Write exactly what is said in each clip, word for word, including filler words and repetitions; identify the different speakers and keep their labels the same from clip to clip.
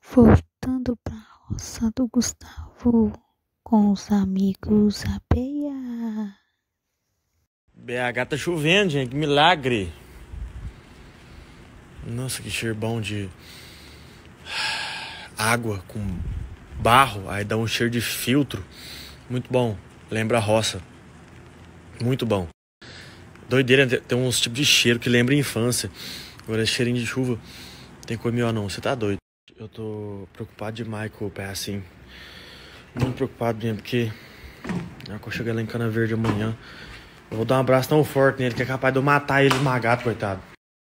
Speaker 1: Voltando pra roça do Gustavo com os amigos a peia.
Speaker 2: B H tá chovendo, gente, que milagre. Nossa, que cheiro bom de água com barro, aí dá um cheiro de filtro. Muito bom, lembra a roça. Muito bom. Doideira, tem uns tipos de cheiro que lembra a infância. Agora esse cheirinho de chuva, tem coisa melhor não, você tá doido. Eu tô preocupado demais com o pé assim. Muito preocupado mesmo, porque na hora que eu chegar lá em Cana Verde amanhã, eu vou dar um abraço tão forte nele que é capaz de eu matar ele esmagado, coitado.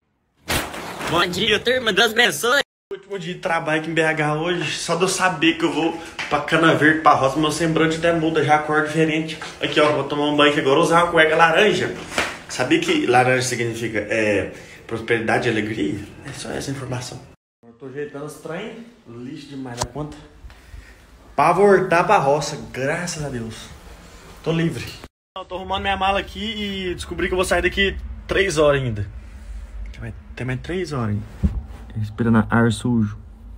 Speaker 3: Bom dia, turma, Deus abençoe.
Speaker 2: Último dia de trabalho aqui em B H hoje, só de eu saber que eu vou pra Cana Verde, pra roça, meu semblante até muda, já acordo diferente. Aqui ó, vou tomar um banho aqui agora, usar uma cueca laranja. Sabia que laranja significa é, prosperidade e alegria? É só essa informação. Eu tô ajeitando os trem, lixo demais da conta. Pra voltar pra roça, graças a Deus. Tô livre. Eu tô arrumando minha mala aqui e descobri que eu vou sair daqui três horas ainda. Tem mais, tem mais três horas ainda. Respirando ar sujo.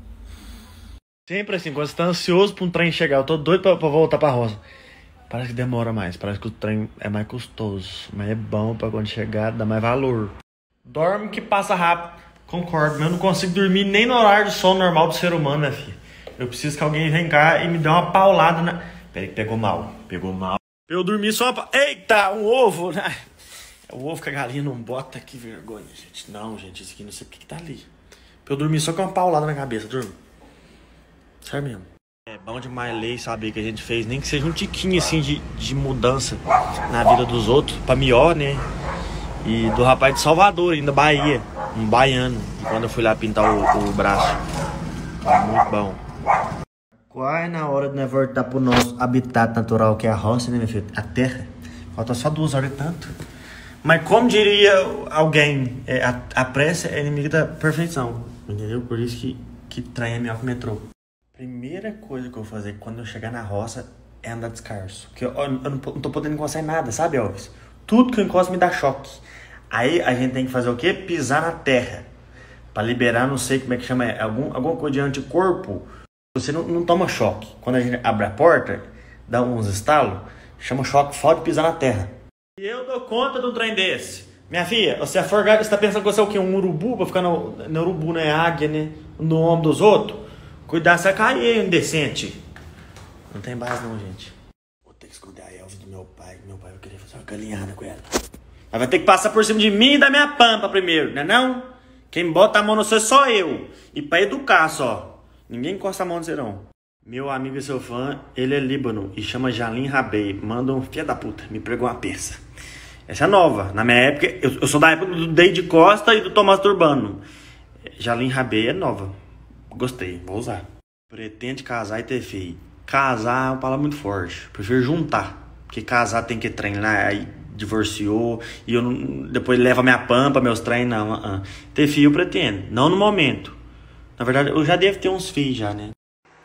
Speaker 2: Sempre assim, quando você tá ansioso pra um trem chegar, eu tô doido pra, pra voltar pra roça. Parece que demora mais, parece que o trem é mais custoso. Mas é bom pra quando chegar, dá mais valor. Dorme que passa rápido. Concordo, mas eu não consigo dormir nem no horário de sono normal do ser humano, né, filho? Eu preciso que alguém venha cá e me dê uma paulada na... Peraí, pegou mal, pegou mal. Eu dormi só pra... Eita, um ovo! É o ovo que a galinha não bota, que vergonha, gente. Não, gente, isso aqui não sei o que que tá ali. Pra eu dormir só com uma paulada na cabeça, durmo. Sério mesmo. É bom demais ler e saber que a gente fez, nem que seja um tiquinho assim de, de mudança na vida dos outros, pra melhor, né? E do rapaz de Salvador, ainda Bahia, um baiano. E quando eu fui lá pintar o, o braço, muito bom. Quase na hora de nós voltar pro nosso habitat natural, que é a roça, né, meu filho? A terra. Falta só duas horas e tanto. Mas como diria alguém, é, a, a pressa é inimiga da perfeição. Entendeu? Por isso que, que trem é melhor que o metrô. Primeira coisa que eu vou fazer quando eu chegar na roça é andar descalço. Porque eu, eu, eu não, não tô podendo encostar em nada, sabe, Elvis? Tudo que eu encosto me dá choque. Aí a gente tem que fazer o quê? Pisar na terra. Pra liberar, não sei como é que chama, é, algum, alguma coisa de anticorpo. Você não, não toma choque. Quando a gente abre a porta, dá uns estalos, chama choque falta de pisar na terra. E eu dou conta de um trem desse. Minha filha, você é forgado, você tá pensando que você é o quê? Um urubu? Pra ficar no, no urubu, né? Águia, né? No ombro dos outros? Cuidado, você vai cair, indecente. Não tem base não, gente. Vou ter que esconder a Elvis do meu pai. Meu pai vai querer fazer uma galinhada com ela. Mas vai ter que passar por cima de mim e da minha pampa primeiro, né não? Quem bota a mão no seu é só eu. E pra educar só. Ninguém encosta a mão no você não. Meu amigo e seu fã, ele é líbano e chama Jalim Rabei. Manda um filho da puta, me pregou uma peça. Essa é nova. Na minha época, eu, eu sou da época do Deide Costa e do Tomás Turbano. Jalim Rabei é nova. Gostei, vou usar. Pretende casar e ter filho. Casar é uma palavra muito forte. Prefiro juntar. Porque casar tem que treinar, aí divorciou. E eu não, depois leva minha pampa, meus treinos. Não, uh, uh. Ter filho eu pretendo. Não no momento. Na verdade, eu já devo ter uns filhos já, né?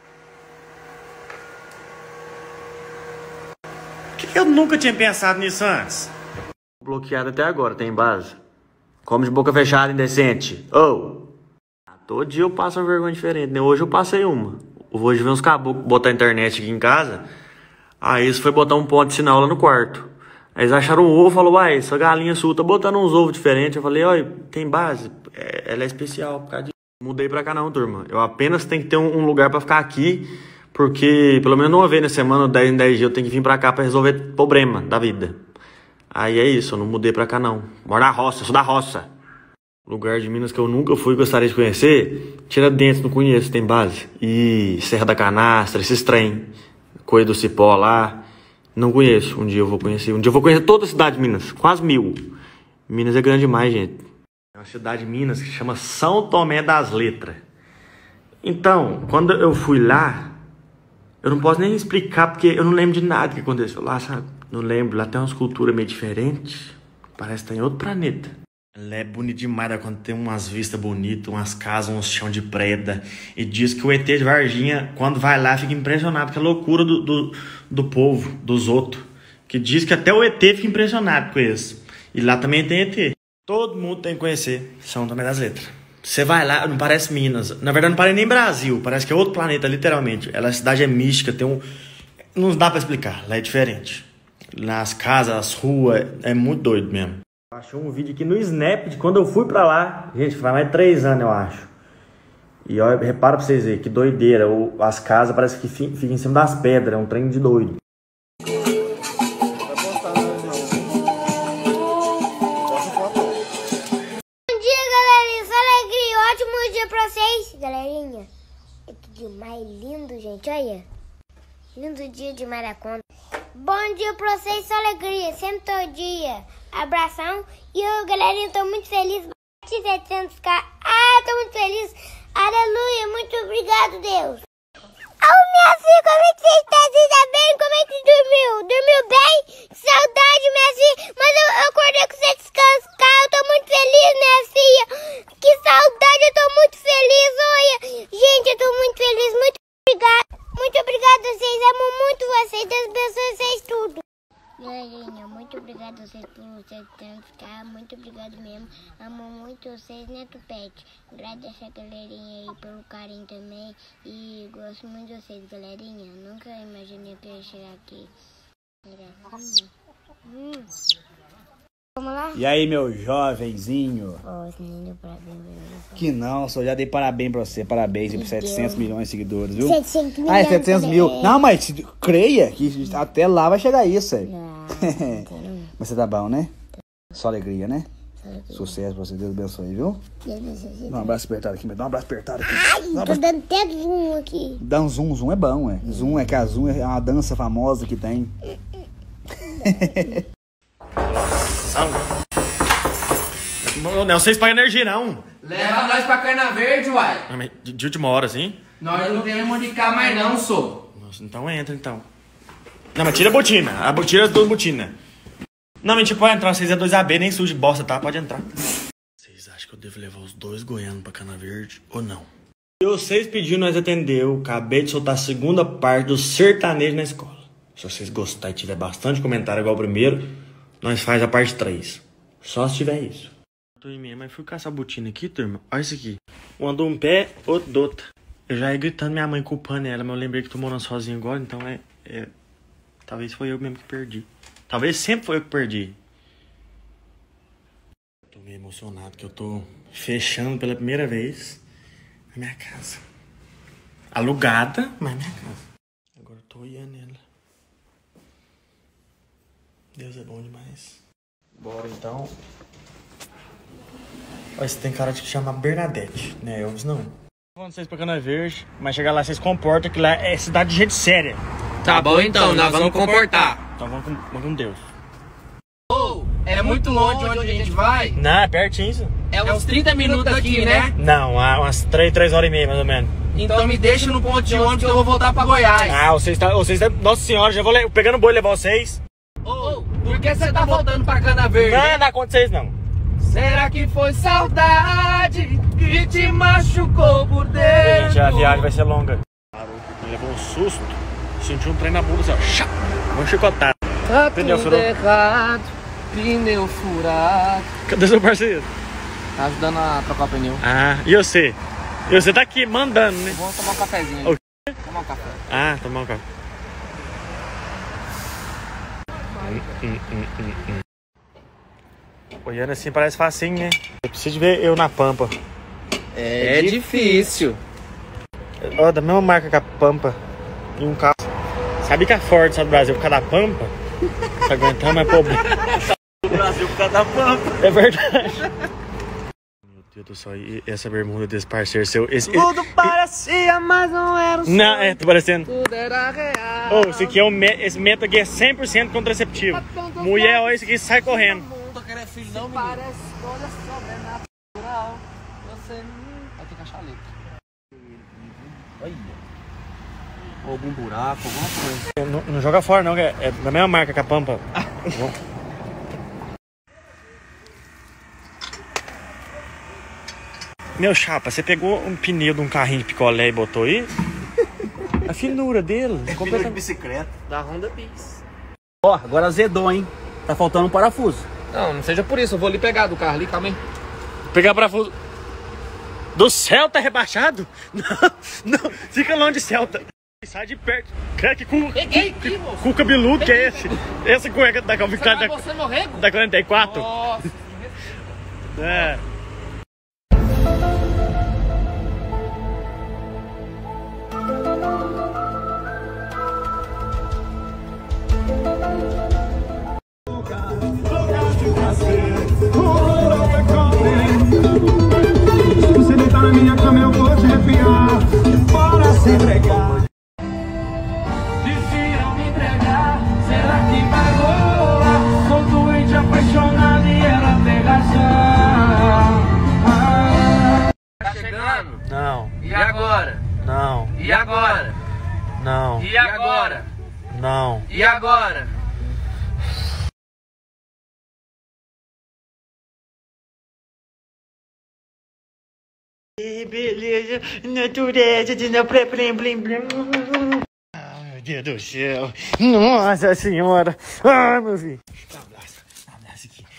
Speaker 2: Por que, que eu nunca tinha pensado nisso antes? Bloqueado até agora, tem base. Come de boca fechada, indecente. Oh! Todo dia eu passo uma vergonha diferente, né? Hoje eu passei uma. Hoje vi uns caboclos botar a internet aqui em casa. Aí eles foi botar um ponto de sinal lá no quarto. Aí eles acharam um ovo e falaram, uai, essa galinha sua tá botando uns ovos diferentes. Eu falei, olha, tem base. É, ela é especial por causa disso. Mudei pra cá não, turma. Eu apenas tenho que ter um, um lugar pra ficar aqui. Porque pelo menos uma vez na semana, dez em dez dias, eu tenho que vir pra cá pra resolver problema da vida. Aí é isso, eu não mudei pra cá não. Moro na roça, eu sou da roça. Lugar de Minas que eu nunca fui e gostaria de conhecer, Tiradentes, não conheço, tem base. E Serra da Canastra, esses trem, Coisa do Cipó lá, não conheço. Um dia eu vou conhecer, um dia eu vou conhecer toda a cidade de Minas, quase mil. Minas é grande demais, gente. É uma cidade de Minas que chama São Tomé das Letras. Então, quando eu fui lá, eu não posso nem explicar, porque eu não lembro de nada que aconteceu lá, sabe? Não lembro, lá tem umas culturas meio diferentes, parece que tá em outro planeta. Ela é bonita demais, né? Quando tem umas vistas bonitas, umas casas, uns chão de preda. E diz que o E T de Varginha, quando vai lá, fica impressionado com a loucura do, do, do povo, dos outros. Que diz que até o E T fica impressionado com isso. E lá também tem E T. Todo mundo tem que conhecer São Tomé das Letras. Você vai lá, não parece Minas. Na verdade, não parece nem Brasil. Parece que é outro planeta, literalmente. Ela, a cidade é mística, tem um... Não dá pra explicar, lá é diferente. Nas casas, as ruas, é muito doido mesmo. Achei um vídeo aqui no Snap de quando eu fui pra lá. Gente, faz mais de três anos, eu acho. E olha, repara pra vocês verem, que doideira. O, as casas parecem que ficam em cima das pedras, é um trem de doido.
Speaker 4: Ótimo dia pra vocês, galerinha. É que dia mais lindo, gente, olha. Lindo dia de Maraconda. Bom dia pra vocês, só alegria, sempre todo dia. Abração. E eu, galerinha, tô muito feliz. Bati setecentos k. Ah, tô muito feliz. Aleluia, muito obrigado, Deus. Oh, minha filha, como é que você está? Você tá bem? Como é que dormiu? Dormiu bem? Que saudade, minha filha. Mas eu, eu acordei com você descansar. Eu tô muito feliz, minha filha. Que saudade, eu tô muito feliz. Olha, gente, eu tô muito feliz. Muito obrigada. Muito obrigada, vocês. Amo muito vocês. Deus abençoe vocês tudo. Galerinha, muito obrigada a vocês por setecentos k. Muito obrigado mesmo. Amo muito vocês, né, Tupete? Agradeço a galerinha aí pelo carinho também. E gosto muito de vocês, galerinha. Nunca imaginei que eu ia chegar aqui. Hum. Vamos lá?
Speaker 5: E aí, meu jovenzinho?
Speaker 4: Ó, oh, você nem deu parabéns pra mim.
Speaker 5: Que não, só já dei parabéns pra você. Parabéns por setecentos milhões de seguidores, viu?
Speaker 4: setecentos milhões.
Speaker 5: Ah, é setecentos mil. Não, mas creia que até lá vai chegar isso aí.
Speaker 4: Não,
Speaker 5: Mas você tá bom, né? Só alegria, né?
Speaker 4: Alegria.
Speaker 5: Sucesso pra você, Deus abençoe, viu?
Speaker 4: Deus abençoe.
Speaker 5: Dá um abraço apertado aqui, dá um abraço apertado aqui.
Speaker 4: Ai,
Speaker 5: Dá um
Speaker 4: tô
Speaker 5: abraço...
Speaker 4: dando até zoom aqui.
Speaker 5: Dá um zoom, zoom é bom, é. Zoom é que a zoom é uma dança famosa que tem.
Speaker 2: Não, não, vocês pagam energia, não.
Speaker 6: Leva nós pra Cana Verde, uai.
Speaker 2: Não, mas De de última hora, assim?
Speaker 6: Nós não temos onde ficar mais não, sou.
Speaker 2: Nossa, então entra, então. Não, mas tira a botina. A bo- tira as duas botinas. Não, mentira, pode entrar. Vocês é dois A B, nem sujo de bosta, tá? Pode entrar. Vocês acham que eu devo levar os dois goianos pra Cana Verde ou não? E vocês pediram, nós atendeu. Acabei de soltar a segunda parte do sertanejo na escola. Se vocês gostarem e tiver bastante comentário igual o primeiro, nós faz a parte três. Só se tiver isso. Tô em minha, mas fui caçar a botina aqui, turma. Olha isso aqui. Um andou um pé, outro do outro. Eu já ia gritando minha mãe culpando ela, mas eu lembrei que tô morando sozinho agora, então é... é... Talvez foi eu mesmo que perdi. Talvez sempre foi eu que perdi. Tô meio emocionado que eu tô fechando pela primeira vez a minha casa. Alugada, mas minha casa. Agora eu tô olhando ela. Deus é bom demais. Bora então. Olha, você tem cara de que chama Bernadette, né? Elvis não. Vamos vocês pra Cana Verde, mas chegar lá vocês comportam que lá é cidade de gente séria.
Speaker 6: Tá bom então, nós vamos comportar.
Speaker 2: Então vamos com, vamos com Deus.
Speaker 6: Ô, é muito longe onde a gente vai?
Speaker 2: Não, é pertinho isso.
Speaker 6: É uns trinta minutos daqui, né?
Speaker 2: Não, há umas três, três horas e meia, mais ou menos.
Speaker 6: Então me deixa no ponto de ônibus que eu vou voltar pra Goiás.
Speaker 2: Ah, vocês tá, vocês tá, nossa senhora, já vou le- pegando boi levar vocês.
Speaker 6: Ô, por que você tá voltando pra Cana Verde?
Speaker 2: Não dá conta de vocês, não.
Speaker 6: Será que foi saudade que te machucou por dentro?
Speaker 2: Gente, a viagem vai ser longa. Parou, ele levou um susto, sentiu um trem na bunda, assim, ó, chá, uma chicotada.
Speaker 6: Tá
Speaker 2: Pneu
Speaker 6: tudo
Speaker 2: furou.
Speaker 6: errado, pneu furado.
Speaker 2: Cadê seu parceiro?
Speaker 6: Tá ajudando a trocar o pneu.
Speaker 2: Ah, e você? E você tá aqui mandando, né?
Speaker 6: Vamos tomar um cafezinho.
Speaker 2: O
Speaker 6: quê? Tomar um café.
Speaker 2: Ah, tomar um café. Hum, hum, hum, hum, hum. Olhando assim parece facinho, né? Eu preciso ver eu na Pampa.
Speaker 6: É, é difícil.
Speaker 2: Ó, da mesma marca que a Pampa. E um carro. Sabe que a Ford só do Brasil por causa da Pampa? Tá aguentando, mas problema. O Brasil por causa da Pampa. É verdade. Meu Deus do céu, e essa bermuda desse parceiro seu. Esse,
Speaker 6: Tudo parecia, mas não era o sonho.
Speaker 2: Não, é, tô parecendo.
Speaker 6: Tudo era real.
Speaker 2: Ô, esse aqui é um me... esse método aqui é cem por cento contraceptivo. Mulher, olha, esse aqui sai correndo.
Speaker 6: É filho, não, parece toda sobrenatural. Você não... Vai ter que achar a letra. Olha. Algum buraco, alguma coisa.
Speaker 2: Não, não joga fora não, que é, é da mesma marca que a Pampa. Meu chapa, você pegou um pneu de um carrinho de picolé e botou aí? A finura dele.
Speaker 5: É pneu de bicicleta.
Speaker 6: Da Honda Bis.
Speaker 5: Ó, agora azedou, hein? Tá faltando um parafuso.
Speaker 6: Não, não seja por isso. Eu vou ali pegar do carro ali, calma aí.
Speaker 2: Pegar parafuso. Do Celta rebaixado? Não, não. Fica longe de Celta. Sai de perto. Crack com...
Speaker 6: Peguei aqui, moço.
Speaker 2: Com cabeludo, que é esse? Essa cueca da
Speaker 6: Você
Speaker 2: da,
Speaker 6: vai você no rego?
Speaker 2: da quarenta e quatro?
Speaker 6: Nossa.
Speaker 2: É.
Speaker 7: Se você deitar na minha cama eu vou te arrepiar. Bora se entregar.
Speaker 8: Decidiram me entregar. Será que vai rolar? Sou doente, apaixonado e ela tem razão. Ah.
Speaker 6: Tá chegando?
Speaker 2: Não,
Speaker 6: E agora?
Speaker 2: não,
Speaker 6: E agora?
Speaker 2: não,
Speaker 6: E agora?
Speaker 2: não.
Speaker 6: E agora?
Speaker 2: Beleza, natureza de não blim blim blim. Ai, meu Deus do céu. Nossa senhora. Ai, meu filho. Dá um abraço. Dá um abraço aqui.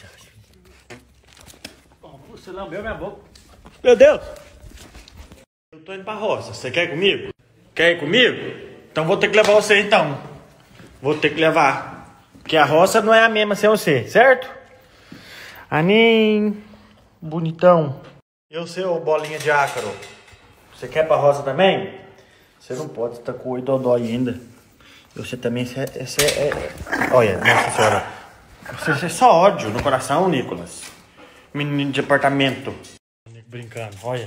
Speaker 2: Você lambeu minha boca. Meu Deus. Eu tô indo pra roça. Você quer ir comigo? Quer ir comigo? Então vou ter que levar você então. Vou ter que levar. Porque a roça não é a mesma sem você, certo? Anim. Bonitão. Eu sei, ô bolinha de ácaro. Você quer pra roça também? Você não pode, você tá com o oi dodói ainda. Você também, você, você é... Olha, nossa senhora. Você, você é só ódio no coração, Nicolas. Menino de apartamento. Brincando, olha.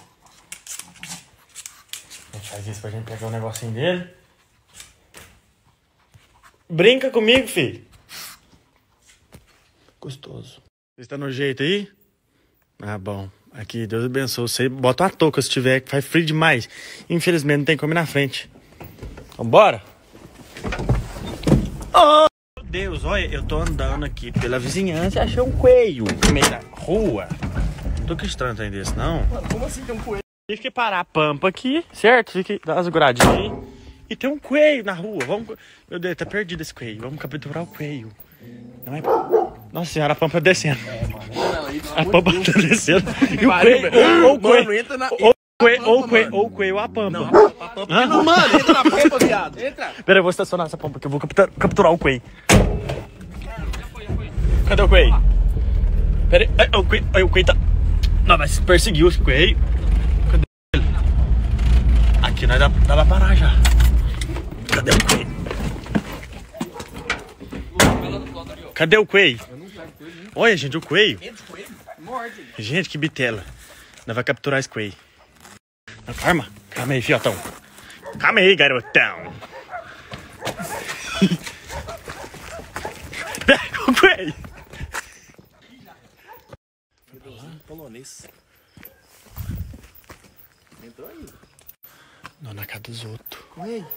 Speaker 2: A gente faz isso pra gente pegar um negocinho dele. Brinca comigo, filho. Gostoso. Você está no jeito aí? Ah, bom. Aqui, Deus abençoe. Você bota uma touca se tiver, que faz frio demais. Infelizmente, não tem como ir na frente. Vambora? Oh, meu Deus, olha, eu tô andando aqui pela vizinhança e achei um coelho no meio da rua. Não tô acreditando em desse, não.
Speaker 6: Mano, como assim tem um coelho?
Speaker 2: Tive que parar a pampa aqui, certo? Tive que dar uma seguradinha aí. E tem um coelho na rua. Vamos... Meu Deus, tá perdido esse coelho. Vamos capturar o coelho. Não é... Nossa senhora, a pampa descendo.
Speaker 6: Não, aí,
Speaker 2: A pampa tá descendo. E o
Speaker 6: Pariu,
Speaker 2: coelho...
Speaker 6: velho.
Speaker 2: Ou o coelho...
Speaker 6: Mano, entra na-
Speaker 2: Ou o coelho... Ou o
Speaker 6: pampa,
Speaker 2: coelho...
Speaker 6: mano.
Speaker 2: Ou o coelho ou a pampa.
Speaker 6: Não, a pampa.
Speaker 2: Hã?
Speaker 6: Não, mano, entra na pampa, viado. Entra.
Speaker 2: Pera aí, eu vou estacionar essa pampa aqui. Eu vou capturar, capturar o coelho. Cadê o coelho? Pera aí. Ai, o coelho... Ai, o coelho tá... Não, mas perseguiu esse coelho. Cadê ele? Aqui nós dá, dá pra parar já. Cadê o coelho? Cadê o coelho? Olha, gente, o coelho. Gente, que bitela. Nós vamos capturar esse coelho. Não, calma. Calma aí, fiotão. Calma aí, garotão. Pega o coelho.
Speaker 6: Polonês. Entrou aí.
Speaker 2: Não, na casa dos outros.
Speaker 6: Coelho.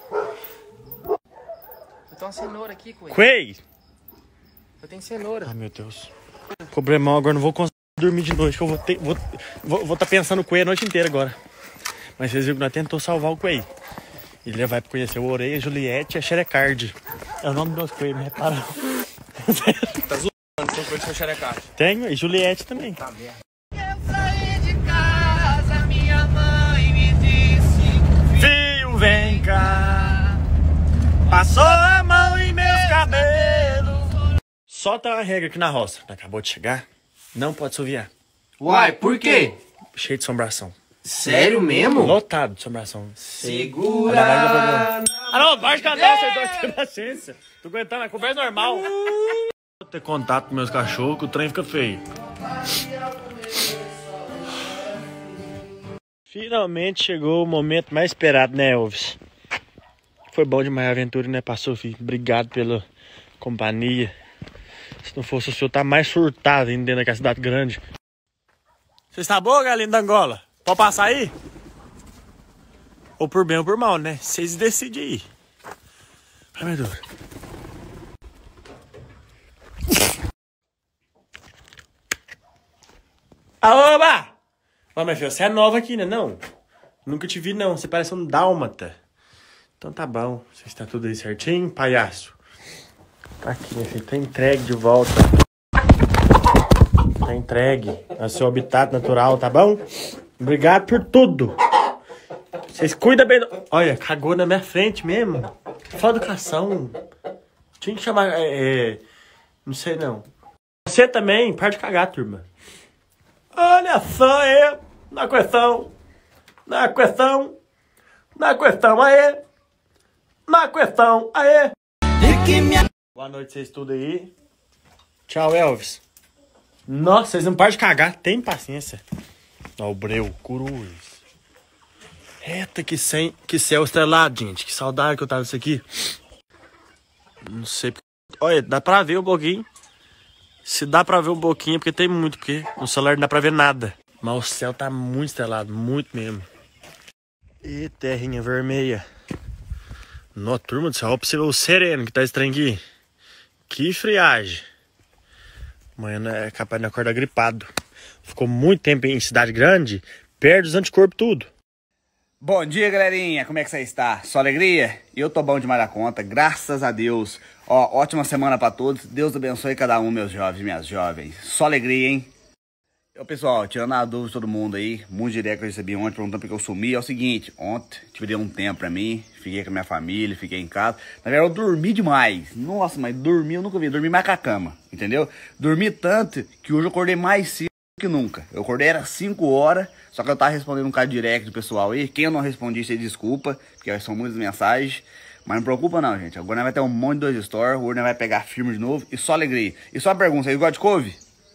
Speaker 6: Eu tenho uma cenoura aqui, coelho.
Speaker 2: Coelho.
Speaker 6: Eu tenho cenoura.
Speaker 2: Ai, meu Deus. Problemão, agora não vou conseguir dormir de noite, que eu vou ter, vou, vou, vou tá pensando no coelho a noite inteira agora. Mas vocês viram que nós tentou salvar o coelho. E ele vai conhecer o Orelha, a Juliette e a Xerecard. É o nome dos coelhos, me repara.
Speaker 6: Tá zoando, tem coelho com xerecate.
Speaker 2: Tenho, e Juliette também.
Speaker 6: Tá merda.
Speaker 8: Eu saí de casa, minha mãe me disse:
Speaker 2: Filho, vem cá. Passou a mão em meus cabelos. Só tá uma regra aqui na roça. Acabou de chegar, não pode assoviar.
Speaker 6: Uai, por quê?
Speaker 2: Cheio de assombração.
Speaker 6: Sério mesmo?
Speaker 2: Lotado de assombração.
Speaker 6: Segura.
Speaker 2: Ah, não, vai de canal, você dois tem paciência. Tô aguentando, a conversa normal. Vou ter contato com meus cachorros, que o trem fica feio. Finalmente chegou o momento mais esperado, né, Elvis? Foi bom demais a aventura, né? Passou, filho. Obrigado pela companhia. Se não fosse o senhor, tá mais surtado ainda dentro daquela cidade grande. Você está boa, galinha da Angola? Pode passar aí? Ou por bem ou por mal, né? Vocês decidem aí. Ai, meu Deus. Aoba! Ó, minha filha, você é nova aqui, né? Não? Nunca te vi, não. Você parece um dálmata. Então tá bom. Você está tudo aí certinho, palhaço? Tá aqui, minha filha. Tá entregue de volta. Tá entregue ao seu habitat natural, tá bom? Obrigado por tudo. Vocês cuidam bem. Do... Olha, cagou na minha frente mesmo. Falta educação. Tinha que chamar. É, é... Não sei não. Você também, para de cagar, turma. Olha só, é. Na questão. Na questão. Na questão, aê. Na questão, aê. Boa noite, vocês tudo aí. Tchau, Elvis. Nossa, vocês não param de cagar. Tem paciência. Ó, o Breu, Cruz. Eita, que, sem, que céu estrelado, gente. Que saudade que eu tava disso aqui. Não sei. Olha, dá pra ver um pouquinho. Se dá pra ver um pouquinho, porque tem muito. Porque no celular não dá pra ver nada. Mas o céu tá muito estrelado, muito mesmo. E terrinha vermelha. Nó, turma do céu, olha pra você ver o sereno que tá estranho aqui. Que friagem. Amanhã é capaz de acordar gripado. Ficou muito tempo em cidade grande, perde os anticorpos tudo.
Speaker 5: Bom dia, galerinha. Como é que você está? Só alegria? Eu tô bom demais da conta, graças a Deus. Ó, ótima semana pra todos. Deus abençoe cada um, meus jovens e minhas jovens. Só alegria, hein? Ô, pessoal, tirando a dúvida de todo mundo aí, muito direto que eu recebi ontem, perguntando porque eu sumi. É o seguinte, ontem tive um tempo pra mim, fiquei com a minha família, fiquei em casa. Na verdade, eu dormi demais. Nossa, mas dormi, eu nunca vi, dormi mais com a cama, entendeu? Dormi tanto que hoje eu acordei mais cedo que nunca. Eu acordei, era cinco horas, só que eu tava respondendo um cara direct do pessoal aí. Quem eu não respondi, você desculpa, porque são muitas mensagens. Mas não preocupa não, gente. Agora nós vai ter um monte de dois stories, hoje nós vai pegar firme de novo e só alegria. E só uma pergunta, vocês gostam de couve?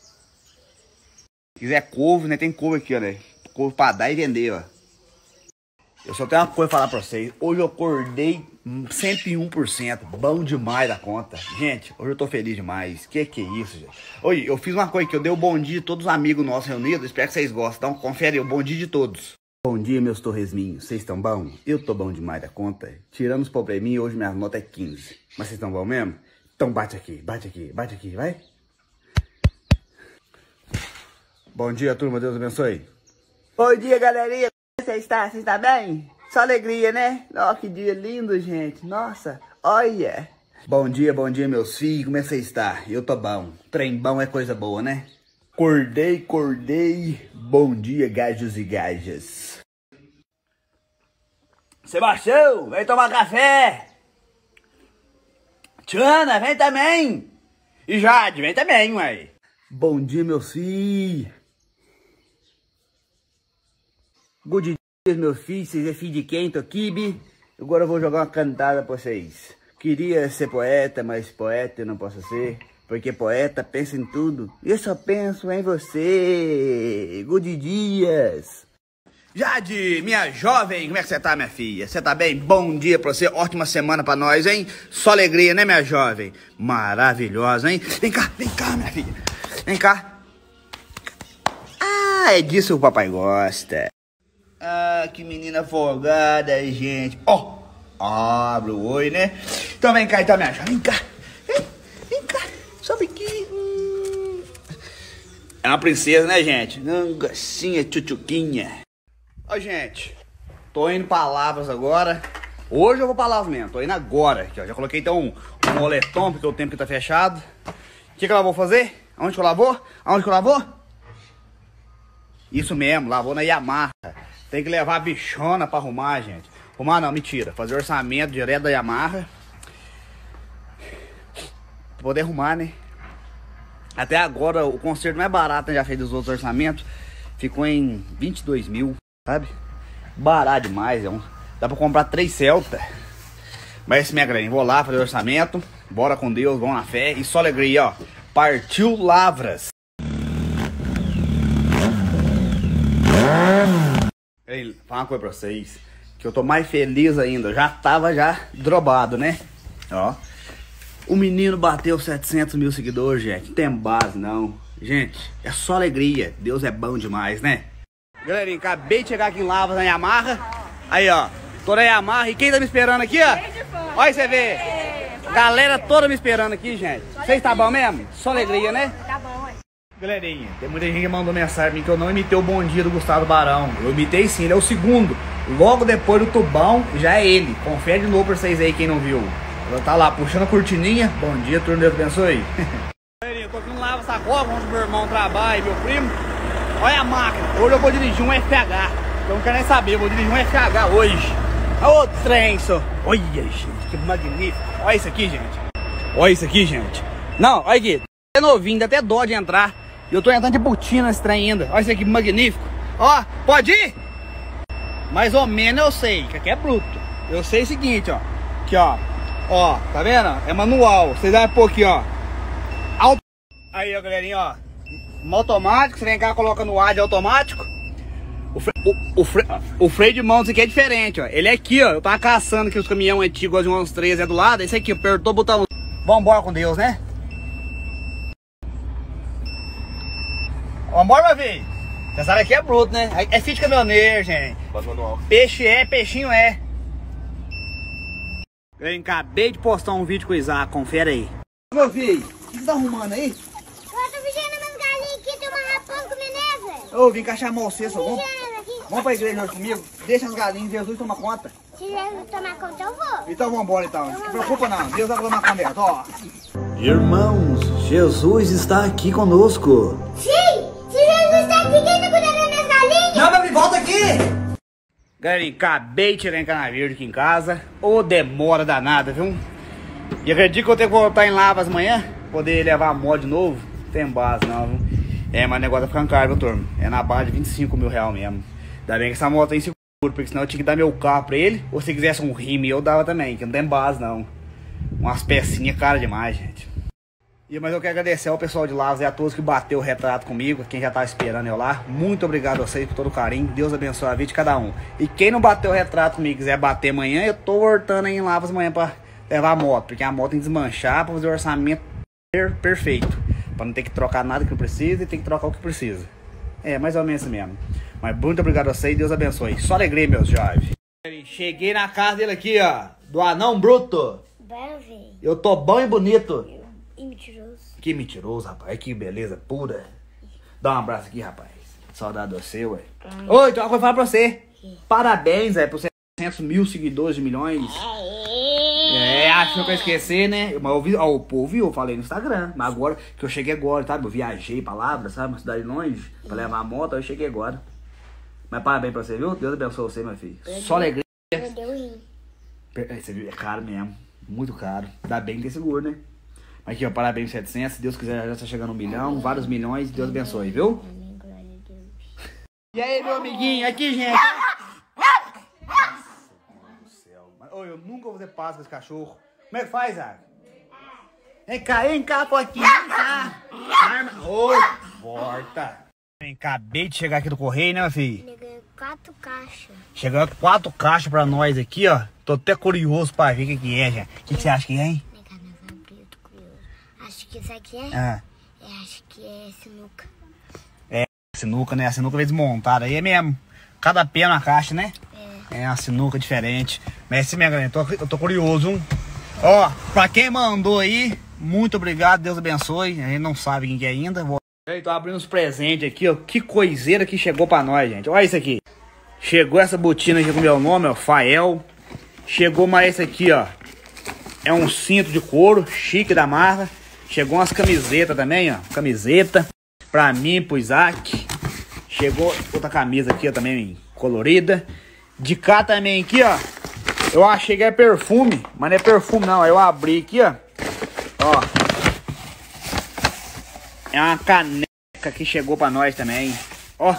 Speaker 5: Se quiser couve, né? Tem couve aqui, ó, né? Couve pra dar e vender, ó. Eu só tenho uma coisa pra falar pra vocês. Hoje eu acordei cento e um por cento. Bom demais da conta. Gente, hoje eu tô feliz demais. Que que é isso, gente? Oi, eu fiz uma coisa que eu dei o bom dia de todos os amigos nossos reunidos. Espero que vocês gostem. Então, confere o bom dia de todos. Bom dia, meus torresminhos. Vocês estão bom? Eu tô bom demais da conta. Tirando os probleminhas, hoje minha nota é quinze. Mas vocês estão bom mesmo? Então bate aqui, bate aqui, bate aqui, vai. Bom dia, turma. Deus abençoe. Bom dia, galerinha. Como você está? Você está bem? Só alegria, né? Ó, que dia lindo, gente. Nossa, olha. Bom dia, bom dia, meus filhos. Como é que você está? Eu tô bom. Trem bom é coisa boa, né? Acordei, acordei. Bom dia, gajos e gajas. Sebastião, vem tomar café. Tiana, vem também. E Jade, vem também, ué. Bom dia, meus filhos. Good dia, meus filhos. Vocês é filho de quem? Tô aqui, bi. Agora eu vou jogar uma cantada pra vocês. Queria ser poeta, mas poeta eu não posso ser. Porque poeta pensa em tudo. Eu só penso em você. Good dias. Jade, minha jovem, como é que você tá, minha filha? Você tá bem? Bom dia pra você, ótima semana pra nós, hein? Só alegria, né, minha jovem? Maravilhosa, hein? Vem cá, vem cá, minha filha. Vem cá. Ah, é disso que o papai gosta. Ah, que menina folgada, gente. Ó, oh, abre o olho, né? Então vem cá, então, minha jovem. Vem cá. Vem, vem cá. Sobe aqui. Hum. É uma princesa, né, gente? Nangacinha, tchutchuquinha. Ó, gente. Tô indo pra Lavras agora. Hoje eu vou pra Lavras mesmo. Tô indo agora. Aqui, ó. Já coloquei, então, um, um moletom, porque o tempo que tá fechado. O que que ela vou fazer? Aonde que eu lavou? Aonde que eu lavou? Isso mesmo, lavou na Yamaha. Tem que levar a bichona pra arrumar, gente. Arrumar não, mentira. Fazer orçamento direto da Yamaha. Pra poder arrumar, né? Até agora o conserto mais barato, né? Já fez dos outros orçamentos. Ficou em vinte e dois mil, sabe? Barato demais, é um... Dá pra comprar três Celta. Mas esse minha galerinha, vou lá fazer orçamento. Bora com Deus, vamos na fé. E só alegria, ó. Partiu Lavras. Ei, fala uma coisa pra vocês. Que eu tô mais feliz ainda. Eu já tava já drobado, né? Ó. O menino bateu setecentos mil seguidores, gente. Não tem base, não. Gente, é só alegria. Deus é bom demais, né? Galerinha, acabei de chegar aqui em Lavras, na Yamaha. Aí, ó. Tô na Yamaha. E quem tá me esperando aqui, ó? Olha aí, você vê. Galera toda me esperando aqui, gente. Vocês tá bom mesmo? Só alegria, né? Tá bom, ué. Galerinha, tem muita gente que mandou mensagem pra mim que eu não imitei o bom dia do Gustavo Barão. Eu imitei sim, ele é o segundo. Logo depois do Tubão, já é ele. Confere de novo pra vocês aí, quem não viu. Ela tá lá, puxando a cortininha. Bom dia, turma, Deus abençoe. Galerinha, eu tô aqui no Lava Sacola, onde meu irmão trabalha e meu primo. Olha a máquina. Hoje eu vou dirigir um F H. Eu não quero nem saber, eu vou dirigir um F H hoje. Ô trem, só. Olha, gente, que magnífico. Olha isso aqui, gente. Olha isso aqui, gente. Não, olha aqui. É novinho, dá até dó de entrar. E eu tô entrando de botina nesse trem ainda. Olha isso aqui, magnífico. Ó, pode ir? Mais ou menos eu sei, que aqui é bruto. Eu sei o seguinte, ó. Aqui, ó. Ó, tá vendo? É manual. Vocês vão pôr aqui, ó. Auto... Aí, ó, galerinha, ó. No automático, você vem cá, coloca no ar de automático. O, fre... o, o, fre... o freio de mão, isso aqui é diferente, ó. Ele é aqui, ó. Eu tava caçando aqui os caminhões antigos, de uns três é do lado. Esse aqui, apertou o botão. Vambora com Deus, né? Vambora, meu filho. Você sabe que é bruto, né? É filho de caminhoneiro, gente. Peixe é, peixinho é. Eu acabei de postar um vídeo com o Isaac, confere aí. Meu filho, o que você tá arrumando aí?
Speaker 4: Eu tô vigiando minhas galinhas aqui, tem uma rapão comendo, velho.
Speaker 5: Ô, vim cá chamar você, só vamos. Vamos pra igreja hoje comigo? Deixa as galinhas, Jesus toma conta.
Speaker 4: Se Jesus tomar conta, eu vou.
Speaker 5: Então vambora então, não se preocupa não, Deus vai tomar conta, ó.
Speaker 9: Irmãos, Jesus está aqui conosco.
Speaker 4: Sim, se Jesus está aqui, quem tá cuidando das minhas galinhas?
Speaker 5: Não, meu filho, volta aqui! Galerinha, acabei de tirar em cana verde aqui em casa. Ô, demora danada, viu? E acredito que eu tenho que voltar em Lavras amanhã, poder levar a moto de novo. Não tem base não, viu? É, mas o negócio tá ficando caro, viu, turma? É na base de vinte e cinco mil reais mesmo. Ainda bem que essa moto tem seguro, porque senão eu tinha que dar meu carro pra ele. Ou se quisesse um rime, eu dava também, que não tem base não. Umas pecinhas caras demais, gente. E, mas eu quero agradecer ao pessoal de Lavras e a todos que bateu o retrato comigo, quem já tá esperando eu lá. Muito obrigado a vocês por todo o carinho. Deus abençoe a vida de cada um. E quem não bateu o retrato comigo, quiser bater amanhã, eu tô voltando aí em Lavras amanhã pra levar a moto. Porque a moto tem que desmanchar pra fazer o orçamento per perfeito. Pra não ter que trocar nada que não precisa e ter que trocar o que precisa. É, mais ou menos assim mesmo. Mas muito obrigado a vocês, Deus abençoe. Só alegria, meus jovens. Cheguei na casa dele aqui, ó. Do anão bruto.
Speaker 4: Bom, velho.
Speaker 5: Eu tô bom e bonito.
Speaker 4: E mentiroso.
Speaker 5: Que mentiroso, rapaz. Que beleza pura. Dá um abraço aqui, rapaz. Saudade do seu, ué. Hum. Oi, então eu vou falar pra você. Que? Parabéns, é, por setecentos mil seguidores de milhões. É, achou que eu esqueci, né? Mas eu vi, ó, o povo viu, eu falei no Instagram. Mas agora, que eu cheguei agora, sabe? Eu viajei pra Lavras, sabe? Uma cidade longe, pra levar a moto, eu cheguei agora. Mas parabéns pra você, viu? Deus abençoe você, meu filho. Perdeu. Só alegria.
Speaker 4: Perdeu o rim.
Speaker 5: Você viu? É caro mesmo. Muito caro. Dá bem que tem seguro, né? Aqui, ó, parabéns setecentos. Se Deus quiser, já está chegando um milhão, vários milhões. Deus abençoe, viu? E aí, meu amiguinho? Aqui, gente. Meu Deus do céu. Ô, eu nunca vou fazer paz com esse cachorro. Como é que faz, Zaga? Vem cá, vem cá, Poquinho. Vem cá. Arma. Oi. Volta. Acabei de chegar aqui do correio, né, meu filho?
Speaker 4: Ele ganhou quatro caixas.
Speaker 5: Chegou quatro caixas pra nós aqui, ó. Tô até curioso pra ver o que que é, já. O que que você acha que é, hein?
Speaker 4: Acho que isso aqui é?
Speaker 5: Ah.
Speaker 4: Eu acho que é sinuca.
Speaker 5: É, sinuca, né? A sinuca veio desmontada. Aí é mesmo. Cada pé na caixa, né? É. É uma sinuca diferente. Mas assim, minha galera, eu tô, eu tô curioso. Hein? Ó, pra quem mandou aí, muito obrigado. Deus abençoe. A gente não sabe quem que é ainda. Vou... Eu tô abrindo os presentes aqui, ó. Que coiseira que chegou pra nós, gente. Olha isso aqui. Chegou essa botina aqui com meu nome, ó. Fael. Chegou mais esse aqui, ó. É um cinto de couro, chique da marca. Chegou umas camisetas também, ó. Camiseta. Pra mim, pro Isaac. Chegou outra camisa aqui, ó, também colorida. De cá também aqui, ó. Eu achei que é perfume, mas não é perfume não. Aí eu abri aqui, ó. Ó. É uma caneca que chegou pra nós também. Ó.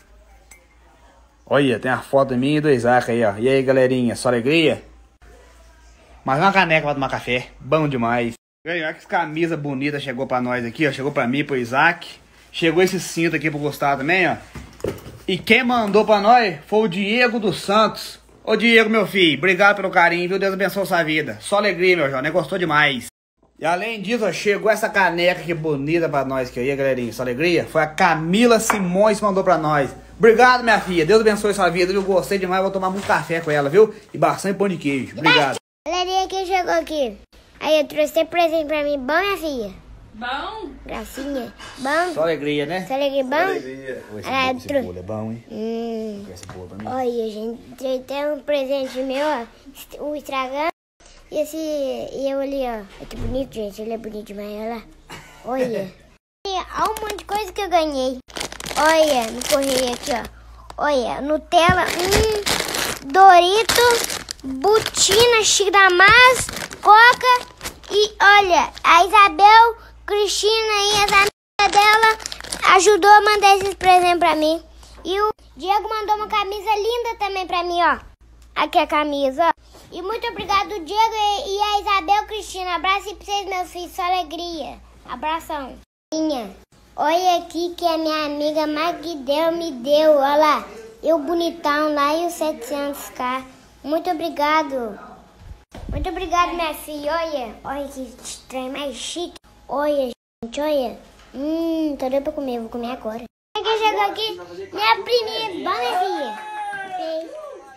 Speaker 5: Olha, tem a foto minha e do Isaac aí, ó. E aí, galerinha, só alegria? Mais uma caneca pra tomar café. Bom demais. Olha que camisa bonita chegou pra nós aqui, ó. Chegou pra mim, pro Isaac. Chegou esse cinto aqui pro Gustavo também, ó. E quem mandou pra nós foi o Diego dos Santos. Ô Diego, meu filho, obrigado pelo carinho, viu? Deus abençoe a sua vida. Só alegria, meu jovem, gostou demais. E além disso, ó, chegou essa caneca aqui bonita pra nós que aí, galerinha. Só alegria. Foi a Camila Simões que mandou pra nós. Obrigado, minha filha. Deus abençoe a sua vida, viu? Gostei demais, vou tomar muito café com ela, viu? E bastante pão de queijo. Obrigado.
Speaker 4: Galerinha, quem chegou aqui? Aí eu trouxe presente pra mim. Bom, minha filha?
Speaker 10: Bom.
Speaker 4: Gracinha. Bom.
Speaker 5: Só alegria, né?
Speaker 4: Só alegria, bom?
Speaker 5: Só alegria. Esse,
Speaker 4: ah,
Speaker 5: bolo, esse bolo é bom, hein?
Speaker 4: Hum.
Speaker 5: Esse bolo pra mim.
Speaker 4: Olha, gente, tem um presente meu, ó. O estragando. E esse... E eu ali, ó. Olha que bonito, gente. Ele é bonito demais, olha lá. Olha. Olha um monte de coisa que eu ganhei. Olha, no correio aqui, ó. Olha, Nutella, hum, Doritos, Butina, Chidamas, Coca e olha, a Isabel, Cristina e as amigas dela ajudou a mandar esses presentes pra mim. E o Diego mandou uma camisa linda também pra mim, ó. Aqui a camisa, ó. E muito obrigado, Diego e a Isabel, Cristina. Abraço aí pra vocês, meus filhos. Só alegria. Abração. Olha aqui que a minha amiga Magdel me deu. Olha lá. Eu bonitão lá e os setecentos k. Muito obrigado. Muito obrigado, minha filha. Olha. Olha que trem mais chique. Olha, gente. Olha. Hum, tô doida pra comer. Vou comer agora. Quem chegou aqui? Minha priminha. Bom, minha filha? Ei.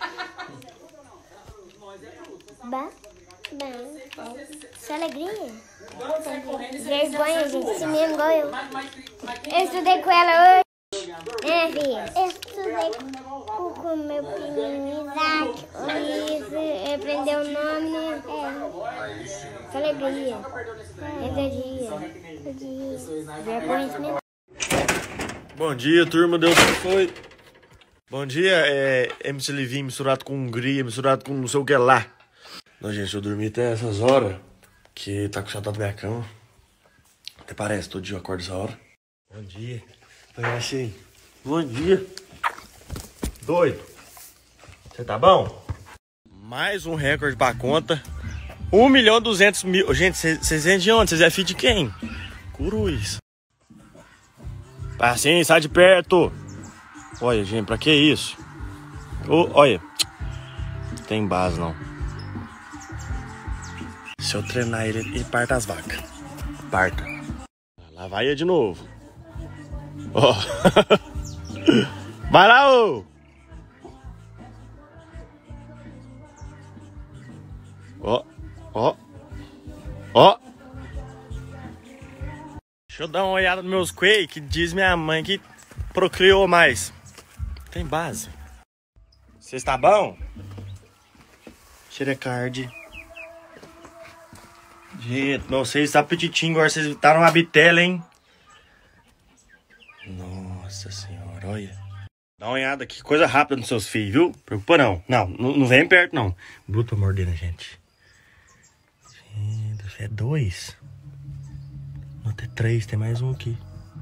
Speaker 4: Bom? Bom. Só alegria? Vergonha, gente. Esse mesmo igual eu. Eu estudei com ela hoje. É, filha. Eu estudei com, com meu priminho Isaac. Isso, aprendeu o nome. É. Só alegria. É dia. Vergonha, esse mesmo.
Speaker 2: Bom dia, turma. Deus abençoe. Bom dia, é M C Livinho misturado com Hungria, misturado com não sei o que lá. Não, gente, eu dormi até essas horas, que tá com saudade da minha cama. Até parece, todo dia eu acordo essa hora. Bom dia. Eu achei. Bom dia. Doido. Você tá bom? Mais um recorde pra conta. um milhão e duzentos mil. Gente, vocês vêm de onde? Vocês é filho de quem? Cruz. Assim, sai de perto. Olha, gente, pra que isso? Oh, olha. Não tem base, não. Se eu treinar ele, ele parta as vacas. Parta. Lá vai ele de novo. Ó. Oh. Vai lá, ô. Ó. Ó. Ó. Deixa eu dar uma olhada nos meus coelhos, que diz minha mãe que procriou mais. Tem base. Você está bom? Xerecard. Gente, não sei se tá apetitinho agora. Vocês estavam uma bitela, hein? Nossa senhora, olha. Dá uma olhada aqui, coisa rápida nos seus filhos, viu? Preocupa não. Não, não, não vem perto, não. Bruto mordendo, gente. Gente, é dois. Não, tem três, tem mais um aqui.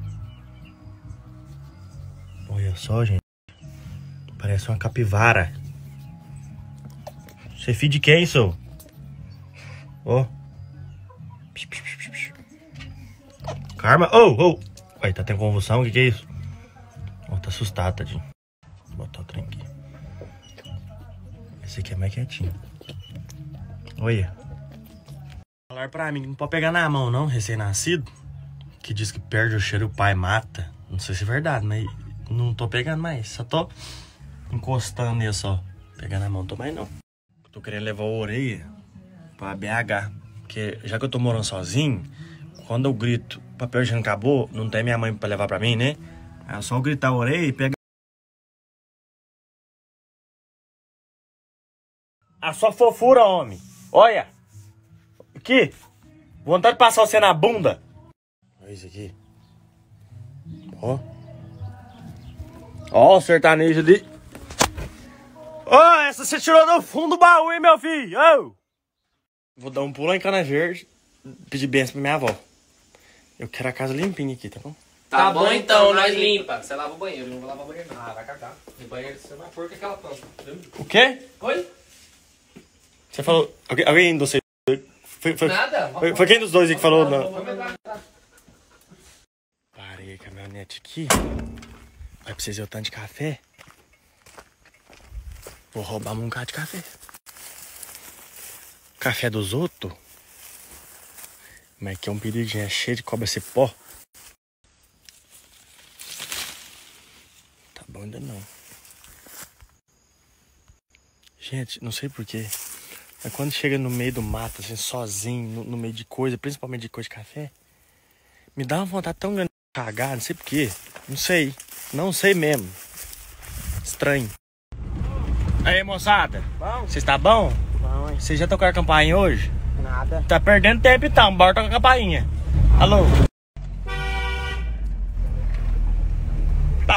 Speaker 2: Olha só, gente. Parece uma capivara. Você é filho de quem, sou? Ó. Oh. Karma. Oh, oh. Ué, tá tendo convulsão? O que que é isso? Oh, tá assustado, tadinho. Vou botar o trem aqui. Esse aqui é mais quietinho. Olha. Falar pra mim que não pode pegar na mão, não. Recém-nascido. Que diz que perde o cheiro e o pai mata. Não sei se é verdade, mas não tô pegando mais. Só tô encostando nele só. Pegar na mão não tô mais, não. Tô querendo levar a orelha pra B H. Porque já que eu tô morando sozinho, quando eu grito, papel já acabou, não tem minha mãe pra levar pra mim, né? É só eu gritar a orelha e pegar. A sua fofura, homem. Olha. Aqui. Vontade de passar você na bunda. Olha isso aqui. Ó. Ó o sertanejo ali. Ó, oh, essa você tirou do fundo do baú, hein, meu filho? Oh. Vou dar um pulo em Cana Verde, pedir bênção pra minha avó. Eu quero a casa limpinha aqui, tá bom?
Speaker 6: Tá, tá bom então, nós limpa. Você lava o banheiro, eu não vou lavar o banheiro não. Ah, vai cagar. No banheiro você vai pôr com aquela planta.
Speaker 2: O quê?
Speaker 6: Oi?
Speaker 2: Você falou... Alguém, alguém dos dois... Foi, foi,
Speaker 6: Nada.
Speaker 2: Foi, foi quem dos dois aí que falou? Não. Parei a caminhonete aqui. Vai pra vocês ver o tanto de café. Vou roubar um bocado de café. Café dos outros? Mas que é um perigo, é cheio de cobra cipó. Tá bom ainda não. Gente, não sei porquê, mas quando chega no meio do mato, assim, sozinho, no, no meio de coisa, principalmente de coisa de café, me dá uma vontade tão grande de cagar, não sei porquê. Não sei, não sei mesmo. Estranho. Aí, moçada.
Speaker 6: Bom?
Speaker 2: Você está bom?
Speaker 6: Bom, hein?
Speaker 2: Você já tocou a campainha hoje?
Speaker 6: Nada.
Speaker 2: Tá perdendo tempo então, bora tocar a campainha. Alô? Tá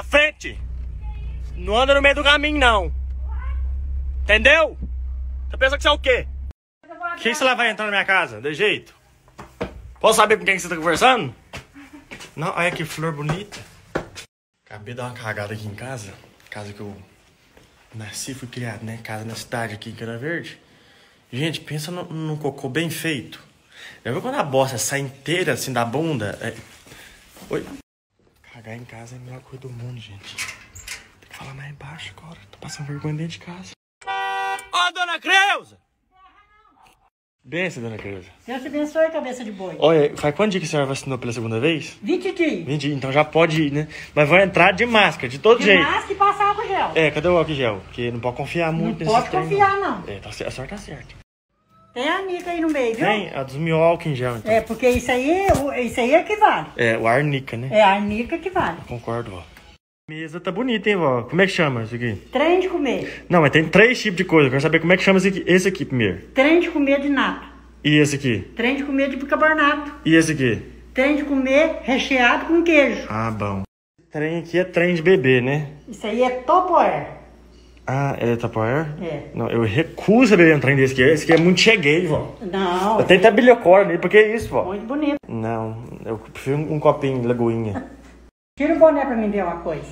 Speaker 2: Não anda no meio do caminho, não. Entendeu? Você pensa que você é o quê? Quem você lá vai entrar na minha casa? De jeito? Posso saber com quem você tá conversando? Não, olha que flor bonita. Acabei de dar uma cagada aqui em casa. Casa que eu nasci, fui criado, né? Casa na cidade aqui em Cana Verde. Gente, pensa num, num cocô bem feito. Já viu quando a bosta sai inteira assim da bunda? É... Oi? Cagar em casa é a melhor coisa do mundo, gente. Tem que falar mais baixo agora. Tô passando vergonha dentro de casa. Ó, dona Creuza! Benção, dona Creuza.
Speaker 10: Deus te abençoe, cabeça de boi.
Speaker 2: Olha, faz quanto dia que a senhora vacinou pela segunda vez?
Speaker 10: vinte dias.
Speaker 2: vinte dias, então já pode ir, né? Mas vai entrar de máscara, de todo
Speaker 10: de
Speaker 2: jeito.
Speaker 10: De máscara e passar álcool gel.
Speaker 2: É, cadê o álcool gel? Porque não pode confiar muito
Speaker 10: nesse trem. Não pode confiar, não.
Speaker 2: É, tá, a senhora tá certa.
Speaker 10: Tem a Arnica aí no meio, viu?
Speaker 2: Tem, a dos mil álcool em gel, então.
Speaker 10: É, porque isso aí, isso aí é que vale.
Speaker 2: É, o Arnica, né?
Speaker 10: É, a Arnica que vale.
Speaker 2: Eu concordo, vó. A mesa tá bonita, hein, vó? Como é que chama isso aqui?
Speaker 10: Trem de comer.
Speaker 2: Não, mas tem três tipos de coisa. Eu quero saber como é que chama esse aqui, esse aqui primeiro.
Speaker 10: Trem de comer de nato.
Speaker 2: E esse aqui?
Speaker 10: Trem de comer de bicarbonato.
Speaker 2: E esse aqui?
Speaker 10: Trem de comer recheado com queijo.
Speaker 2: Ah, bom. Esse trem aqui é trem de bebê, né?
Speaker 10: Isso aí é Tupperware.
Speaker 2: Ah, é Tupperware?
Speaker 10: É.
Speaker 2: Não, eu recuso beber um trem desse aqui. Esse aqui é muito cheguei, vó.
Speaker 10: Não.
Speaker 2: Eu tenho até bilhocora nele, porque é isso, vó.
Speaker 10: Muito bonito.
Speaker 2: Não, eu prefiro um copinho de lagoinha.
Speaker 10: Tira o boné pra mim ver uma coisa.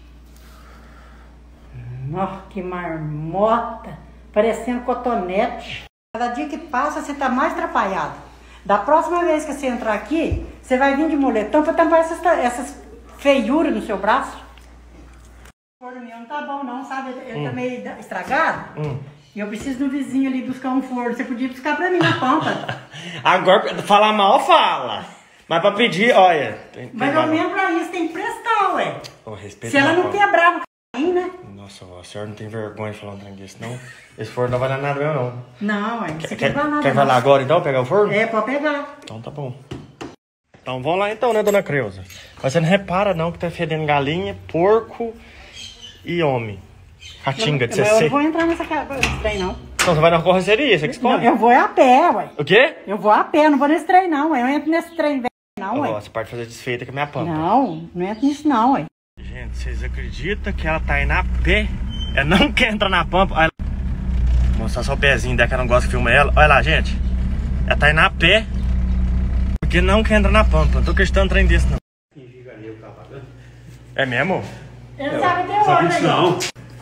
Speaker 10: Nossa, que marmota. Parecendo cotonete. Cada dia que passa, você tá mais atrapalhado. Da próxima vez que você entrar aqui, você vai vir de moletom pra tampar essas, essas feiuras no seu braço. O forno meu não tá bom não, sabe? Ele hum. tá meio estragado. Hum. E eu preciso do vizinho ali buscar um forno. Você podia buscar pra mim na pampa.
Speaker 2: Agora, falar mal, fala. Mas pra pedir, olha... Tem,
Speaker 10: Mas
Speaker 2: tem
Speaker 10: ao menos pra isso tem que prestar, ué.
Speaker 2: Oh,
Speaker 10: se ela não quebrar no caminho, né?
Speaker 2: Nossa, a senhora não tem vergonha de falar um trem desse, não? Esse forno não vai dar nada meu, não.
Speaker 10: Não, ué.
Speaker 2: Quer, quer, nada, quer vai lá agora, então, pegar o forno?
Speaker 10: É, pode pegar.
Speaker 2: Então tá bom. Então vamos lá então, né, dona Creuza? Mas você não repara, não, que tá fedendo galinha, porco e homem. Catinga de C C.
Speaker 10: Eu não vou entrar nessa trem, não.
Speaker 2: Então você vai na carroceria, você que escolhe?
Speaker 10: Não, eu vou a pé, ué.
Speaker 2: O quê?
Speaker 10: Eu vou a pé, não vou nesse trem, não, ué. Eu entro nesse trem velho, não, ué.
Speaker 2: Oh, você pode fazer desfeita com a minha pampa.
Speaker 10: Não, não entro nisso, não, ué.
Speaker 2: Gente, vocês acreditam que ela tá indo a pé? Ela não quer entrar na pampa. Olha, vou mostrar só o pezinho dela, que eu não gosto que filma ela. Olha lá, gente. Ela tá indo a pé porque não quer entrar na pampa. Não tô acreditando em trem desse, não. É mesmo?
Speaker 10: Ele não sabe até hoje, aí.
Speaker 6: Não.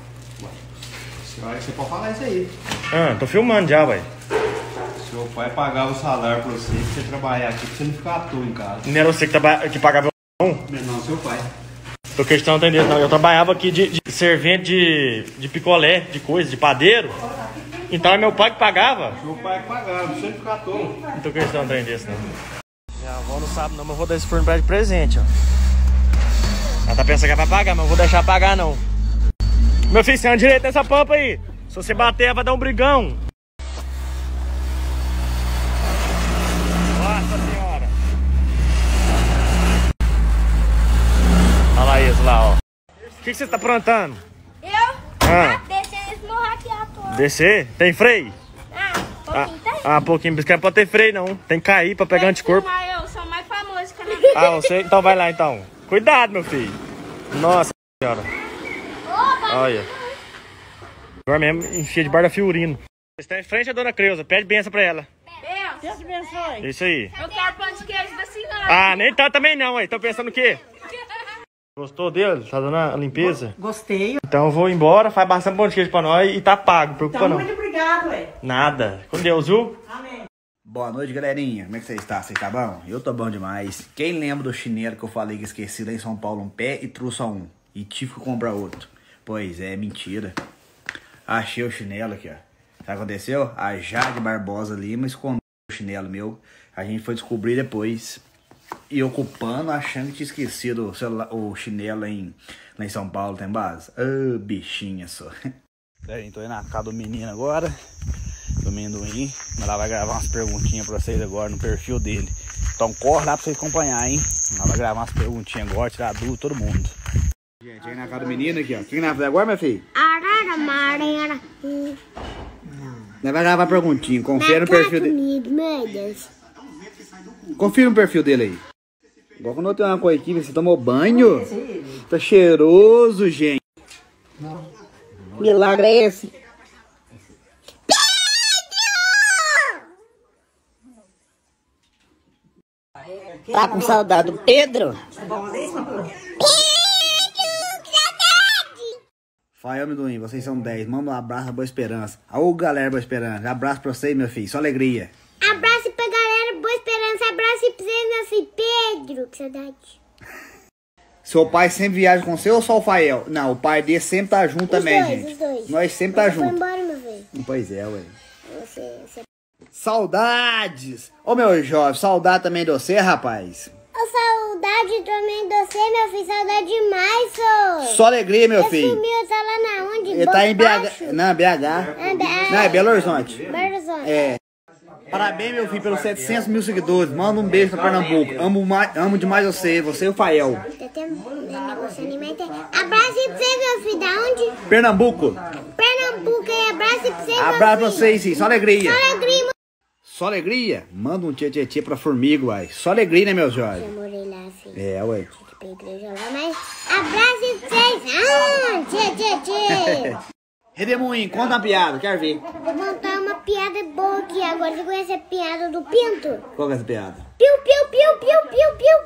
Speaker 6: Você pode falar isso aí.
Speaker 2: Ah, tô filmando já, ué.
Speaker 6: Seu pai pagava o salário pra você, pra você trabalhar aqui, pra você não ficar à toa em casa.
Speaker 2: Não era você que, que pagava o não?
Speaker 6: Não, seu pai.
Speaker 2: Tô questão de entender, não. Eu trabalhava aqui de, de servente de, de picolé, de coisa, de padeiro. Então é meu pai que pagava.
Speaker 6: Seu pai que pagava, você não ficar à toa.
Speaker 2: Não tô questão de entender isso, não. Minha avó não sabe, não, mas eu vou dar esse forno pra ela de presente, ó. Ela tá pensando que é pra pagar, mas eu vou deixar pagar, não. Meu filho, você anda direito nessa pampa aí. Se você bater, vai dar um brigão. Nossa senhora. Olha lá isso lá, ó. O que, que você tá aprontando?
Speaker 4: Eu?
Speaker 2: Ah.
Speaker 4: Descendo esse morro aqui à toa.
Speaker 2: Descer? Tem freio?
Speaker 4: Ah, pouquinho tem.
Speaker 2: Ah, pouquinho. Bicicleta pode ter freio, não. Tem que cair pra pegar anticorpo.
Speaker 4: Eu sou mais famoso que a
Speaker 2: Ah, você? Então vai lá, então. Cuidado, meu filho. Nossa senhora. Olha. Agora mesmo, enfia de bar da Fiorino. Você está em frente à dona Creuza. Pede benção pra ela.
Speaker 4: Benção.
Speaker 10: Deus te abençoe.
Speaker 2: Isso aí.
Speaker 4: Eu quero pão de queijo da senhora.
Speaker 2: Ah, nem tá também não, aí. Tô pensando o quê? Gostou dele? Tá dando a limpeza?
Speaker 10: Gostei.
Speaker 2: Então eu vou embora, faz bastante pão de queijo pra nós e tá pago, preocupa
Speaker 10: Então,
Speaker 2: não.
Speaker 10: muito obrigado, ué.
Speaker 2: Nada. Com Deus, viu?
Speaker 10: Amém.
Speaker 5: Boa noite, galerinha. Como é que você está? Você tá bom? Eu tô bom demais. Quem lembra do chinelo que eu falei que esqueci lá em São Paulo um pé e trouxe só um? E tive que comprar outro. Pois é, mentira. Achei o chinelo aqui, ó. Sabe o que aconteceu? A Jade Barbosa Lima escondeu o chinelo meu. A gente foi descobrir depois. E ocupando, achando que tinha esquecido o, celular, o chinelo em, lá em São Paulo, tem base? Ah, oh, bichinha só. Peraí, tô indo na casa do menino agora. Do amendoim. Ela vai gravar umas perguntinhas pra vocês agora no perfil dele. Então corre lá pra vocês acompanhar, hein? Ela vai gravar umas perguntinhas agora, tirar dúvida todo mundo. Gente, aí na casa do menino aqui, ó. O que nós vai fazer agora, meu filho?
Speaker 4: Arara, marara.
Speaker 5: Nós vai gravar perguntinha. Confira no perfil dele.
Speaker 4: Meu Deus.
Speaker 5: Confira no perfil dele aí. Igual quando eu tenho uma coisa aqui, você tomou banho? Tá cheiroso, gente.
Speaker 11: Milagre é esse? Tá com saudade do Pedro?
Speaker 5: Fael Amendoim, vocês são dez. Manda um abraço à Boa Esperança. Ô, galera Boa Esperança. Abraço pra vocês, meu filho. Só alegria.
Speaker 4: Abraço pra galera Boa Esperança. Abraço pra você, meu filho Pedro. Que saudade.
Speaker 5: Seu pai sempre viaja com você ou só o Fael? Não, o pai dele sempre tá junto
Speaker 4: Os
Speaker 5: também,
Speaker 4: dois,
Speaker 5: gente.
Speaker 4: os dois.
Speaker 5: Nós sempre tá
Speaker 4: Você
Speaker 5: junto.
Speaker 4: foi embora, meu filho.
Speaker 5: Pois é, ué.
Speaker 4: Você, você...
Speaker 5: Saudades! Ô, meu jovem, saudade também de você, rapaz.
Speaker 4: Ô, saudade também de você, meu filho. Saudade demais, sô.
Speaker 5: Só alegria, meu
Speaker 4: Ele
Speaker 5: filho.
Speaker 4: sumiu, tá lá na onde?
Speaker 5: Ele tá em B H.
Speaker 4: Baixo?
Speaker 5: Não, B H.
Speaker 4: Ah, B H.
Speaker 5: Não, é Belo Horizonte.
Speaker 4: Belo Horizonte.
Speaker 5: É. Parabéns, meu filho, pelos setecentos mil seguidores. Manda um beijo pra Pernambuco. Amo, mais, amo demais você, você e o Fael.
Speaker 4: Tá tendo um negócio animado. Abraço pra você, meu filho. Da onde?
Speaker 5: Pernambuco.
Speaker 4: Pernambuco. E abraço pra você, meu
Speaker 5: Abraço pra
Speaker 4: filho.
Speaker 5: vocês, sim. Só alegria.
Speaker 4: Só alegria, mano.
Speaker 5: Só alegria? Manda um tchê tchê tchê pra formiga, uai. Só alegria, né, meus jovens?
Speaker 4: Eu morei lá, filho.
Speaker 5: É, ué.
Speaker 4: Pra igreja lá, mas abraço pra vocês. Ah, tchê, tchê, tchê.
Speaker 5: Redemoinho, conta uma piada, quero ver.
Speaker 4: Vou contar uma piada boa aqui. Agora você conhece a piada do pinto?
Speaker 5: Qual que é essa piada?
Speaker 4: Piu, piu, piu, piu, piu, piu,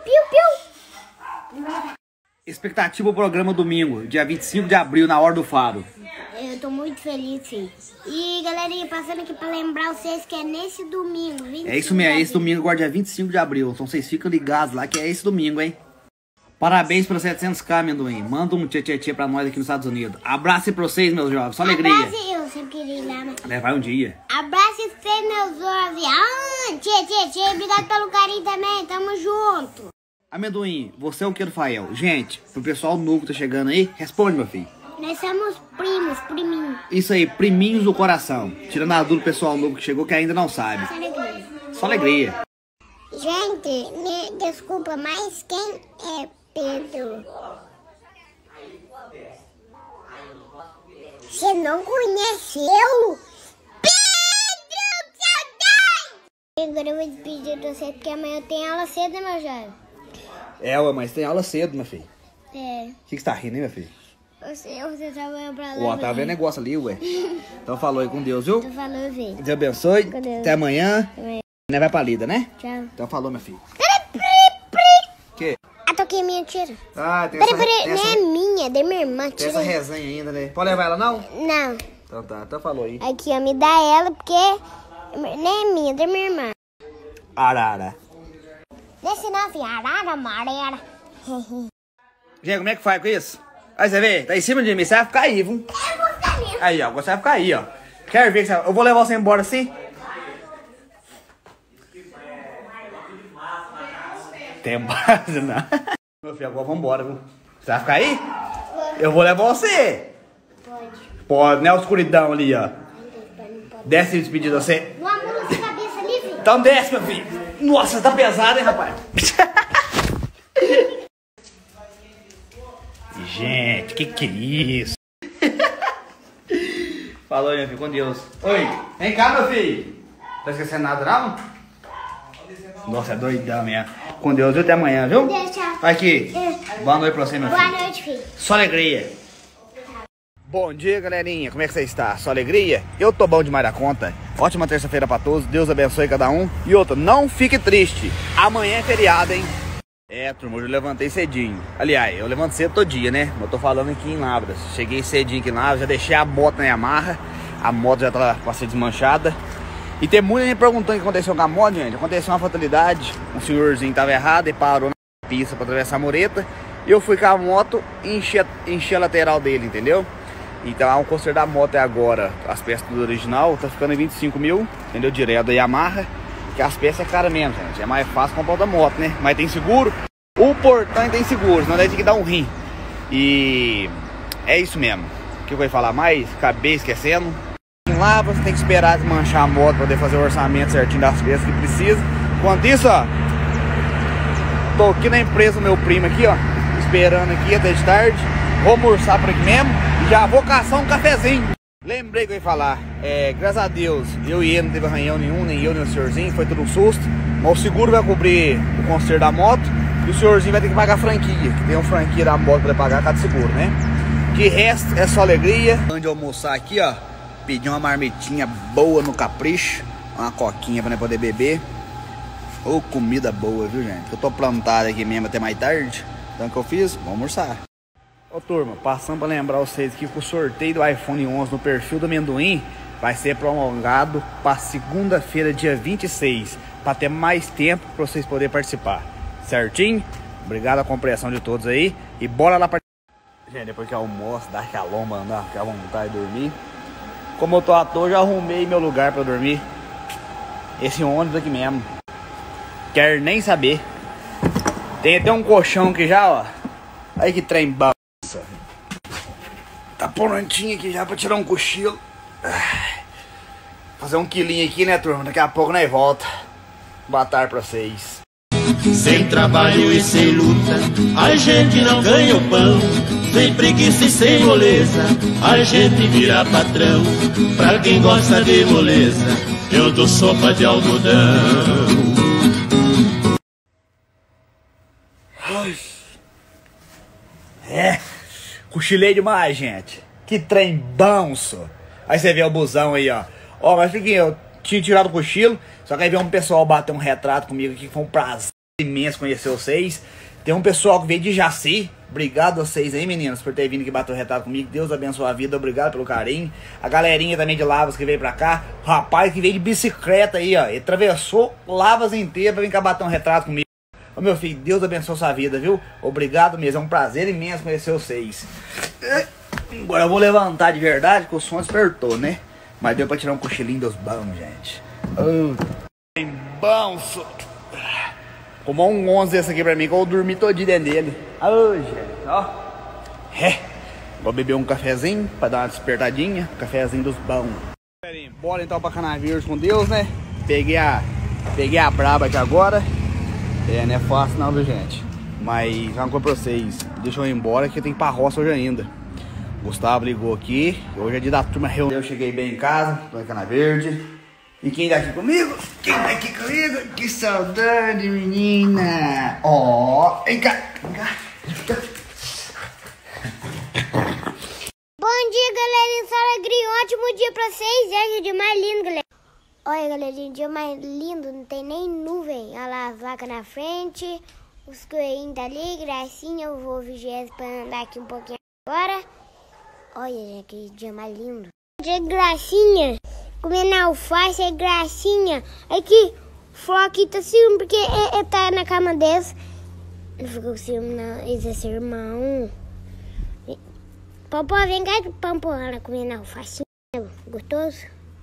Speaker 4: piu, piu.
Speaker 5: Expectativa pro programa domingo, dia vinte e cinco de abril, na hora do faro.
Speaker 4: Eu tô muito feliz, filho. E galerinha, passando aqui pra lembrar vocês que é nesse domingo, vinte e cinco
Speaker 5: É isso mesmo, é
Speaker 4: de
Speaker 5: esse domingo, agora dia vinte e cinco de abril. Então vocês ficam ligados lá que é esse domingo, hein? Parabéns pelos setecentos k, amendoim. Manda um tchê tchê tchê pra nós aqui nos Estados Unidos. Abraço pra vocês, meus jovens. Só alegria.
Speaker 4: Abraço, eu sempre queria ir lá, mas...
Speaker 5: É, vai um dia.
Speaker 4: Abraço pra vocês, meus jovens. Ah, tchê, tchê, tchê. Obrigado pelo carinho também. Tamo junto.
Speaker 5: Amendoim, você é o que do Fael? Gente, pro pessoal novo que tá chegando aí, responde, meu filho.
Speaker 4: Nós somos primos, priminhos.
Speaker 5: Isso aí, priminhos do coração. Tirando a dúvida do pessoal novo que chegou que ainda não sabe.
Speaker 4: Só alegria.
Speaker 5: Só alegria.
Speaker 4: Gente, me desculpa, mas quem é Pedro? Você não conheceu? Pedro, que saudade! Agora eu vou despedir de você porque amanhã eu tenho aula cedo, né, meu jovem?
Speaker 5: É, ué, mas tem aula cedo, meu filho.
Speaker 4: É.
Speaker 5: O que, que você tá rindo, hein, meu filho?
Speaker 4: Você, você trabalhou pra lá.
Speaker 5: Ó, tá vendo negócio ali, ué. Então falou aí com Deus, viu?
Speaker 4: Tu falou, velho.
Speaker 5: Deus abençoe.
Speaker 4: Com Deus.
Speaker 5: Até amanhã.
Speaker 4: Amanhã.
Speaker 5: Né, vai pra lida, né?
Speaker 4: Tchau.
Speaker 5: Então falou, meu filho. Que?
Speaker 4: Ah, toquei minha tira.
Speaker 5: Ah, tem
Speaker 4: Peraí,
Speaker 5: essa,
Speaker 4: peraí,
Speaker 5: tem
Speaker 4: não
Speaker 5: essa,
Speaker 4: é minha, é da minha irmã.
Speaker 5: tem essa
Speaker 4: Tira.
Speaker 5: resenha ainda, né? Pode levar ela, não?
Speaker 4: Não.
Speaker 5: Então tá, então falou aí.
Speaker 4: Aqui, ó, me dá ela porque nem é minha, é da minha irmã.
Speaker 5: Arara.
Speaker 4: Desse não, filho. Arara, amarela.
Speaker 5: Gente, como é que faz com isso? Aí você vê, tá em cima de mim, você vai ficar aí, viu? Aí, ó, você vai ficar aí, ó. Quer ver que você... Eu vou levar você embora assim? Tem base, não. Meu filho, agora vambora, viu? Você vai ficar aí? Eu vou levar você.
Speaker 4: Pode.
Speaker 5: Pode, né? A escuridão ali, ó. Desce despedido de você.
Speaker 4: Não amula essa cabeça ali, filho.
Speaker 5: Então desce, meu filho. Nossa, tá pesado, hein, rapaz? Gente, que que é isso? Falou aí, meu filho, com Deus. Oi, vem cá, meu filho. Tá esquecendo nada, não? Nossa, é doidão mesmo. Com Deus, viu? Até amanhã, viu?
Speaker 4: Deus, tchau.
Speaker 5: Aqui. Boa noite pra você, meu filho.
Speaker 4: Boa noite, filho.
Speaker 5: Só alegria. Bom dia, galerinha. Como é que você está? Só alegria? Eu tô bom demais da conta. Ótima terça-feira pra todos. Deus abençoe cada um. E outra, não fique triste. Amanhã é feriado, hein? É, turma, hoje eu levantei cedinho. Aliás, eu levanto cedo todo dia, né? Eu tô falando aqui em Lavras. Cheguei cedinho aqui em Lavras, já deixei a moto na Yamaha. A moto já tá pra ser desmanchada. E tem muita gente perguntando o que aconteceu com a moto, gente. Aconteceu uma fatalidade. Um senhorzinho tava errado e parou na pista pra atravessar a mureta. E eu fui com a moto e enchi a, enchi a lateral dele, entendeu? Então, o conserto da moto é agora. As peças do original tá ficando em vinte e cinco mil, entendeu? Direto da Yamaha. Que as peças é cara mesmo, gente. É mais fácil comprar outra moto, né? Mas tem seguro. O portão tem seguro, senão daí tem que dar um rim. E é isso mesmo. O que eu vou falar mais? Acabei esquecendo. Lá você tem que esperar desmanchar a moto para poder fazer o orçamento certinho das peças que precisa. Enquanto isso, ó, tô aqui na empresa do meu primo aqui, ó, esperando aqui até de tarde. Vou almoçar por aqui mesmo e já vou caçar um cafezinho. Lembrei que eu ia falar, é, graças a Deus, eu e ele não teve arranhão nenhum, nem eu nem o senhorzinho, foi tudo um susto. Mas o seguro vai cobrir o conserto da moto e o senhorzinho vai ter que pagar a franquia, que tem uma franquia da moto para pagar cada seguro, né? De resto, é só alegria. Antes de almoçar aqui, ó, pedi uma marmitinha boa no Capricho. Uma coquinha pra nós poder beber. Ô, oh, comida boa, viu, gente? Eu tô plantado aqui mesmo até mais tarde. Então o que eu fiz? Vamos almoçar. Ô, turma, passando pra lembrar vocês aqui que o sorteio do iPhone onze no perfil do Amendoim vai ser prolongado para segunda-feira, dia vinte e seis, para ter mais tempo para vocês poderem participar. Certinho? Obrigado a compreensão de todos aí. E bora lá participar. Gente, depois que eu almoço, dá aquela lomba, andar, ficar à vontade de dormir. Como eu tô à toa, já arrumei meu lugar para dormir. Esse ônibus aqui mesmo. Quero nem saber. Tem até um colchão aqui já, ó. Aí que trem bom. Tá prontinho aqui já pra tirar um cochilo. Fazer um quilinho aqui, né, turma? Daqui a pouco nós volta. Boa tarde pra vocês.
Speaker 12: Sem trabalho e sem luta, a gente não ganha o pão. Sem preguiça e sem moleza, a gente vira patrão. Pra quem gosta de moleza, eu dou sopa de algodão.
Speaker 5: É, cochilei demais, gente. Que trem bom, só. Aí você vê o busão aí, ó. Ó, mas fiquei, eu tinha tirado o cochilo. Só que aí veio um pessoal bater um retrato comigo aqui, que foi um prazer imenso conhecer vocês. Tem um pessoal que veio de Jaci. Obrigado a vocês aí, meninos, por ter vindo aqui bater o retrato comigo. Deus abençoe a vida, obrigado pelo carinho. A galerinha também de Lavras que veio pra cá. O rapaz que veio de bicicleta aí, ó. Ele atravessou Lavras inteira pra vir cá bater um retrato comigo. Ô, meu filho, Deus abençoe a sua vida, viu? Obrigado mesmo, é um prazer imenso conhecer vocês. Agora eu vou levantar de verdade, que o som despertou, né? Mas deu pra tirar um cochilinho dos bons, gente. Oh, bem bom, so... Como um onze esse aqui pra mim, que eu dormi todinho dentro dele. Ô, gente, ó. É. Vou beber um cafezinho pra dar uma despertadinha. Cafezinho dos bons. Bora então pra Canaverde com Deus, né? Peguei a, peguei a braba aqui agora. É, não é fácil não, viu, gente? Mas já não pra vocês. Deixa eu ir embora que eu tenho que ir pra roça hoje ainda. O Gustavo ligou aqui. Hoje é dia da turma reunida. Eu cheguei bem em casa, tô em Canaverde. E quem tá aqui comigo? Quem tá aqui comigo? Que saudade, menina! Ó, oh, vem cá, vem cá, vem cá.
Speaker 4: Bom dia, galerinha, só alegria, um ótimo dia pra vocês. É o dia mais lindo, galera. Olha, galerinha, o dia mais lindo, não tem nem nuvem. Olha lá, as vacas na frente, os coelhinhos tá ali, gracinha. Eu vou vigésimo pra andar aqui um pouquinho agora. Olha, gente, que dia mais lindo. Dia gracinha, comendo alface, é gracinha. Aqui, o Flock tá ciúme, porque ele tá na cama desse. Não ficou com ciúme, não, esse é seu irmão. Pampô, vem cá, Pampô, ela comendo alface, gostoso.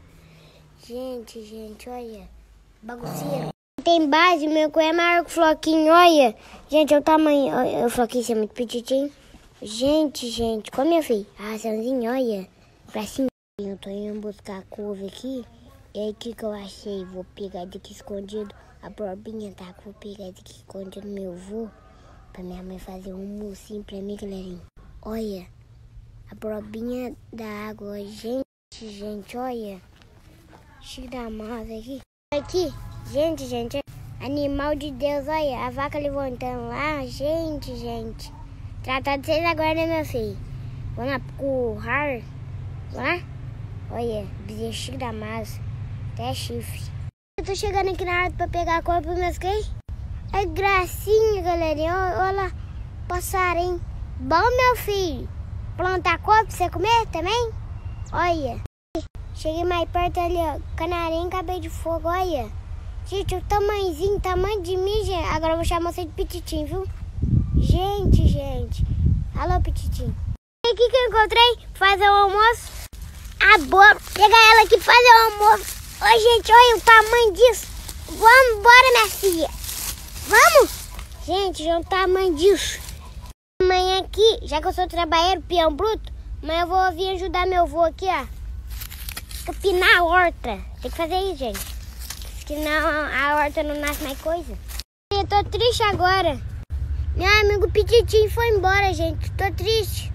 Speaker 4: Gente, gente, olha, bagunceiro. Tem base, meu cu é maior que o Floquinho, olha. Gente, olha o tamanho, olha, o Floquinho é muito petitinho. Gente, gente, como meu filho? Raçãozinho, olha, pra cima. Eu tô indo buscar a couve aqui. E aí, o que que eu achei? Vou pegar daqui escondido. A probinha tá, que vou pegar daqui escondido meu avô. Pra minha mãe fazer um mocinho pra mim, galerinha. Olha, a probinha da água, gente, gente, olha. Cheio da massa aqui. Aqui, gente, gente. Animal de Deus, olha. A vaca levantando lá. Gente, gente. Tratar de vocês agora, né, meu filho? Vamos lá currar. Vamos lá? Olha, bezerro cheio da massa. Até chifre. Eu tô chegando aqui na hora pra pegar a cor pros meus cães. É gracinha, galerinha. Olha lá. Passarinho. Bom, meu filho. Plantar cor pra você comer também? Olha. Cheguei mais perto ali, ó. Canarinho, cabelo de fogo, olha. Gente, o tamanhozinho, tamanho de mim, gente. Agora eu vou chamar você de Petitinho, viu? Gente, gente. Alô, Petitinho. E o que que eu encontrei? Fazer o almoço. Ah, boa. Pegar ela aqui pra fazer o almoço. Ô, gente, olha o tamanho disso. Vamos embora, minha filha. Vamos? Gente, olha o tamanho disso. Amanhã aqui, já que eu sou trabalheiro, peão bruto, amanhã eu vou vir ajudar meu avô aqui, ó. Capinar a horta. Tem que fazer isso, gente. Senão a horta não nasce mais coisa. Eu tô triste agora. Meu amigo Petitinho foi embora, gente. Tô triste.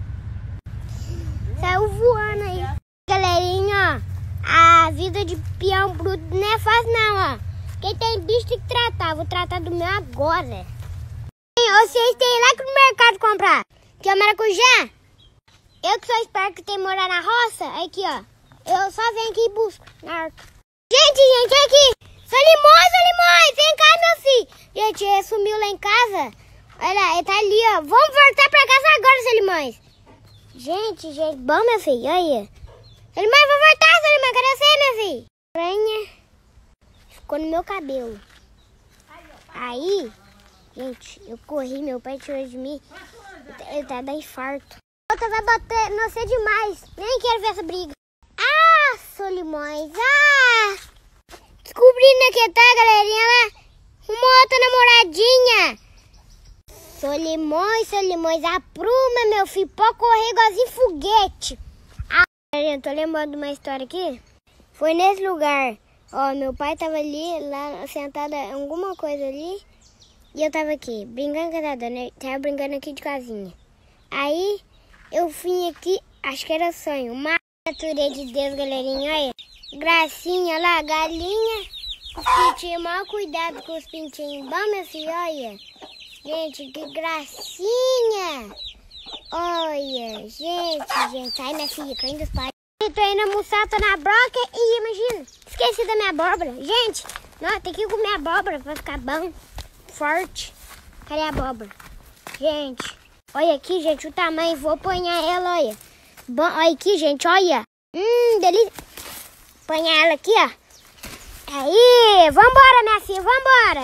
Speaker 4: Saiu voando aí. Galerinha, ó. A vida de peão bruto não é fácil, não, ó. Quem tem bicho tem que tratar. Vou tratar do meu agora. Vocês têm lá que no mercado comprar. Que é maracujá. Eu que sou esperto que tem que morar na roça, aqui, ó. Eu só venho aqui e busco na horta. Gente, gente, aqui. Solimões, Solimões, vem cá, meu filho. Gente, ele sumiu lá em casa. Olha, ele tá ali, ó. Vamos voltar pra casa agora, Solimões. Gente, gente, bom, meu filho, olha. Solimões, vou voltar, Solimões, cadê você, meu filho? Aranha ficou no meu cabelo. Aí, gente, eu corri, meu pai tirou de mim. Ele tá dando infarto. Outra vai bater, não sei demais. Nem quero ver essa briga. Ah, Solimões, ah! Descobrindo que tá, galerinha, lá. Uma outra namoradinha. Solimões, Solimões, apruma, meu filho. Pode correr igualzinho foguete. Ah, galerinha, tô lembrando de uma história aqui. Foi nesse lugar. Ó, meu pai tava ali, lá, sentado em alguma coisa ali. E eu tava aqui, brincando com a dona. Tava brincando aqui de casinha. Aí, eu vim aqui, acho que era sonho. Uma criatura de Deus, galerinha, olha. Gracinha lá, galinha. Os pintinhos, maior cuidado com os pintinhos. Bom, meu filho, olha. Gente, que gracinha. Olha, gente, gente. Ai, minha filha, crente dos pais. Eu tô indo almoçar, tô na broca e imagina, esqueci da minha abóbora. Gente, não, tem que comer abóbora pra ficar bom, forte. Cadê a abóbora? Gente, olha aqui, gente, o tamanho. Vou apanhar ela, olha. Bom, olha aqui, gente, olha. Hum, delícia. Apanhar ela aqui, ó. Aí, vambora, minha filha, vambora.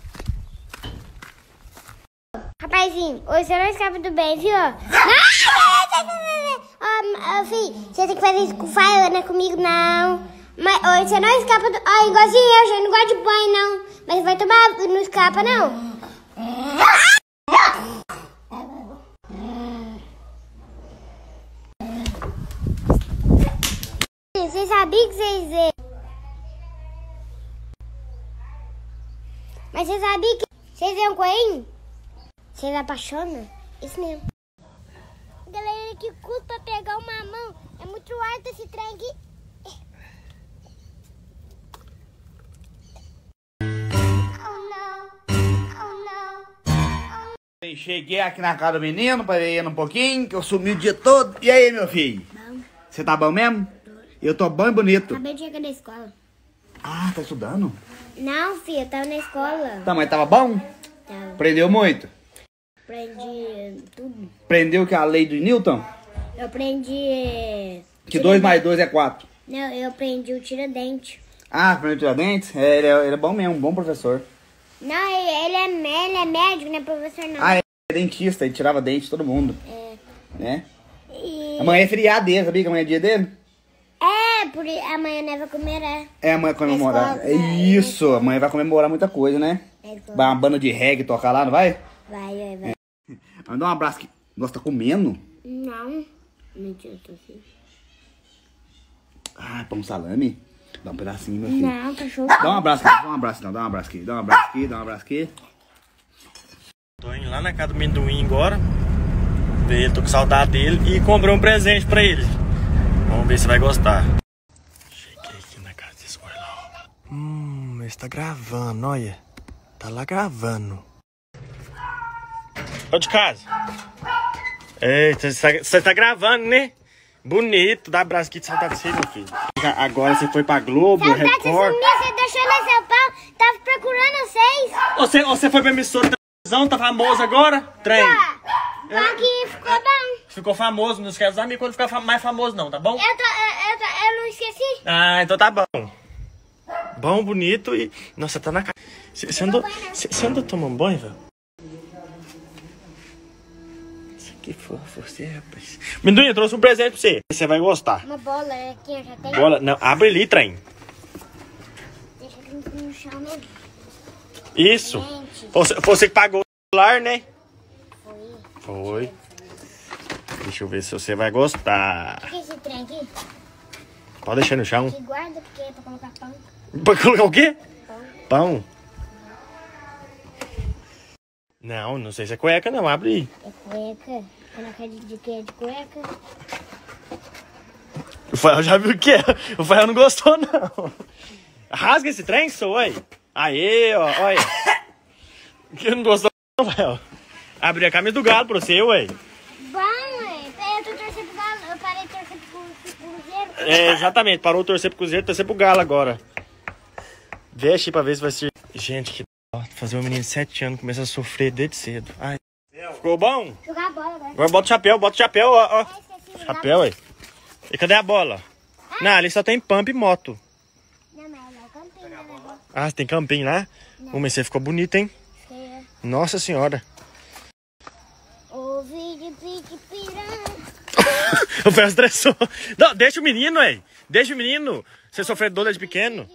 Speaker 4: Rapazinho, hoje você não escapa do bem, viu? Ó, filho, você tem que fazer isso com Faiana comigo, não. Mas hoje você não escapa do... Ó, igualzinho eu, gente, não gosto de banho, não. Mas vai tomar... Não escapa, não. Vocês sabiam que vocês... Mas vocês sabiam que... Vocês iam com ele? Vocês apaixonam? Isso mesmo. Galera, que custa pra pegar uma mão. É muito alto esse trem aqui. Oh, não. Oh,
Speaker 5: não. Cheguei aqui na casa do menino, parei um pouquinho, que eu sumi o dia todo. E aí, meu filho?
Speaker 4: Bom.
Speaker 5: Você tá bom mesmo? Eu tô bom e bonito.
Speaker 4: Acabei de chegar da escola.
Speaker 5: Ah, tá estudando?
Speaker 4: Não, filho, eu tava na escola.
Speaker 5: Tá, mas tava bom?
Speaker 4: Tava.
Speaker 5: Aprendeu muito?
Speaker 4: Aprendi tudo.
Speaker 5: Aprendeu que é a lei do Newton?
Speaker 4: Eu aprendi...
Speaker 5: Que dois mais dois é quatro.
Speaker 4: Não, eu aprendi o Tiradentes.
Speaker 5: Ah, aprendeu o Tiradentes? É, ele, é, ele é bom mesmo, um bom professor.
Speaker 4: Não, ele, ele, é, ele é médico, não é professor não.
Speaker 5: Ah, ele é dentista, ele tirava dente de todo mundo.
Speaker 4: É.
Speaker 5: Né?
Speaker 4: E...
Speaker 5: Amanhã é feriado dele, sabia que amanhã é dia dele?
Speaker 4: É, por amanhã nós vamos comemorar.
Speaker 5: É, amanhã comemorar. É isso, amanhã vai comemorar muita coisa, né? É, vai uma banda de reggae tocar lá, não vai?
Speaker 4: Vai, vai, vai.
Speaker 5: É. Manda um abraço aqui. Nossa, tá comendo?
Speaker 4: Não. Mentira, eu tô assim.
Speaker 5: Ah, pão salame? Dá um pedacinho, meu filho.
Speaker 4: Não, cachorro.
Speaker 5: Dá um abraço aqui, dá um abraço não, dá um abraço aqui. Dá um abraço aqui, dá um abraço aqui.
Speaker 2: Tô indo lá na casa do amendoim agora. Ver ele, tô com saudade dele. E comprei um presente pra ele. Vamos ver se vai gostar. Cheguei aqui na casa desse coisa lá, ó. Hum, ele tá gravando, olha. Tá lá gravando. Ó de casa. Eita, você tá gravando, né? Bonito, dá abraço aqui de saudade de você, meu filho. Agora você foi pra Globo,
Speaker 4: saudade
Speaker 2: Record.
Speaker 4: Você deixou lá São Paulo, tava procurando vocês.
Speaker 2: Você, você foi pra emissora de televisão, tá famoso agora? Trem.
Speaker 4: Tá, aqui ficou bom.
Speaker 2: Ficou famoso, não esquece dos amigos quando ficar mais famoso não, tá bom?
Speaker 4: Eu, tô, eu, eu, tô, eu não esqueci.
Speaker 2: Ah, então tá bom. Bom, bonito e... Nossa, tá na cara. Você andou, andou tomando banho, velho? Que fofo você, rapaz. Amendoim, eu trouxe um presente pra você. Você vai gostar.
Speaker 4: Uma bola aqui, eu já tenho.
Speaker 2: Bola? Não, abre ali, trem.
Speaker 4: Deixa aqui no chão, né?
Speaker 2: Isso. Você, você que pagou o celular, né?
Speaker 4: Foi.
Speaker 2: Foi. Deixa eu ver se você vai gostar.
Speaker 4: O que é esse trem aqui?
Speaker 2: Pode deixar no chão.
Speaker 4: Que guarda, porque é pra colocar pão.
Speaker 2: Pra colocar o quê?
Speaker 4: Pão.
Speaker 2: Pão? Não, não sei se é cueca não, abre aí.
Speaker 4: É cueca. Colocar de, de que é de cueca.
Speaker 2: O Fael já viu o que é? O Fael não gostou, não. Rasga esse trem, sou, oi. Aê, ó, olha. Que não gostou, não, Fael. Abri a camisa do galo pra você, ué.
Speaker 4: Bom, ué. Eu tô torcendo pro
Speaker 2: É, exatamente, parou de torcer pro Cruzeiro, torcer pro Galo agora. Veste pra ver se vai ser... Gente, que ó, fazer um menino de sete anos começa a sofrer desde cedo. Ai. Ficou bom?
Speaker 4: Jogar a bola agora.
Speaker 2: Agora bota o chapéu, bota o chapéu, ó. ó. Chapéu, aí. E cadê a bola? Ah. Não, ali só tem pump e moto.
Speaker 4: Não, mas é campinho, né?
Speaker 2: Ah, tem campinho lá? Ô, mas você ficou bonito, hein?
Speaker 4: Sim.
Speaker 2: Nossa senhora.
Speaker 4: O vídeo pique piranha.
Speaker 2: O Fel estressou. Não, deixa o menino, aí. Deixa o menino. Você sofreu dor desde pequeno?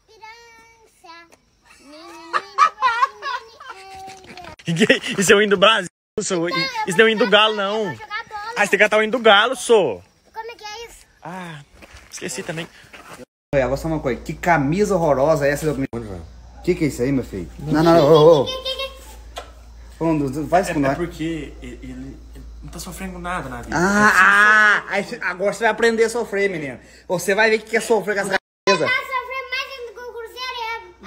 Speaker 2: Isso é o hino do Brasil, sou. Isso não é o hino do Galo, não. Ah, você tem que cantar o hino do Galo, sou.
Speaker 4: Como é que é isso?
Speaker 2: Ah, esqueci também.
Speaker 5: Agora só uma coisa, que camisa horrorosa é essa? O que que é isso aí, meu filho? Não, não, não. Vai se
Speaker 2: É, é porque ele, ele não tá sofrendo nada na vida.
Speaker 5: Ah, ah, aí, agora você vai aprender a sofrer, menino. Você vai ver o que é sofrer com essa camisa.
Speaker 4: Tá sofrendo mais do que o Cruzeiro.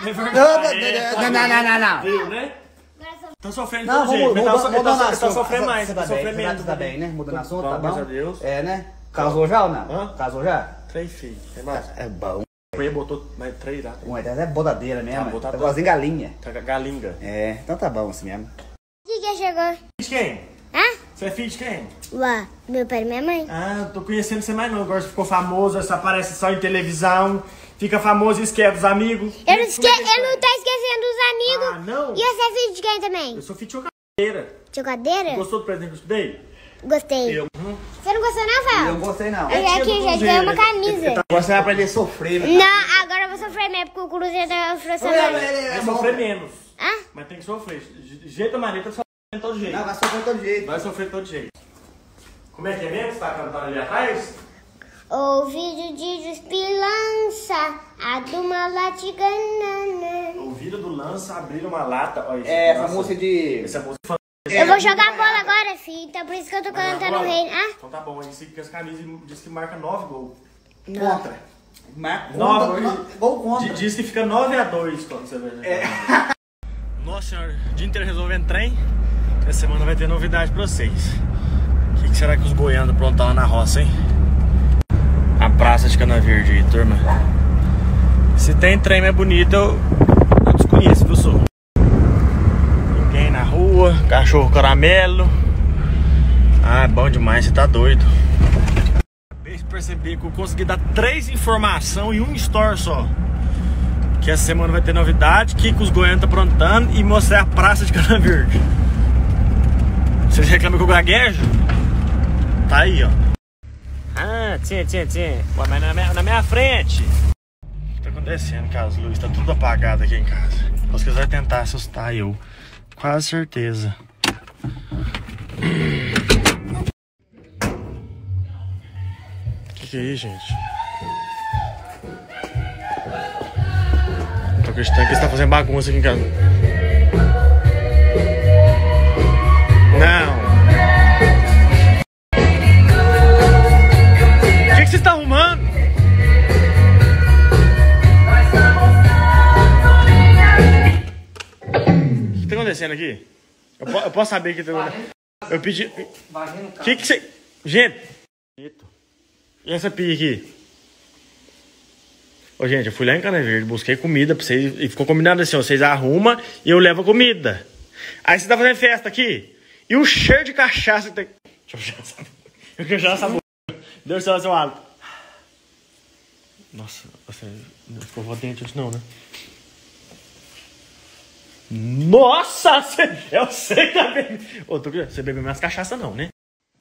Speaker 5: Não, não, não, não, não.
Speaker 2: Viu, né? Tá sofrendo
Speaker 5: Não,
Speaker 2: todo
Speaker 5: vamos
Speaker 2: jeito.
Speaker 5: mudar
Speaker 2: Tá,
Speaker 5: muda
Speaker 2: tá,
Speaker 5: assunto.
Speaker 2: tá sofrendo mais,
Speaker 5: Você
Speaker 2: tá
Speaker 5: tá bem,
Speaker 2: sofrendo menos.
Speaker 5: você tá bem, né? Mudando assunto, tá
Speaker 2: Graças
Speaker 5: bom?
Speaker 2: a Deus.
Speaker 5: É, né? Casou já ou não?
Speaker 2: Hã?
Speaker 5: Casou já?
Speaker 2: Três filhos. É mais.
Speaker 5: É bom.
Speaker 2: Ele botou mais três lá.
Speaker 5: Ué, é bodadeira mesmo.
Speaker 2: Tá,
Speaker 5: Tá,
Speaker 2: botar
Speaker 5: igualzinho galinha.
Speaker 2: Tá galinga.
Speaker 5: É, então tá bom assim mesmo.
Speaker 4: Que que chegou?
Speaker 2: Filho de quem?
Speaker 4: Hã?
Speaker 2: Você é filho de quem?
Speaker 4: Ué, meu pai e minha mãe.
Speaker 2: Ah, tô conhecendo você mais não. Agora você ficou famoso, você aparece só em televisão. Fica famoso e esquece os amigos.
Speaker 4: Eu não, esque... eu não tô esquecendo os amigos.
Speaker 2: Ah, não?
Speaker 4: E você é filho de quem também?
Speaker 2: Eu sou filho de chocadeira.
Speaker 4: Chocadeira?
Speaker 2: Gostou do presente que eu estudei?
Speaker 4: Gostei.
Speaker 2: Eu. Hum.
Speaker 4: Você não gostou não, Val?
Speaker 5: Eu não gostei não.
Speaker 4: Eu já aqui, já ganhei uma camisa.
Speaker 5: Agora você vai aprender a sofrer, né?
Speaker 4: Não, agora eu vou sofrer mesmo, porque o Cruzeiro tá oferecendo.
Speaker 2: Vai sofrer menos.
Speaker 4: Hã?
Speaker 2: Mas tem que sofrer. De jeito ou maneira, tá sofrendo de todo jeito.
Speaker 5: Não, vai sofrer de todo jeito.
Speaker 2: Vai sofrer de todo jeito. Como é que é mesmo? Você tá cantando ali atrás?
Speaker 4: O vídeo de despilança, a duma latiganana.
Speaker 2: O vídeo do Lança abrir uma lata. Olha,
Speaker 5: É, essa música de...
Speaker 2: Essa música.
Speaker 4: Eu vou jogar bola agora, filho. Então por isso que eu tô cantando o reino. Ah?
Speaker 2: Então tá bom, aí esse que as camisas diz que marca nove gols.
Speaker 5: Contra. Marca
Speaker 2: nove
Speaker 5: gol contra.
Speaker 2: Diz que fica nove a dois quando você vê. É. Nossa senhora, o dia inteiro resolvendo trem. Essa semana vai ter novidade pra vocês. O que, que será que os goianos aprontaram lá na roça, hein? A praça de Cana Verde aí, turma. Se tem trem mais bonito, eu, eu desconheço, viu, sou? Ninguém na rua, cachorro caramelo. Ah, bom demais, você tá doido. Acabei de perceber que eu consegui dar três informações em um story só. Que essa semana vai ter novidade, que, que os goianos estão aprontando e mostrar a praça de Cana Verde. Vocês reclamam que eu gaguejo? Tá aí, ó. Ah, tchê, tchê, tchê. Pô, mas na minha, na minha frente. O que tá acontecendo, cara? As luzes tá tudo apagado aqui em casa. Os que vai tentar assustar eu. Quase certeza. Que que é isso, gente? Tô acreditando que você tá fazendo bagunça aqui em casa. Não. O que que você está arrumando? O que tá acontecendo aqui? Eu, po eu posso saber o que tá acontecendo? Eu pedi... O que que você... Gente! E essa pia aqui? Ô, gente, eu fui lá em Cana Verde, busquei comida pra vocês e ficou combinado assim, ó, vocês arrumam e eu levo a comida. Aí você tá fazendo festa aqui e o cheiro de cachaça que tem... Deixa eu já Eu quero já essa boca. Deus do seu hálito. Nossa, você não escovou dente hoje não, né? Nossa, você, eu sei que tá bebendo. Ô, tô, você bebeu minhas cachaças não, né?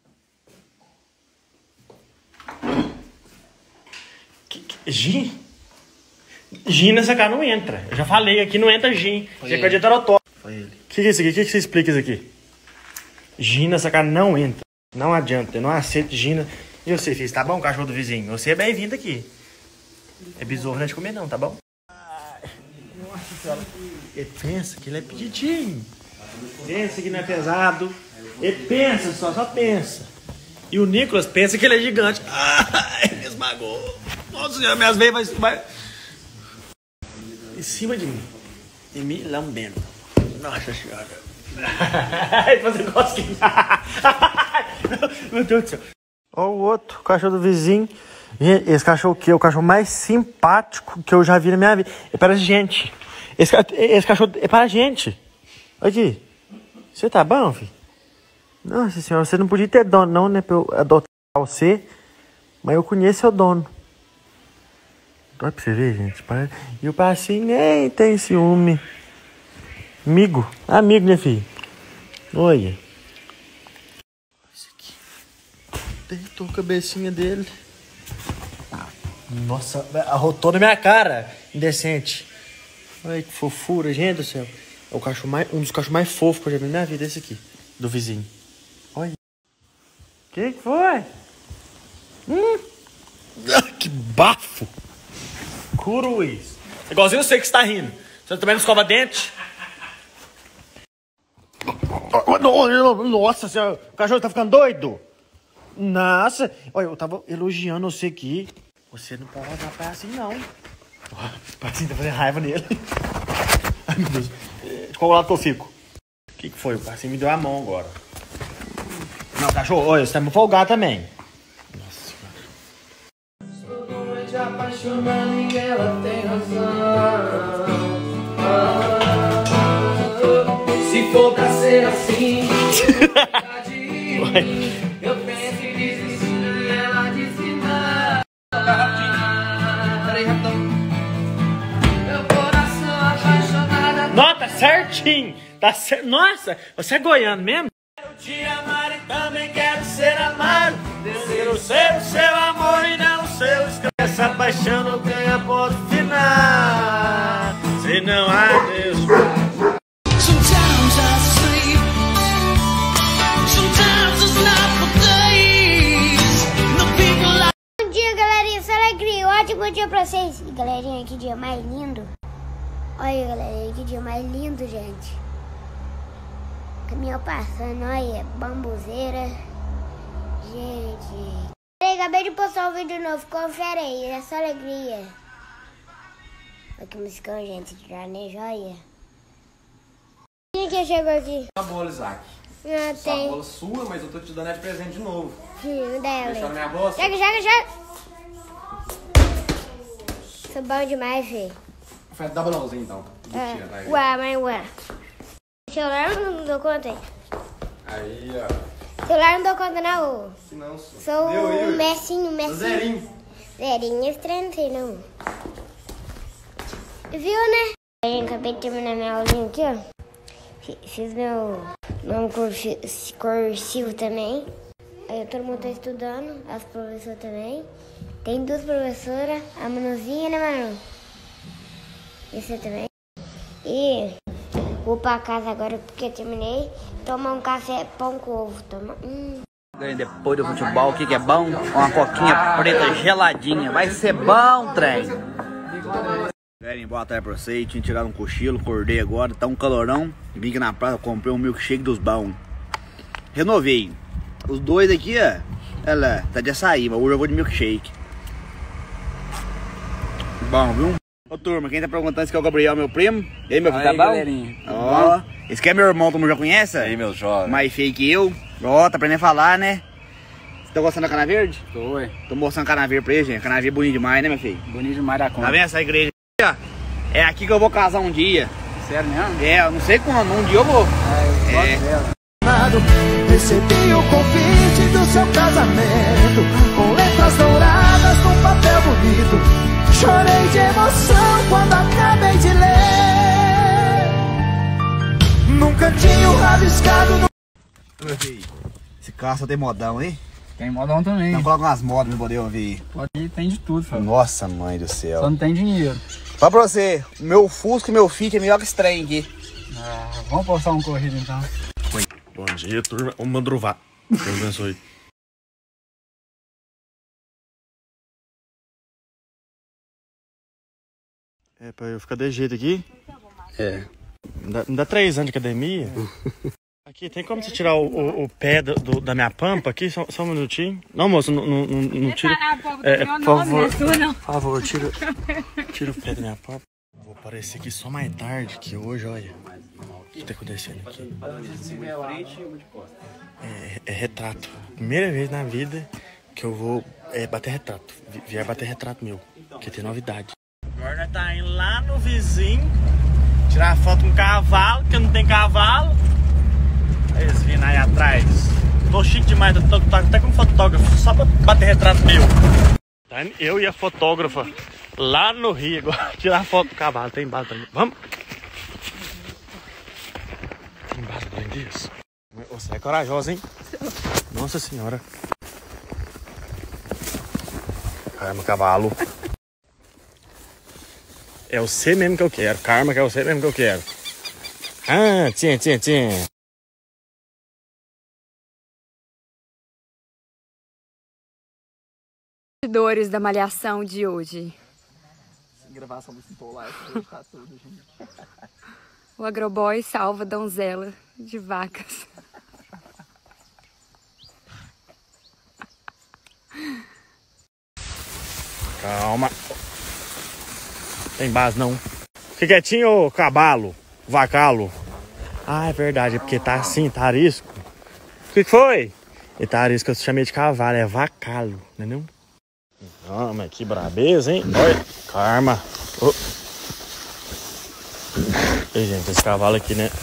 Speaker 2: Que, que, gin? Gin nessa cara não entra. Eu já falei aqui, não entra gin. Você é de tarotó.
Speaker 5: Foi ele.
Speaker 2: O que, que é isso aqui? O que, que você explica isso aqui? Gin nessa cara não entra. Não adianta, eu não aceito gin. E você, filho, tá bom, cachorro do vizinho? Você é bem-vindo aqui. É besouro não é de comer não, tá bom? Nossa senhora. Ele pensa que ele é pedidinho. Pensa que não é pesado. Ele pensa só, só pensa. E o Nicolas pensa que ele é gigante. Ai, me esmagou. Nossa senhora, minhas veias vai... vai... Em cima de mim. E me lambendo. Nossa senhora. Fazer cosquinha. Meu Deus do céu. Olha o outro, o cachorro do vizinho. Gente, esse cachorro aqui é o cachorro mais simpático que eu já vi na minha vida. É para gente. Esse, esse cachorro é para gente. Aqui. Você tá bom, filho? Nossa senhora, você não podia ter dono, não, né? Pra eu adotar você. Mas eu conheço seu dono. Olha pra você ver, gente. E o passinho nem tem ciúme. Amigo. Amigo, né, filho? Olha. Esse aqui. Deitou a cabecinha dele. Nossa, arrotou na minha cara. Indecente. Olha que fofura, gente do céu. É o cachorro mais, um dos cachorros mais fofos que eu já vi na minha vida, esse aqui. Do vizinho. Olha. Que que foi? Hum. Que bafo. Cruz. Igualzinho você que está rindo. Você também não escova dente? Nossa senhora, o cachorro tá ficando doido? Nossa. Olha, eu tava elogiando você aqui. Você não pode olhar pra assim, não. O Patinho tá fazendo raiva nele. Ai, meu Deus. De qual lado que eu fico? O que que foi? O Patinho me deu a mão agora. Não, cachorro, olha, você tá me folgado também. Nossa,
Speaker 8: Estou doente, apaixonado e ela tem razão. Se for pra ser assim, eu penso em desistir e ela disse não. Peraí, rapidão. Meu coração apaixonado.
Speaker 2: Nossa, tá certinho. Tá cer... Nossa, você é goiano mesmo?
Speaker 8: Quero te amar e também quero ser amado. Desejo ser o seu amor e não o seu escravo.
Speaker 2: Essa paixão não tem a ponto final. Se não há Deus.
Speaker 4: Bom dia, galerinha, só alegria, ótimo dia pra vocês. E galerinha, que dia mais lindo. Olha, galerinha, que dia mais lindo, gente. Caminhão passando, olha, bambuzeira. Gente, eu acabei de postar um vídeo novo, confere aí, é só alegria. Olha que musicão, gente, de janeiro, olha. Quem que chegou aqui?
Speaker 6: A bola, Isaac.
Speaker 4: Não
Speaker 6: Essa
Speaker 4: tem.
Speaker 6: bola sua, mas eu tô te dando é de presente de novo.
Speaker 4: Hum, dela.
Speaker 6: Deixa na minha bolsa.
Speaker 4: Chega, chega, chega. Sou bom demais, filho.
Speaker 6: Foi dar balãozinho então.
Speaker 4: É.
Speaker 6: Mentira, vai.
Speaker 4: Ué, mas ué. Celular não dou conta aí.
Speaker 6: Aí, ó.
Speaker 4: Celular não dou conta não.
Speaker 6: Se não, sou.
Speaker 4: Sou
Speaker 6: Deu,
Speaker 4: o
Speaker 6: eu.
Speaker 4: Messinho, Messinho.
Speaker 6: Zerinho.
Speaker 4: Zerinho, estranho, não sei não. Viu, né? Eu acabei de terminar minha aulinha aqui, ó. Fiz meu nome cursivo também. Aí todo mundo tá estudando, as professoras também. Tem duas professoras, a Manuzinha, né, Manu? E você também. E vou pra casa agora porque eu terminei. Tomar um café, pão com ovo. Toma. Hum.
Speaker 5: Depois do futebol, o que, que é bom? Uma coquinha preta geladinha. Vai ser bom, trem. Galerinha, boa tarde pra vocês. Tinha tirado um cochilo, acordei agora, tá um calorão. Vim aqui na praça, comprei um milkshake dos bons. Renovei. Os dois aqui, ó. Ela tá de açaí, mas hoje eu vou de milkshake. Bom, viu? Ô turma, quem tá perguntando se é o Gabriel, meu primo? E aí, meu filho, tá bom?
Speaker 6: Galerinha.
Speaker 5: Ó, esse aqui é meu irmão, como já conhece?
Speaker 6: Aí, meu jovem.
Speaker 5: Mais feio que eu. Ó, tá aprendendo a falar, né? Você tá gostando da cana verde?
Speaker 6: Tô, ué.
Speaker 5: Tô mostrando cana verde pra ele, gente. Cana verde é bonito demais, né, meu filho?
Speaker 6: Bonito demais da conta.
Speaker 5: Tá vendo essa igreja aqui, ó? É aqui que eu vou casar um dia.
Speaker 6: Sério mesmo?
Speaker 5: É, eu não sei quando, um dia eu vou.
Speaker 6: É, eu
Speaker 5: É.
Speaker 6: gosto dela.
Speaker 8: Recebi o convite do seu casamento, com letras douradas num papel bonito. Chorei de emoção quando acabei de ler. Num cantinho rabiscado no...
Speaker 5: Meu filho, esse carro só tem modão, hein?
Speaker 6: Tem modão também.
Speaker 5: Não coloca umas modas pra poder ouvir.
Speaker 6: Pode ir, tem de tudo, Fábio.
Speaker 5: Nossa, mãe do céu.
Speaker 6: Só não tem dinheiro.
Speaker 5: Fala pra você, o meu Fusca e meu Fiat é melhor que esse trem aqui.
Speaker 6: Ah, vamos postar um corrido então.
Speaker 2: Bom dia, turma. Ô, Mandruvá. Deus abençoe. É pra eu ficar desse jeito aqui?
Speaker 6: É.
Speaker 2: Me dá, me dá três anos de academia. Aqui, tem como você tirar o, o, o pé do, do- da minha pampa aqui? Só, só um minutinho. Não, moço, não, não, não, não tira. É, por favor, por favor, tira, tira o pé da minha pampa. Vou aparecer aqui só mais tarde, que hoje, olha. O que tá acontecendo aqui? É, é retrato. Primeira vez na vida que eu vou é, bater retrato. Vier bater retrato meu, que tem novidade. Agora nós tá indo lá no vizinho, tirar foto com um cavalo, que não tem cavalo. Eles vindo aí atrás. Tô chique demais, tô, tô até com fotógrafo, só pra bater retrato meu. Tá indo eu e a fotógrafa lá no Rio agora, tirar foto do cavalo. Tem embaixo também. Vamos? Tem embaixo também disso. Você é corajosa, hein? Nossa senhora. Karma, cavalo. É você mesmo que eu quero. Karma, que é você mesmo que eu quero. Ah, tchim, tchim, tchim.
Speaker 13: Bastidores da malhação de hoje.
Speaker 6: Sem gravação do Simple Life, tá tudo, gente.
Speaker 13: O agroboy salva donzela de vacas.
Speaker 2: Calma. Tem base não. Fica quietinho, ô cabalo, vacalo. Ah, é verdade, é porque tá assim, tá arisco. O que, que foi? E tá arisco, eu chamei de cavalo, é vacalo, não é não? Ah, mas que brabeza, hein? Olha, karma. Oh. E, gente, esse cavalo aqui, né?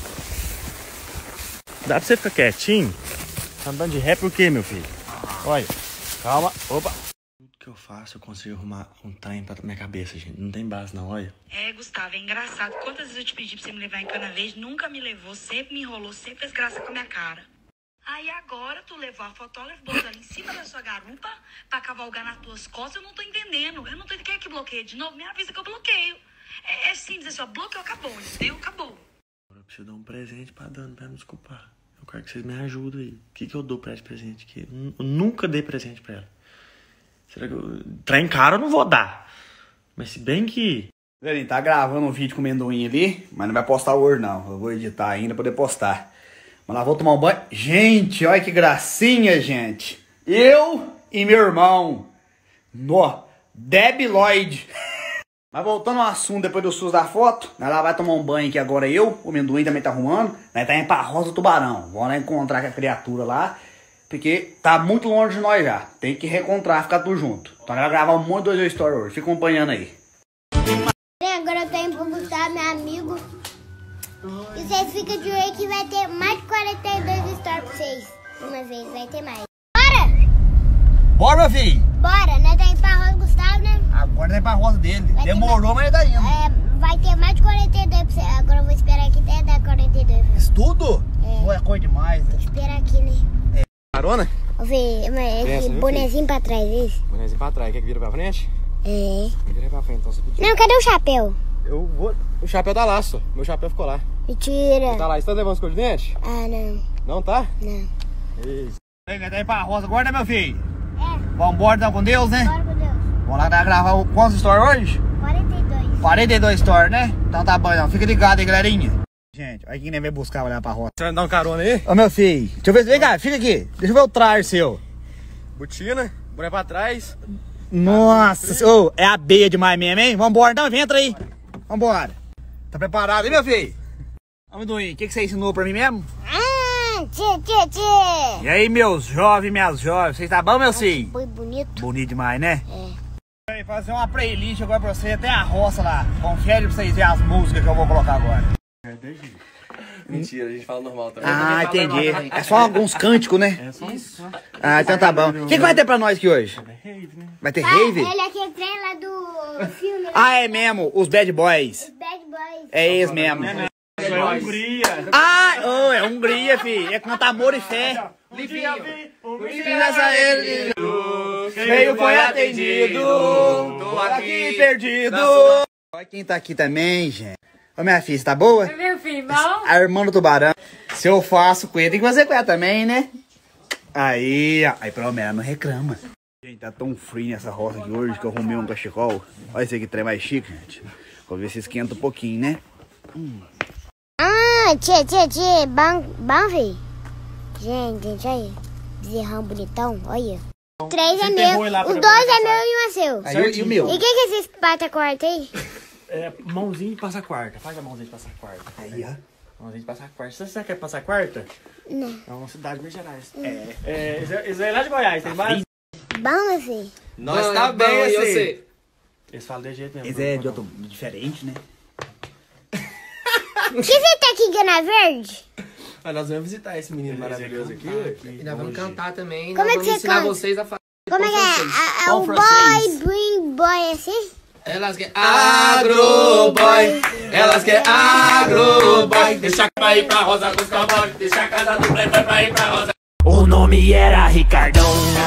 Speaker 2: Dá pra você ficar quietinho? Tá andando de ré por quê, meu filho? Olha, calma, opa. Tudo que eu faço, eu consigo arrumar um trem pra minha cabeça, gente. Não tem base, não, olha.
Speaker 14: É, Gustavo, é engraçado. Quantas vezes eu te pedi pra você me levar em Cana Verde, nunca me levou, sempre me enrolou, sempre fez graça com a minha cara. Aí agora tu levou a fotógrafa, botou ela em cima da sua garupa pra cavalgar nas tuas costas, eu não tô entendendo. Eu não tô entendendo. Quem é que bloqueia de novo? Me avisa que eu bloqueio. É, é simples, é só bloqueio, acabou, entendeu? Acabou.
Speaker 2: Agora eu preciso dar um presente pra Dani, pra me desculpar. Eu quero que vocês me ajudem aí. O que, que eu dou pra ela de presente aqui? Eu nunca dei presente pra ela. Será que eu... Trem caro eu não vou dar. Mas se bem que...
Speaker 5: Ele tá gravando um vídeo com o amendoim ali, mas não vai postar hoje não. Eu vou editar ainda pra poder postar. Mas lá vou tomar um banho. Gente, olha que gracinha, gente. Eu e meu irmão. No, Debbie Lloyd. Mas voltando ao assunto, depois do S U S da foto, ela vai tomar um banho aqui agora eu. O amendoim também tá arrumando. Nós tá indo pra Rosa do Tubarão. Vamos lá encontrar com a criatura lá. Porque tá muito longe de nós já. Tem que reencontrar, ficar tudo junto. Então ela vai gravar um monte de dois stories hoje. Fica acompanhando aí.
Speaker 4: Agora eu tô indo pro Gustavo, meu amigo. E vocês ficam de olho que vai ter mais de quarenta e dois stories pra vocês. Uma vez, vai ter mais. Bora!
Speaker 5: Bora, meu filho!
Speaker 4: Bora, nós tá indo pra Rosa do Gustavo, né?
Speaker 5: Agora nós é pra Rosa dele.
Speaker 4: Vai
Speaker 5: Demorou, mas tá indo.
Speaker 4: É, vai ter mais de quarenta e dois pra vocês. Agora eu vou esperar aqui até dar quarenta e dois.
Speaker 5: Isso tudo?
Speaker 4: É.
Speaker 5: Pô, é coisa demais.
Speaker 4: Tem que esperar aqui, né?
Speaker 5: É. Carona?
Speaker 4: Vou ver, mas esse bonezinho pra trás, esse.
Speaker 6: Bonezinho pra trás, quer que vira pra frente?
Speaker 4: É.
Speaker 6: Vira pra frente, então você pediu.
Speaker 4: Não, cadê o chapéu?
Speaker 6: Eu vou... O chapéu tá lá, só. Meu chapéu ficou lá.
Speaker 4: Mentira.
Speaker 6: Não tá lá. Você tá levando escova de dente?
Speaker 4: Ah, não.
Speaker 6: Não tá?
Speaker 4: Não.
Speaker 5: Isso. Nós tá indo pra Rosa agora, né, meu filho? É. Vambora então com Deus, né?
Speaker 4: Bora com Deus.
Speaker 5: Vamos lá gravar o... quantos stories hoje?
Speaker 4: quarenta e dois.
Speaker 5: quarenta e dois stories, né? Então tá bom, então. Fica ligado aí, galerinha. Gente, olha quem nem vai buscar olhar pra Rosa.
Speaker 6: Você vai dar um carona aí?
Speaker 5: Ô, meu filho. Deixa eu ver. Vem cá, fica aqui. Deixa eu ver o traje seu.
Speaker 6: Botina, boné pra trás.
Speaker 5: Nossa, ô, oh, é a beia demais mesmo, hein? Vambora então, entra aí. Vambora. Tá preparado aí, meu filho? Amendoim, o que, que você ensinou pra mim mesmo?
Speaker 4: Ah, tchê, tchê, tchê.
Speaker 5: E aí, meus jovens, minhas jovens, vocês tá bom, meu filho?
Speaker 4: Foi bonito.
Speaker 5: Bonito demais, né?
Speaker 4: É.
Speaker 5: Vou fazer uma playlist agora pra você, até a roça lá. Confere pra vocês verem as músicas que eu vou colocar agora.
Speaker 6: Mentira, a gente fala normal também.
Speaker 5: Ah, entendi. É só alguns cânticos, né?
Speaker 6: É só isso.
Speaker 5: Ah, então tá bom. O que, que vai ter pra nós aqui hoje? Vai ter
Speaker 4: Ah,
Speaker 5: rave?
Speaker 4: ele é aquele trem lá do filme.
Speaker 5: Ah, é mesmo, os Bad Boys.
Speaker 4: Os Bad Boys.
Speaker 5: É esse mesmo.
Speaker 2: É Hungria.
Speaker 5: Ah, oh, é Hungria, filho. É cantar amor e fé. Nessa ele. Veio foi atendido. Tô aqui perdido. Olha quem tá aqui também, gente. Ô, minha filha, você tá boa?
Speaker 13: É meu filho, bom?
Speaker 5: A irmã do tubarão. Se eu faço com ele, tem que fazer com ela também, né? Aí, ó. Aí pelo menos ela não reclama. Gente, tá tão frio nessa roça de hoje que eu arrumei um cachecol. Olha esse aqui, trem mais chique, gente. Vou ver se esquenta um pouquinho, né? Hum.
Speaker 4: Ah, tchê, tchê, tchê. Bom, bom, filho. Gente, gente, olha. Bezerrão bonitão, olha. Três é meu, os dois é meu e um é seu.
Speaker 5: Aí, e o meu?
Speaker 4: E o que que é esses pata quarta aí?
Speaker 2: É, mãozinha de passar quarta. Faz a mãozinha de passar quarta.
Speaker 5: Aí, ó.
Speaker 2: Mãozinha de passar quarta. Você, você quer passar quarta?
Speaker 4: Não.
Speaker 2: É uma cidade de Minas Gerais. É. É, isso é lá de Goiás, tem mais?
Speaker 4: bom, assim?
Speaker 6: Nós tá bem, eu sei.
Speaker 2: Eles falam de jeito mesmo.
Speaker 5: Eles é de outro diferente, né?
Speaker 4: O que você tá aqui, Gana Verde?
Speaker 6: Ah, nós vamos visitar esse menino maravilhoso aqui. E nós vamos cantar também.
Speaker 4: Como
Speaker 6: nós
Speaker 4: é que
Speaker 6: vamos
Speaker 4: você
Speaker 6: ensinar
Speaker 4: canta?
Speaker 6: vocês a fazer.
Speaker 4: Como é que é? É, é o boy, bring boy, assim?
Speaker 6: Elas querem agroboy, elas querem agroboy. Deixa pra ir pra rosa com os cowboy, deixa a casa do playboy pra ir pra rosa.
Speaker 8: O nome era Ricardão.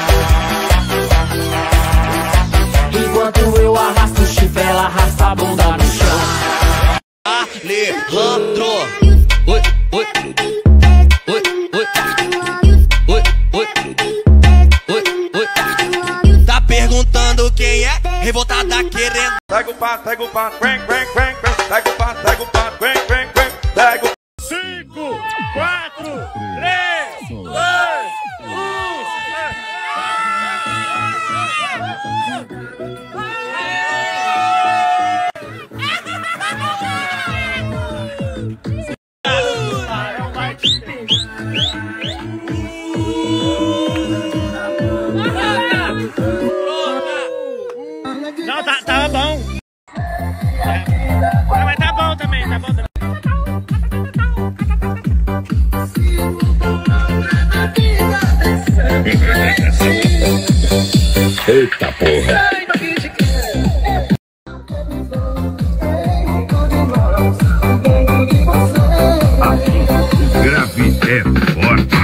Speaker 8: Enquanto eu arrasto o chifre, ela arrasta a bunda no chão.
Speaker 12: Alejandro. Oi, oi. Oi, oi. Oi, oi. Oi, oi. Tá perguntando quem é? Revoltada querendo.
Speaker 15: Pega o pato, pega o pato, vem, vem, vem, vem. Pega o pato, pega o pato, vem, vem, vem. Pega o cinco, quatro, três, dois, um.
Speaker 2: Não, tá, tava bom. É. Não, mas tá bom também, tá bom também.
Speaker 12: Eita porra.
Speaker 15: O grave é forte.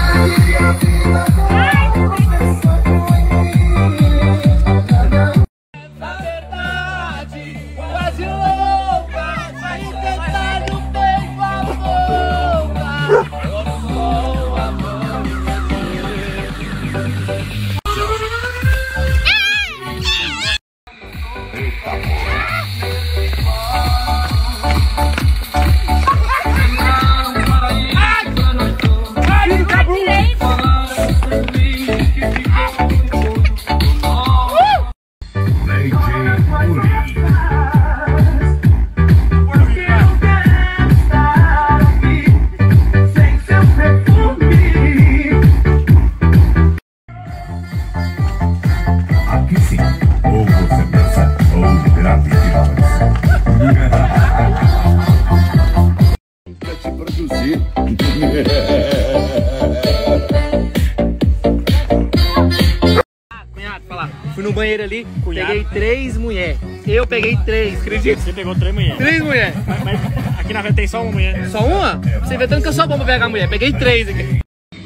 Speaker 6: Fui no banheiro ali, Cunhado. Peguei três mulheres. Eu peguei três, acredita?
Speaker 2: Você pegou três mulheres?
Speaker 6: Três mulheres.
Speaker 2: Mas, mas aqui na frente tem só uma mulher.
Speaker 6: Só uma? Você vê tanto que eu sou bom pra pegar mulher. Peguei três aqui.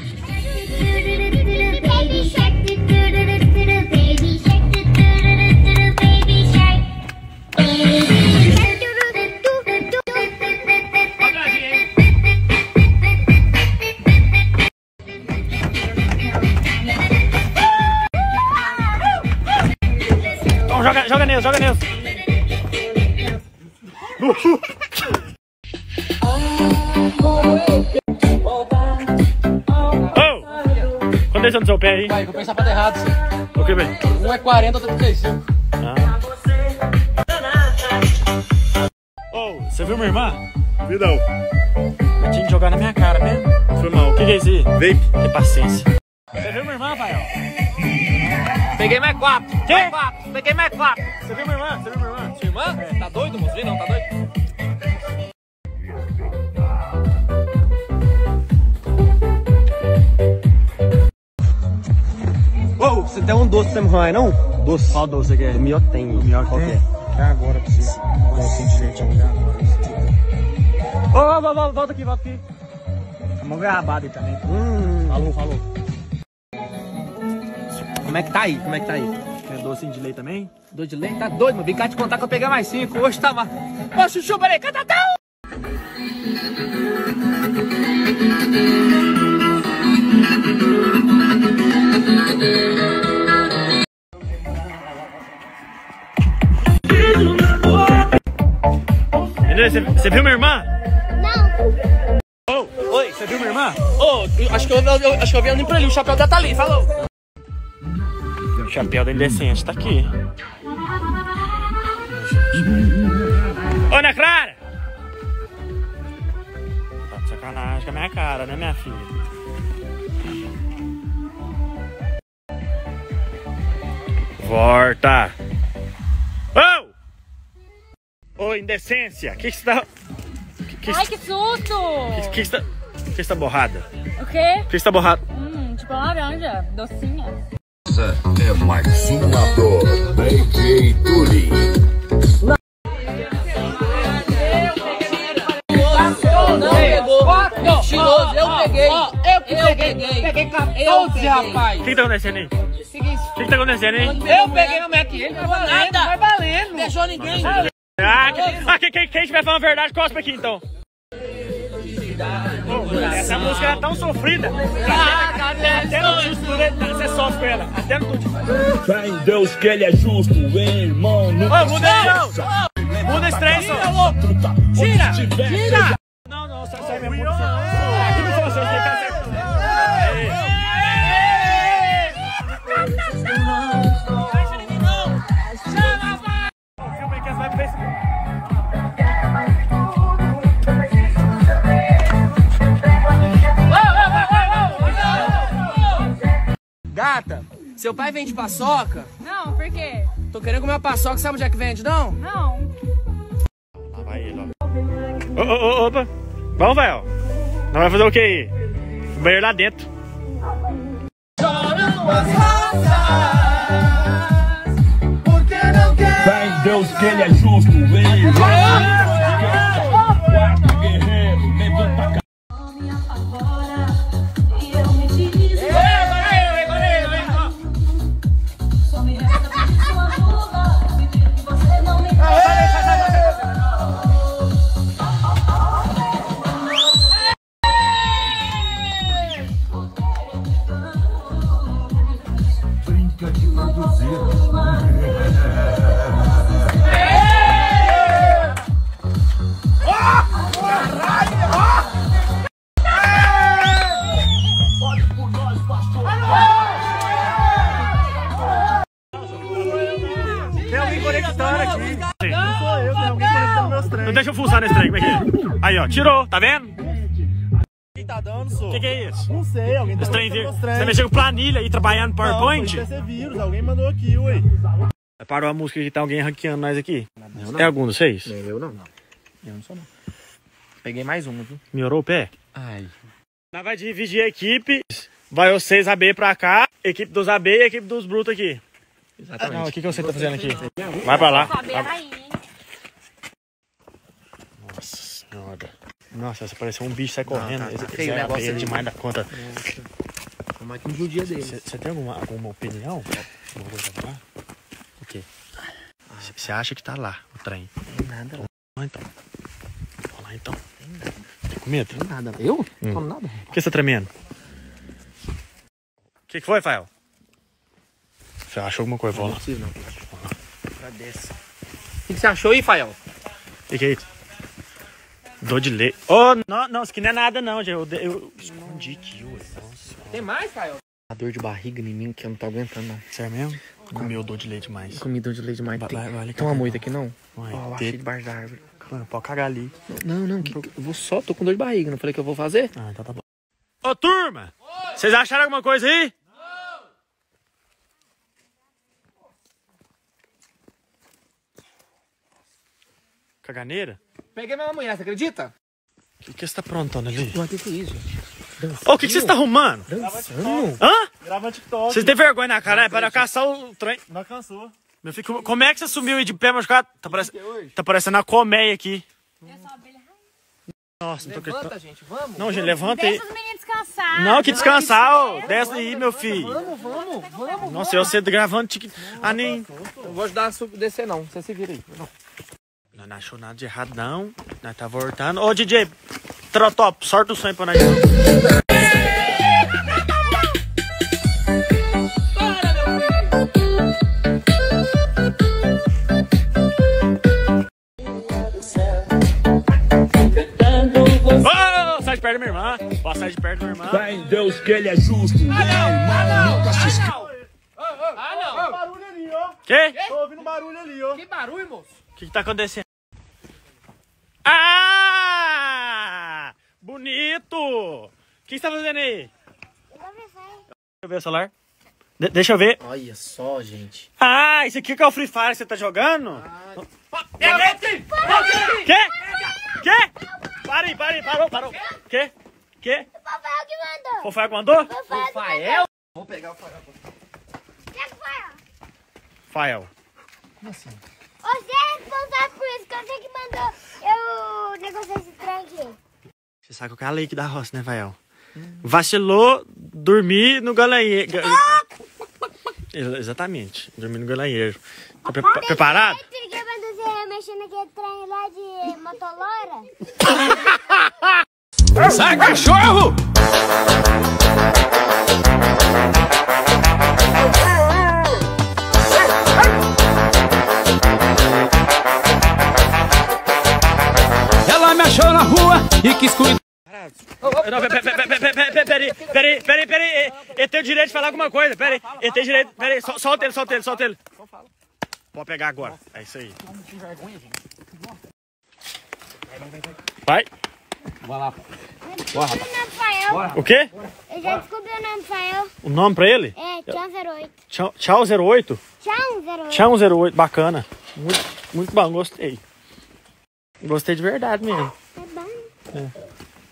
Speaker 2: Joga, joga neles, joga neles. Oh! Quanto é isso no seu pé aí?
Speaker 6: Vai, vou pensar pra errado.
Speaker 2: O que, velho?
Speaker 6: Um é quarenta, outro é trinta e cinco.
Speaker 2: Ah. Oh, você viu minha irmã?
Speaker 15: Vi não.
Speaker 2: Eu tinha que jogar na minha cara mesmo. Foi mal. O que, que é isso aí?
Speaker 15: Vape.
Speaker 2: Tem paciência. Você viu minha irmã, Fael?
Speaker 6: Peguei mais quatro.
Speaker 2: Que?
Speaker 6: Mais quatro. Peguei mais quatro.
Speaker 2: Você viu minha irmã? Você viu minha irmã?
Speaker 6: Sua irmã? É. Tá doido, moço? Vi não, tá doido?
Speaker 16: Ô, oh, você tem um doce pra me não? Doce.
Speaker 2: Qual doce você quer?
Speaker 16: Miotenho.
Speaker 2: Miotenho.
Speaker 16: É. É agora pra você. Docinho de leite agora.
Speaker 2: Ô, oh, volta, volta aqui, volta aqui. A mão gravada aí também.
Speaker 16: Hum.
Speaker 2: Falou, falou.
Speaker 6: Como é que tá aí? Como é que tá aí?
Speaker 2: Quer docinho de leite também?
Speaker 6: Doce de leite? Tá doido, mano. Vem cá te contar que eu peguei mais cinco. Hoje tá mais. Ô, chuchu, peraí, catatão!
Speaker 2: Você viu minha irmã?
Speaker 4: Não.
Speaker 2: Oh, oi, você viu minha irmã?
Speaker 6: Ô, oh, acho que eu, eu, eu, acho que eu vi andando pra ali. O chapéu dela tá ali, falou.
Speaker 2: O chapéu da indecente tá aqui. Ô, Ana Clara! Tá de sacanagem com a minha cara, né, minha filha? Corta! Ô! Ô, indecência! O que que você tá... Que, que
Speaker 17: Ai, que susto!
Speaker 2: O que, que você tá... O que você tá borrada?
Speaker 17: O quê?
Speaker 2: O que você tá borrada?
Speaker 17: Hum, tipo laranja, docinha.
Speaker 18: Essa é mais uma do D J Turi.
Speaker 6: Não pegou. Mentiroso, eu peguei. Eu que peguei. Peguei quatorze, rapaz.
Speaker 2: O que que tá acontecendo aí? O que que tá acontecendo aí?
Speaker 6: Eu peguei no Mac, ele tá valendo. Vai valendo. Não deixou ninguém.
Speaker 2: Ah, quem, ah, quem, quem, quem estiver falando a verdade, cospe aqui então. Essa música é tão sofrida. Até no justo você sofre com ela. Até no justo.
Speaker 18: Fé em Deus que ele é justo, irmão.
Speaker 2: Ô, muda aí, não. Muda esse trem, só. Tira, tira. Não, não, sai, sai mesmo. Aqui não foi você, você tá certo.
Speaker 6: Gata, seu pai vende paçoca?
Speaker 17: Não, por quê?
Speaker 6: Tô querendo comer uma paçoca, sabe onde é que vende, não?
Speaker 17: Não.
Speaker 2: Lá vai ele, ó. Ô, ô, ô, opa. Vamos, velho. Nós vai fazer o que aí? O banheiro lá dentro.
Speaker 18: Fé em Deus que ele é justo, irmão.
Speaker 2: Não deixa eu fuçar nesse trem, como é que é? Aí, ó, tirou, tá vendo?
Speaker 19: Quem tá dando, sou?
Speaker 2: O que, que é isso?
Speaker 19: Não sei, alguém tá
Speaker 2: Esse trem
Speaker 19: mandando
Speaker 2: vir...
Speaker 19: os trem.
Speaker 2: Você mexeu com planilha aí, trabalhando no PowerPoint?
Speaker 19: Não, deve ser vírus, alguém mandou aqui, ué.
Speaker 2: Parou a música que tá alguém hackeando nós aqui. Não, não. É algum dos seis?
Speaker 19: Nem eu não. não. Eu não sou não. Peguei mais um, viu?
Speaker 2: Melhorou o pé?
Speaker 19: Ai.
Speaker 2: Nós vai dividir a equipe. Vai vocês A B pra cá, equipe dos A B e equipe dos brutos aqui.
Speaker 19: Exatamente.
Speaker 2: Não, o que, que você tá fazendo aqui? Vai pra lá. Nossa senhora. Nossa, você pareceu um bicho, sai correndo.
Speaker 19: Não, tá, tá
Speaker 2: esse
Speaker 19: feio
Speaker 2: esse
Speaker 19: o
Speaker 2: é
Speaker 19: negócio
Speaker 2: feio
Speaker 19: aí.
Speaker 2: demais da conta.
Speaker 19: Como é que um judia dele?
Speaker 2: Você tem alguma, alguma opinião? Alguma coisa pra falar? O quê? Você acha que tá lá, o trem?
Speaker 19: Tem nada lá.
Speaker 2: Vamos lá então. Vamos lá então. Tem com medo?
Speaker 19: Tem nada. Eu?
Speaker 2: Hum.
Speaker 19: Não falo nada.
Speaker 2: Por que você tá tremendo? O que, que foi, Fael? Você achou alguma coisa? Vou lá.
Speaker 19: Não é possível, não. Agradece. O que você achou aí, Fael?
Speaker 2: O que, que é isso? Dor de leite. Oh, não, não, isso aqui não é nada não, gente. Eu, eu escondi aqui, ué. Nossa.
Speaker 19: Tem mais, Fael? A dor de barriga em mim que eu não tô aguentando, não.
Speaker 2: Sério mesmo? Comeu dor de leite demais.
Speaker 19: Comi dor de leite demais.
Speaker 2: Vai,
Speaker 19: Tem,
Speaker 2: vai, vai,
Speaker 19: tem uma moita aqui, não?
Speaker 2: Vai,
Speaker 19: Ó, eu achei debaixo da árvore.
Speaker 2: Mano, pode cagar ali.
Speaker 19: Não, não, que, que, eu vou só, tô com dor de barriga. Não falei que eu vou fazer?
Speaker 2: Ah, então tá bom. Ô, turma! Oi. Vocês acharam alguma coisa aí? Não! Caganeira?
Speaker 19: Peguei minha mulher, você acredita?
Speaker 2: O que, que você tá aprontando ali?
Speaker 19: Ué, o que que é isso?
Speaker 2: Ô, o que, que você tá arrumando?
Speaker 19: Dançando?
Speaker 2: Hã?
Speaker 19: Grava TikTok.
Speaker 2: Vocês têm vergonha na cara, é para caçar o trem.
Speaker 19: Não cansou.
Speaker 2: Meu filho, como é que você sumiu aí de pé machucado? Tá, parece... tá parecendo uma colmeia aqui. Nossa, não tô
Speaker 6: Levanta,
Speaker 2: acreditando.
Speaker 6: gente, vamos.
Speaker 2: Não, gente, levanta aí.
Speaker 17: Deixa os meninos descansar.
Speaker 2: Não, que descansar, ô. Desce aí, meu filho.
Speaker 6: Vamos, vamos, vamos.
Speaker 2: Nossa, eu cedo gravando. Tic... Ah, nem...
Speaker 6: Não vou ajudar a subir, descer, não. Você se vira aí. Não.
Speaker 2: Nós não achou nada de errado, não. Nós tá voltando. Ô, D J, Trotop, sorte o sonho pra nós. Ô, sai de perto da minha irmã. Ó, sai de perto da minha irmã.
Speaker 18: Fé em Deus que ele é justo.
Speaker 2: Ah, não, ah, não,
Speaker 18: nunca se
Speaker 2: ah, não.
Speaker 6: Ah, não.
Speaker 19: Barulho ali, ó.
Speaker 2: Quê?
Speaker 19: Tô ouvindo barulho ali, ó.
Speaker 6: Que barulho, moço?
Speaker 2: O que, que tá acontecendo? Ah! Bonito! O que você tá fazendo aí? Deixa eu ver o celular. De deixa eu ver.
Speaker 19: Olha só, gente.
Speaker 2: Ah, isso aqui que é o Free Fire que você tá jogando? Ah. Quê? Quê? Quê? Para aí, para aí, parou, parou. Quê? Quê?
Speaker 4: O Fafael que mandou.
Speaker 2: O Fafael que mandou?
Speaker 4: O Fafael?
Speaker 19: Vou pegar o Fael.
Speaker 4: Pega o Fael.
Speaker 2: Fael.
Speaker 19: Como assim?
Speaker 4: Você é responsável por isso, que você que mandou eu negociar esse trem aqui.
Speaker 2: Você sabe que eu calei aqui da roça, né, Fael? Hum. Vacilou dormir no galinheiro. Exatamente, dormir no galinheiro. Tá pre preparado?
Speaker 4: Você mandou você mexer naquele trem lá de motolora?
Speaker 12: Sai, cachorro!
Speaker 6: Ela me achou na rua e quis cuidar.
Speaker 2: Não, peraí, peraí, peraí, peraí. Ele tem o direito de falar alguma coisa. Peraí, ele tem direito. Peraí, solta ele, solta ele, solta ele. Pode pegar agora. É isso aí. Vai.
Speaker 6: Vai lá.
Speaker 4: Bora, rapaz.
Speaker 2: O quê?
Speaker 4: Eu já descobri o nome do Fael.
Speaker 2: O nome pra ele?
Speaker 4: É, Tchau zero oito.
Speaker 2: Tchau, tchau zero oito?
Speaker 4: Tchau zero oito.
Speaker 2: Tchau zero oito, bacana. Muito, muito bom, gostei. Gostei de verdade mesmo.
Speaker 4: É bom.
Speaker 2: É.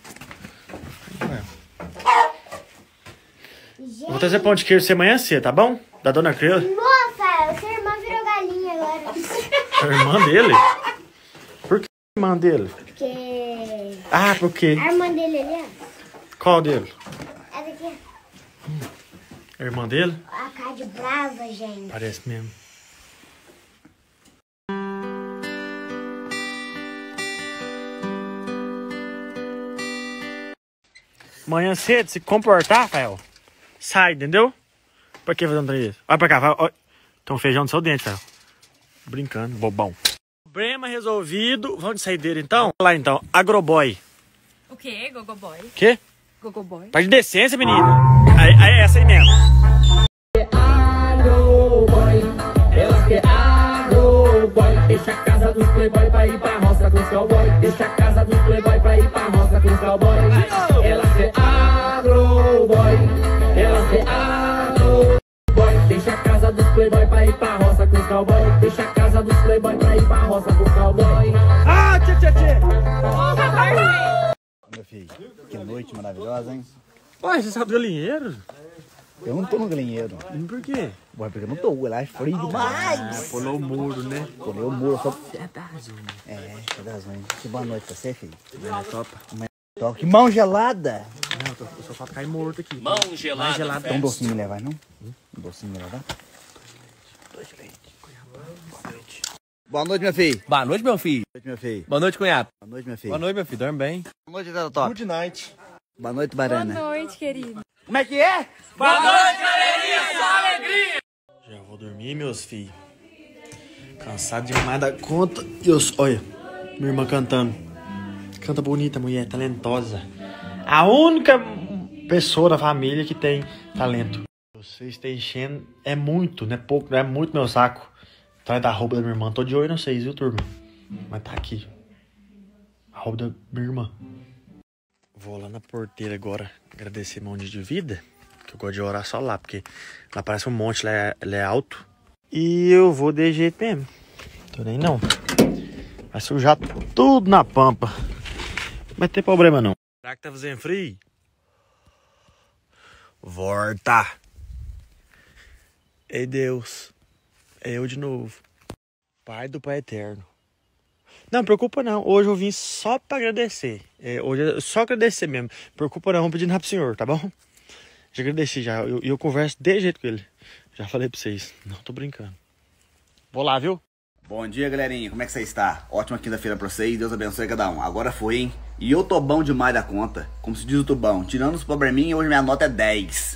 Speaker 2: Vou trazer pão de queijo pra você amanhã cedo, tá bom? Da dona Creuza.
Speaker 4: Nossa, sua irmã virou galinha agora.
Speaker 2: A irmã dele? Por que a irmã dele?
Speaker 4: Porque...
Speaker 2: Ah, por quê?
Speaker 4: A irmã dele ali, ó.
Speaker 2: Qual dele?
Speaker 4: Essa aqui, ó.
Speaker 2: A irmã dele?
Speaker 4: A cara de brava, gente.
Speaker 2: Parece mesmo. Amanhã cedo, se comportar, Fael, sai, entendeu? Pra que fazendo isso? Olha pra cá, vai. Olha. Tem um feijão no seu dente, Fael. Brincando, bobão. Problema resolvido. Vamos de saideira então? Olha lá então, Agroboy.
Speaker 17: O quê? Gogoboy?
Speaker 2: Quê?
Speaker 17: Gogoboy?
Speaker 2: Tá de decência, menina. Aí, aí é essa aí mesmo.
Speaker 20: Agroboy, ela quer agroboy. Deixa a casa dos playboy pra ir pra roça com os cowboy. Deixa a casa dos playboy pra ir pra roça com os cowboy. Ela quer agroboy, ela quer agroboy. Deixa a casa dos playboy pra ir pra roça com os cowboy. Deixa a casa dos playboy pra ir pra roça com os cowboy.
Speaker 2: Ah, tchê, tchê, tchê.
Speaker 5: Meu filho, que noite maravilhosa, hein?
Speaker 2: Ué, você saiu do galinheiro?
Speaker 5: Eu não tô no galinheiro.
Speaker 2: Por quê?
Speaker 5: Ué, porque eu não tô, lá é frio demais.
Speaker 2: Ah, pulou o muro, né?
Speaker 5: Pulei o muro, só... É das unhas. É, é das unhas. Que boa noite pra você, filho.
Speaker 2: Amanhã topa.
Speaker 5: Amanhã topa. Que mão gelada.
Speaker 2: Não, eu, eu só falta cair morto aqui.
Speaker 19: Mão gelada.
Speaker 2: Mais gelada.
Speaker 5: Tem um docinho me levar, não? Um docinho me levar? Dois de leite. Boa noite. Boa noite, meu filho.
Speaker 19: Boa noite, meu filho.
Speaker 5: Boa noite, meu filho.
Speaker 19: Boa noite, cunhado.
Speaker 5: Boa noite, meu filho.
Speaker 19: Boa noite, meu filho. Dorme bem.
Speaker 5: Boa noite, Zé Top.
Speaker 19: Good night.
Speaker 5: Boa noite, Barana.
Speaker 17: Boa noite, querido.
Speaker 5: Como é que é?
Speaker 12: Boa noite, galerinha, só alegria!
Speaker 2: Já vou dormir, meus filhos. Cansado demais da conta. E eu, olha, minha irmã cantando. Canta bonita, mulher, talentosa. A única pessoa da família que tem talento. Vocês estão enchendo, é muito, não é pouco, não é muito meu saco. Atrás da roupa da minha irmã. Tô de olho em vocês, viu, turma? Mas tá aqui. A roupa da minha irmã. Vou lá na porteira agora agradecer meu monte de vida. Que eu gosto de orar só lá, porque lá parece um monte, lá é, lá é alto. E eu vou de jeito mesmo. Tô nem não. Vai sujar tudo na pampa. Não vai ter problema não. Será que tá fazendo frio? Volta. Ei Deus. É eu de novo. Pai do Pai Eterno. Não, preocupa não. Hoje eu vim só pra agradecer. É, hoje é só agradecer mesmo. Preocupa não, vamos pedir nada pro senhor, tá bom? Já agradeci já. E eu, eu converso de jeito com ele. Já falei pra vocês. Não, tô brincando. Vou lá, viu?
Speaker 5: Bom dia, galerinha. Como é que você está? Ótima quinta-feira pra vocês. Deus abençoe cada um. Agora foi, hein? E eu tô bom demais da conta. Como se diz o Tubão. Tirando os probleminhas, hoje minha nota é dez.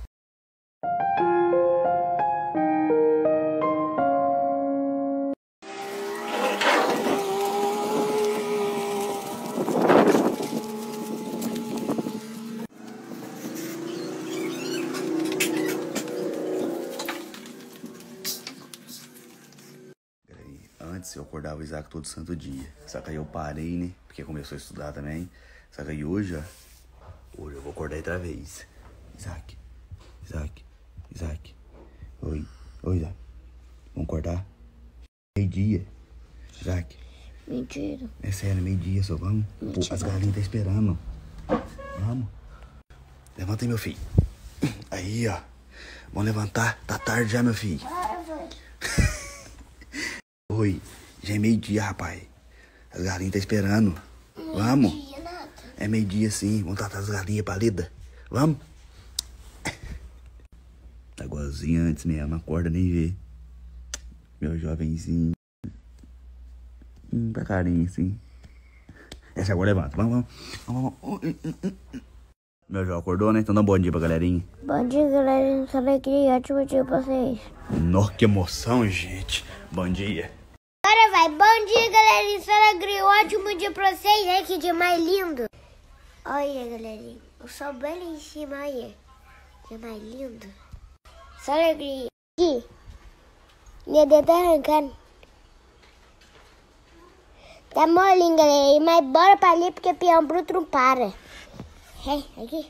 Speaker 5: Antes eu acordava o Isaac todo santo dia. Só que aí eu parei, né? Porque começou a estudar também. Só que aí hoje, ó. Hoje eu vou acordar outra vez. Isaac, Isaac, Isaac, Oi. Oi, Isaac. Vamos cortar? Meio-dia. Isaac.
Speaker 4: Mentira.
Speaker 5: É sério, meio-dia, só vamos. Pô, as galinhas tá esperando. Vamos. Levanta aí, meu filho. Aí, ó. Vamos levantar. Tá tarde já, meu filho. Oi. Já é meio-dia, rapaz. As galinhas tá esperando. Vamos.
Speaker 4: Meio-dia, nada.
Speaker 5: É meio-dia, sim. Vamos tratar as galinhas palida. Vamos. Tá igualzinho antes mesmo. Acorda nem vê. Meu jovenzinho. Hum, tá carinho, sim. Essa agora levanta. Vamos, vamos. vamos. Meu João acordou, né? Então dá um bom dia pra galerinha.
Speaker 4: Bom dia, galerinha. Só alegria. Ótimo dia pra vocês.
Speaker 5: Nossa, que emoção, gente. Bom dia.
Speaker 4: Agora vai. Bom dia, galerinha. Só alegria. Ótimo dia pra vocês. Olha que dia mais lindo. Olha, galerinha. O sol bem lá em cima, olha. Que mais lindo. Só alegria. Aqui. Minha dedo tá arrancando. Tá molinho, galera. Mas bora pra ali porque peão bruto não para. É, aqui.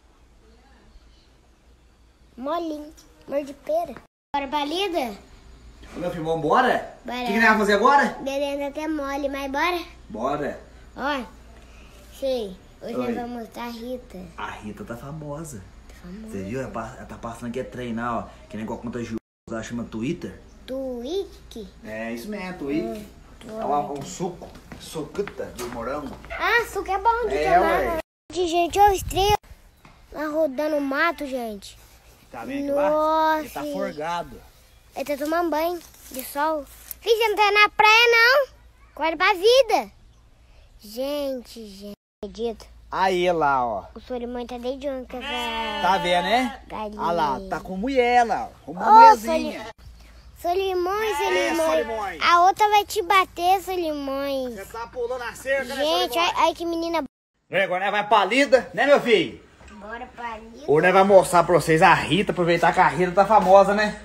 Speaker 4: Molinho. Mor de pera. Bora pra lida?
Speaker 5: Ô, meu filho, vambora?
Speaker 4: Bora.
Speaker 5: O que, que nós vamos fazer agora?
Speaker 4: Beleza, tá até mole, mas bora?
Speaker 5: Bora.
Speaker 4: Ó. Sei. Hoje
Speaker 5: Oi.
Speaker 4: nós vamos mostrar a Rita.
Speaker 5: A Rita tá famosa.
Speaker 4: Tá famosa.
Speaker 5: Você viu? Ela pa- ela tá passando aqui a treinar, ó. Que nem igual contagioso. Ela chama Twitter.
Speaker 4: Twitch?
Speaker 5: É, isso mesmo, Twitter. É um, um suco. Sucuta do morango.
Speaker 4: Ah, suco é bom de
Speaker 5: É,
Speaker 4: tomar.
Speaker 5: ué.
Speaker 4: De gente, ó, estrela. Lá rodando o mato, gente.
Speaker 5: Tá vendo
Speaker 4: Nossa.
Speaker 5: lá? Ele tá forgado.
Speaker 4: Ele tá tomando banho de sol. Filho, você não tá na praia, não. Acorda pra vida. Gente, gente. Acredito.
Speaker 5: Aí lá, ó.
Speaker 4: O Solimão tá desde ontem com essa
Speaker 5: Tá vendo, né?
Speaker 4: galinha.
Speaker 5: Olha lá, tá com mulher lá. ó. Uma
Speaker 4: Ô,
Speaker 5: mulherzinha.
Speaker 4: Solimões, Solimões.
Speaker 5: Solimões.
Speaker 4: A outra vai te bater, Solimões.
Speaker 5: Você tá pulando a cerca, né,
Speaker 4: Gente,
Speaker 5: Solimões?
Speaker 4: ai, ai que menina.
Speaker 5: Vem, agora nós vai pra lida, né, meu filho?
Speaker 4: Bora pra lida.
Speaker 5: Hoje nós vamos mostrar pra vocês a Rita, aproveitar que a Rita tá famosa, né?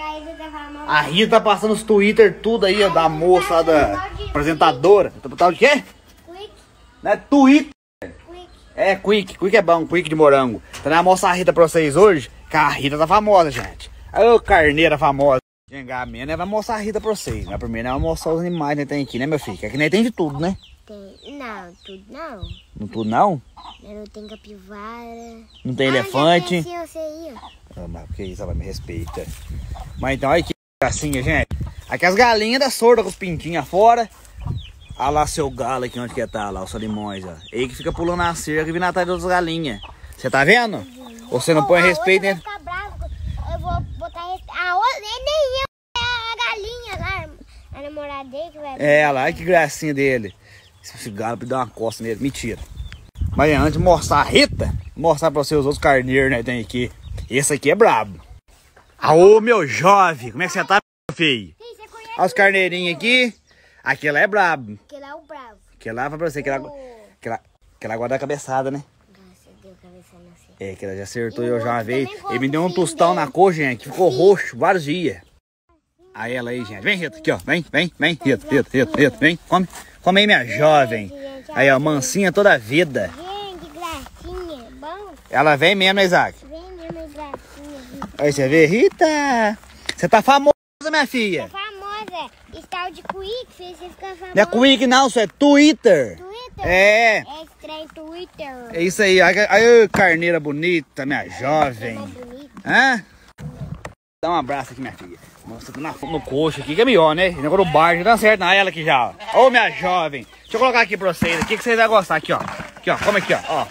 Speaker 5: A Rita tá passando os Twitter tudo aí, ó, da moça, lá da apresentadora. Tá tal de quê?
Speaker 4: Quick.
Speaker 5: Não é Twitter.
Speaker 4: Quick.
Speaker 5: É, Quick. Quick é bom, Quick de morango. Então nós vamos mostrar a Rita pra vocês hoje, que a Rita tá famosa, gente. Ô, carneira famosa. Xingamento, né? Vai mostrar a Rita pra vocês. Mas primeiro nós vamos mostrar os animais que tem aqui, né, meu filho? Que aqui nós tem de tudo, né?
Speaker 4: Tem. Não, tudo não.
Speaker 5: Não tudo, não?
Speaker 4: Não tem capivara.
Speaker 5: Não tem
Speaker 4: Ah,
Speaker 5: elefante?
Speaker 4: já tem, assim, você aí, ó.
Speaker 5: Ah, mas porque isso, ela me respeita. Mas então, olha que gracinha, gente. Aqui as galinhas da sorda com os pintinhos fora. Olha lá seu galo aqui, onde que tá lá, os Solimões, ó. Ele que fica pulando na cerca e vindo atrás das galinhas. Você tá vendo? Ou você não põe
Speaker 4: a
Speaker 5: respeito,
Speaker 4: outra
Speaker 5: né?
Speaker 4: vai ficar brava. Eu vou botar respeito. A outra, nem eu, é a galinha lá. A namorada dele que vai...
Speaker 5: É, olha lá, que gracinha dele. Esse galo me dá uma costa nele. Mentira. Mas antes de mostrar a Rita, mostrar pra vocês os outros carneiros, né, tem aqui. Esse aqui é brabo. Aô, meu jovem, como é que você tá, meu filho? Olha os carneirinhos aqui. Aquele lá é brabo.
Speaker 4: Aquele lá é o bravo.
Speaker 5: Aquele lá, pra você, aquele lá, aquele lá, aquele lá guarda a cabeçada, né?
Speaker 4: Nossa, deu cabeça assim.
Speaker 5: É, que ela já acertou
Speaker 4: E o
Speaker 5: eu já uma
Speaker 4: outro
Speaker 5: vez.
Speaker 4: também gosta
Speaker 5: Ele me deu um
Speaker 4: do filho
Speaker 5: tostão
Speaker 4: dele.
Speaker 5: na cor, gente, que ficou roxo vários dias. Aí ela aí, gente. Vem, Rita, aqui, ó. Vem, vem, vem. Rita, Rita, Rita, Rita, vem. Come, come aí, minha jovem. Aí, ó, mansinha toda a vida.
Speaker 4: Gente, gracinha. Bom,
Speaker 5: Ela vem mesmo, né, Isaac?
Speaker 4: vem mesmo, gracinha.
Speaker 5: Aí você vê, Rita. Você tá famosa, minha filha.
Speaker 4: Famosa. Style de Quick, fez você ficar famosa.
Speaker 5: Não é Quick, não, isso é Twitter.
Speaker 4: Twitter?
Speaker 5: É.
Speaker 4: É estranho Twitter.
Speaker 5: É isso aí. Aí, aí, carneira bonita, minha jovem. Hã? Dá um abraço aqui, minha filha. Nossa, tô na, no coxo aqui, que é melhor, né? O negócio do bar, não dá certo, não. Ela aqui já, ó. Ô, minha jovem. Deixa eu colocar aqui pra vocês. O que, que vocês vão gostar aqui, ó. Aqui, ó. Come aqui, ó. ó.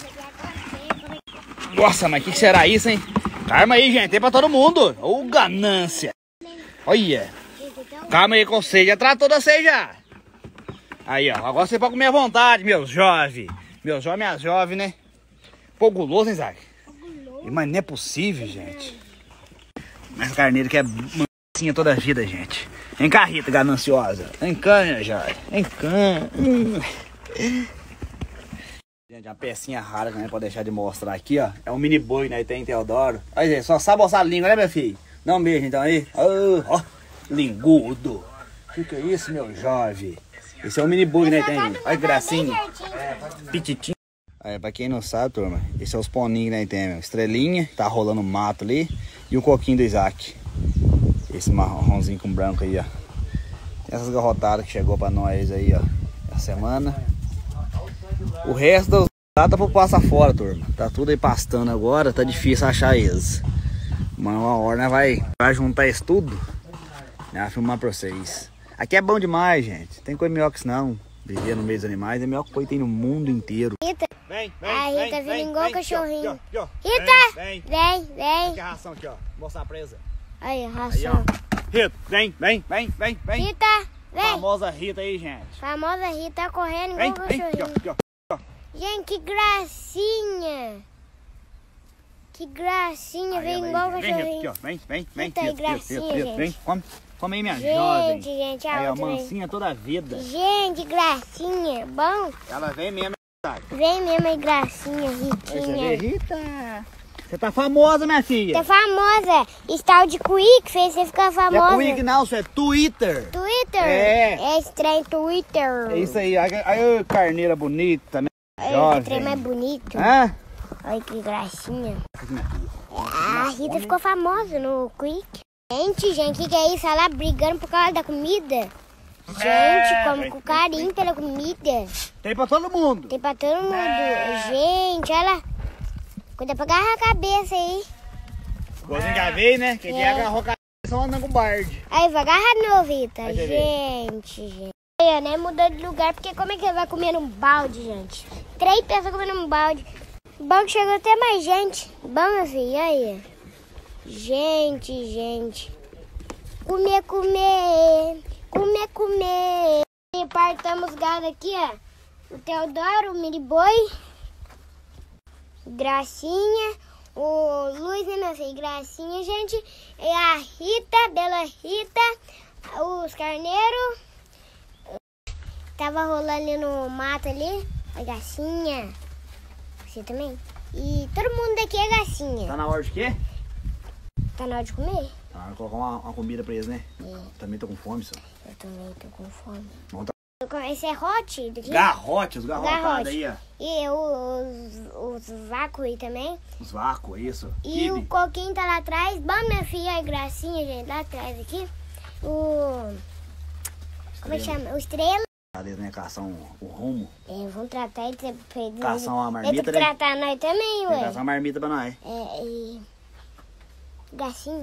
Speaker 5: Nossa, mas o que, que será isso, hein? Calma aí, gente. Tem pra todo mundo. Ô, ganância. Olha. Calma aí com você. Já tratou de você já. Aí, ó. Agora você pode comer à vontade, meus jovens. Meus jovens, minhas jovens, né? Pô, guloso, hein, Isaac? Mas não é possível, gente. Mas carneiro que é mansinha toda a vida, gente. Vem cá, Rita, gananciosa. Vem cá, minha jovem. Vem cá. Hum. Gente, uma pecinha rara que a gente pode deixar de mostrar aqui, ó. É um mini boi, né? Tem em Teodoro. Olha, gente, só sabe boçar a língua, né, meu filho? Dá um beijo, então, aí. Ó, ó, lingudo. O que, que é isso, meu jovem? Esse é um mini boi, né? Tem. Olha que gracinha. Pititinho. Aí, pra quem não sabe, turma, esse é os poninhos, né? Tem, meu. Estrelinha, tá rolando mato ali. E o coquinho do Isaac. Esse marronzinho com branco aí, ó. Tem essas garrotadas que chegou pra nós aí, ó. Essa semana. O resto das tá pro passar fora, turma. Tá tudo aí pastando agora, tá difícil achar eles. Mas uma hora né, vai, vai juntar isso tudo. Vai filmar pra vocês. Aqui é bom demais, gente. Tem coisa melhor que isso não. Viver no meio dos animais é a melhor coisa que tem no mundo inteiro.
Speaker 4: Rita,
Speaker 5: vem, vem,
Speaker 4: a Rita
Speaker 5: vem,
Speaker 4: vindo
Speaker 5: vem,
Speaker 4: igual
Speaker 5: vem,
Speaker 4: cachorrinho.
Speaker 5: aqui, ó, aqui, ó.
Speaker 4: Rita,
Speaker 5: vem,
Speaker 4: vem, vem.
Speaker 5: Aqui a ração aqui, ó. Mostrar a presa.
Speaker 4: Aí, a ração.
Speaker 5: Aí, ó. Rita, vem, vem, vem, vem, vem.
Speaker 4: Rita, vem.
Speaker 5: Famosa Rita aí, gente.
Speaker 4: Famosa Rita tá correndo
Speaker 5: vem,
Speaker 4: igual
Speaker 5: vem,
Speaker 4: cachorrinho.
Speaker 5: aqui, ó, aqui, ó.
Speaker 4: Gente, que gracinha. Que gracinha,
Speaker 5: Aí,
Speaker 4: vem
Speaker 5: vem,
Speaker 4: igual
Speaker 5: vem,
Speaker 4: cachorrinho.
Speaker 5: Rita, aqui, ó. Vem, vem, vem.
Speaker 4: Rita,
Speaker 5: Rita,
Speaker 4: gracinha,
Speaker 5: Rita, Rita,
Speaker 4: gente.
Speaker 5: vem, come. Come aí, minha
Speaker 4: Gente,
Speaker 5: jovem.
Speaker 4: gente, a
Speaker 5: aí, ó,
Speaker 4: outra vem.
Speaker 5: mansinha toda a vida.
Speaker 4: Gente, gracinha, bom?
Speaker 5: Ela vem mesmo.
Speaker 4: Vem mesmo aí, gracinha,
Speaker 5: Aí, você vê,
Speaker 4: Ritinha.
Speaker 5: Rita. Você tá famosa, minha filha.
Speaker 4: Tá famosa. Está de Quick, fez você ficar
Speaker 5: Não é
Speaker 4: famosa.
Speaker 5: Quick não, isso é Twitter.
Speaker 4: Twitter?
Speaker 5: É.
Speaker 4: É estranho, Twitter.
Speaker 5: É isso aí. Aí, aí carneira bonita, né?
Speaker 4: Olha que trem mais bonito.
Speaker 5: Hã?
Speaker 4: Olha que gracinha. A Rita ficou famosa no Quick. Gente, gente, o que, que é isso? Ela brigando por causa da comida. Gente,
Speaker 5: É,
Speaker 4: come
Speaker 5: vem,
Speaker 4: com carinho pela comida.
Speaker 5: Tem pra todo mundo.
Speaker 4: Tem pra todo mundo.
Speaker 5: É.
Speaker 4: Gente, olha. Cuida pra agarrar a cabeça aí.
Speaker 5: Igualzinho que veio, né? Quem
Speaker 4: É.
Speaker 5: agarrou a cabeça só anda com barde.
Speaker 4: Aí, vai agarrar de novo, Rita.
Speaker 5: Vai, bebê.
Speaker 4: Gente, gente. Aí, né? Mudou de lugar, porque como é que ele vai comer num balde, gente? Três pessoas comendo num balde. Bom que chegou até mais gente. Bom, meu filho, aí. Gente, gente. Comer, comer. Comer, comer. E partamos gado aqui, ó. O Teodoro, o Miriboi. Gracinha. O Luiz, né, meu filho? Gracinha, gente. E a Rita, Bela Rita. Os carneiros. Tava rolando ali no mato ali. A Gracinha. Você também. E todo mundo daqui é Gracinha.
Speaker 5: Tá na hora de quê?
Speaker 4: Tá na hora de comer?
Speaker 5: Tá na hora de colocar uma, uma comida pra eles, né?
Speaker 4: É.
Speaker 5: Também tô com fome, só.
Speaker 4: Eu também tô com fome.
Speaker 5: Vamos tá...
Speaker 4: Esse é hot? Daqui?
Speaker 5: Garrote, os garrotados
Speaker 4: Garrote.
Speaker 5: aí, ó.
Speaker 4: E os, os vácuos aí também.
Speaker 5: Os vácuos, isso.
Speaker 4: E
Speaker 5: Kibe.
Speaker 4: o coquinho tá lá atrás. Bom, minha filha, a Gracinha, gente, lá atrás aqui. O... Como é que chama? O Estrela.
Speaker 5: Eles, né, caçar um, um rumo.
Speaker 4: É, vão tratar ele de perder.
Speaker 5: Caçar uma
Speaker 4: Ele
Speaker 5: marmita,
Speaker 4: tem que
Speaker 5: né?
Speaker 4: tratar nós também,
Speaker 5: Tem que
Speaker 4: ué.
Speaker 5: caçar uma marmita pra nós.
Speaker 4: É, e... Gracinha.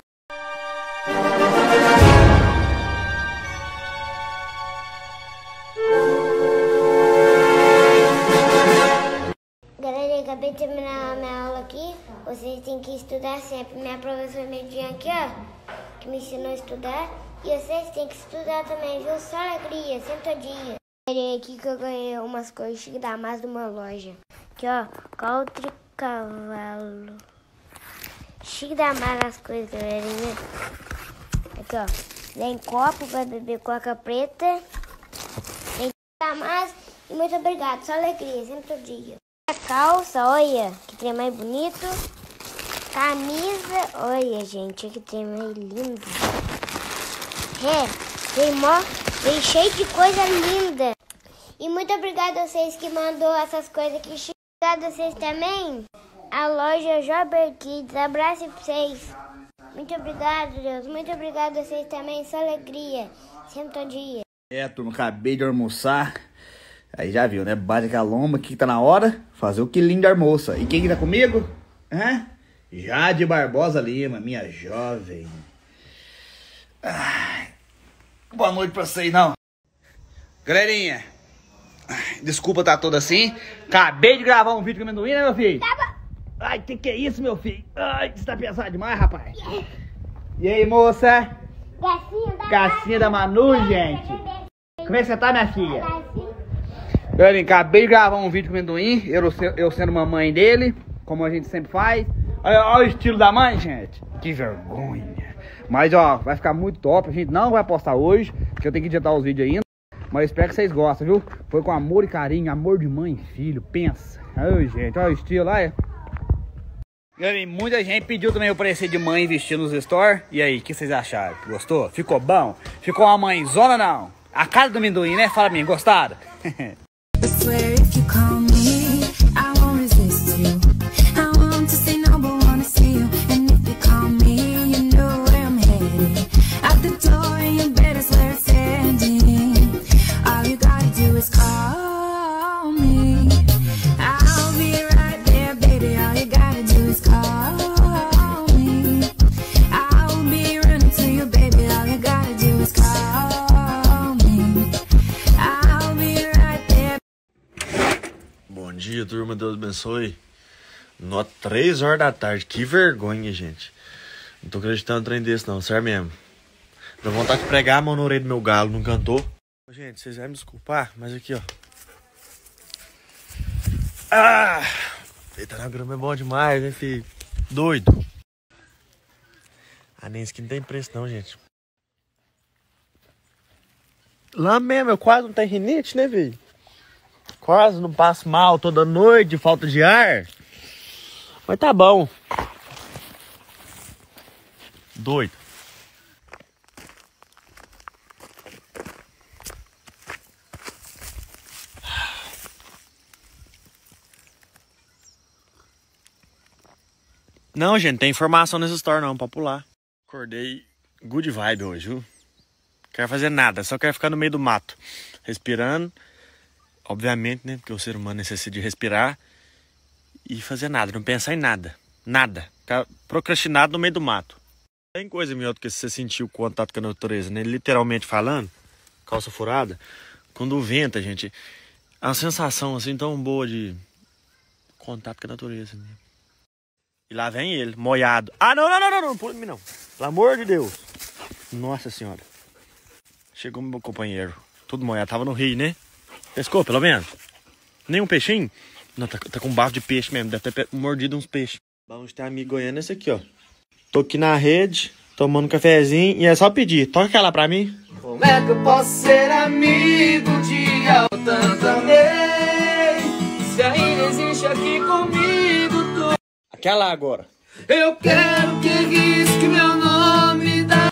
Speaker 4: Galera, eu acabei de terminar a minha aula aqui. Vocês têm que estudar sempre. Minha professora Medinha aqui, ó, que me ensinou a estudar. E vocês têm que estudar também, viu? Só alegria, sempre todo dia. Olha aqui que eu ganhei umas coisas chiques da mais de uma loja. Aqui, ó, country cavalo. Chique da mais as coisas, galerinha. Aqui, ó, vem copo pra beber coca preta. Vem da mais. E muito obrigado, só alegria, sempre todo dia. A calça, olha, que trem mais bonito. Camisa, olha, gente, que trem mais lindo. É, vem mó, vem cheio de coisa linda. E muito obrigado a vocês que mandou essas coisas aqui. Obrigado a vocês também. A loja Jobber Kids, abraço pra vocês. Muito obrigado, Deus. Muito obrigado a vocês também, só alegria. Sempre todo dia.
Speaker 5: É, turma, acabei de almoçar. Aí já viu, né? Bate com a lomba, que tá na hora. Fazer o quilinho de almoço. E quem que tá comigo? Hã? Jade Barbosa Lima, minha jovem. Ai, boa noite pra vocês, não. Galerinha, desculpa tá toda assim. Acabei de gravar um vídeo com amendoim, né, meu filho?
Speaker 4: Tá bom.
Speaker 5: Ai, que que é isso, meu filho? Ai, você tá pesado demais, rapaz. E aí, moça?
Speaker 4: Gacinha da,
Speaker 5: Gacinha da Manu, gente. Como é que você tá, minha filha? Galerinha, acabei de gravar um vídeo com o amendoim. Eu, eu sendo mamãe dele, como a gente sempre faz. Olha, olha o estilo da mãe, gente. Que vergonha. Mas, ó, vai ficar muito top. A gente não vai postar hoje, porque eu tenho que editar os vídeos ainda. Mas espero que vocês gostem, viu? Foi com amor e carinho, amor de mãe e filho, pensa. Ai, gente, olha o estilo, olha. Galerinha, muita gente pediu também eu parecer de mãe vestindo nos store. E aí, o que vocês acharam? Gostou? Ficou bom? Ficou uma mãezona, não? A cara do amendoim, né? Fala pra mim, gostaram?
Speaker 21: I swear if you call me, I won't resist you. I want to say no, but wanna see you. And if you call me, you know where I'm headed. I me. I'll be right there, baby. All you gotta do is call me. I'll be running to you, baby. All you gotta do is call me. I'll be right there.
Speaker 2: Bom dia, turma. Deus abençoe. No três horas da tarde. Que vergonha, gente. Não tô acreditando no trem desse, não. Sério mesmo. Dá vontade de pregar a mão na orelha do meu galo. Não cantou? Gente, vocês vão me desculpar, mas aqui, ó. Ah! Deitar na grama é bom demais, né, filho? Doido. Ah, nem isso aqui não tem preço, não, gente. Lá mesmo, eu quase não tenho rinite, né, filho? Quase não passo mal toda noite de falta de ar. Mas tá bom. Doido. Não, gente, tem informação nessa história não, pra pular. Acordei good vibe hoje, viu? Quero fazer nada, só quero ficar no meio do mato. Respirando, obviamente, né? Porque o ser humano necessita de respirar. E fazer nada, não pensar em nada. Nada. Ficar procrastinado no meio do mato. Tem coisa melhor do que você sentir o contato com a natureza, né? Literalmente falando, calça furada. Quando venta, gente, é uma sensação assim tão boa de contato com a natureza, né? E lá vem ele, molhado. Ah, não, não, não, não, não, pula em mim não. Pelo amor de Deus. Nossa senhora. Chegou meu companheiro. Tudo molhado. Tava no rio, né? Pescou, pelo menos? Nem um peixinho? Não, tá, tá com bafo de peixe mesmo. Deve ter mordido uns peixes. Vamos ter amigo goiano esse aqui, ó. Tô aqui na rede, tomando um cafezinho. E é só pedir. Toca aquela pra mim.
Speaker 8: Como é que eu posso ser amigo de alguém tanto amei? Se ainda existe aqui comigo tu...
Speaker 2: Aquela agora.
Speaker 8: Eu quero que risque meu nome da...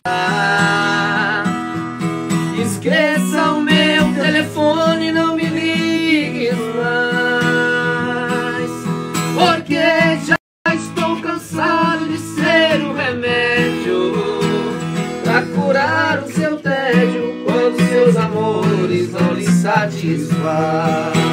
Speaker 8: Esqueça o meu telefone, não me ligue mais. Porque já estou cansado de ser um remédio pra curar o seu tédio quando seus amores não lhe satisfazem.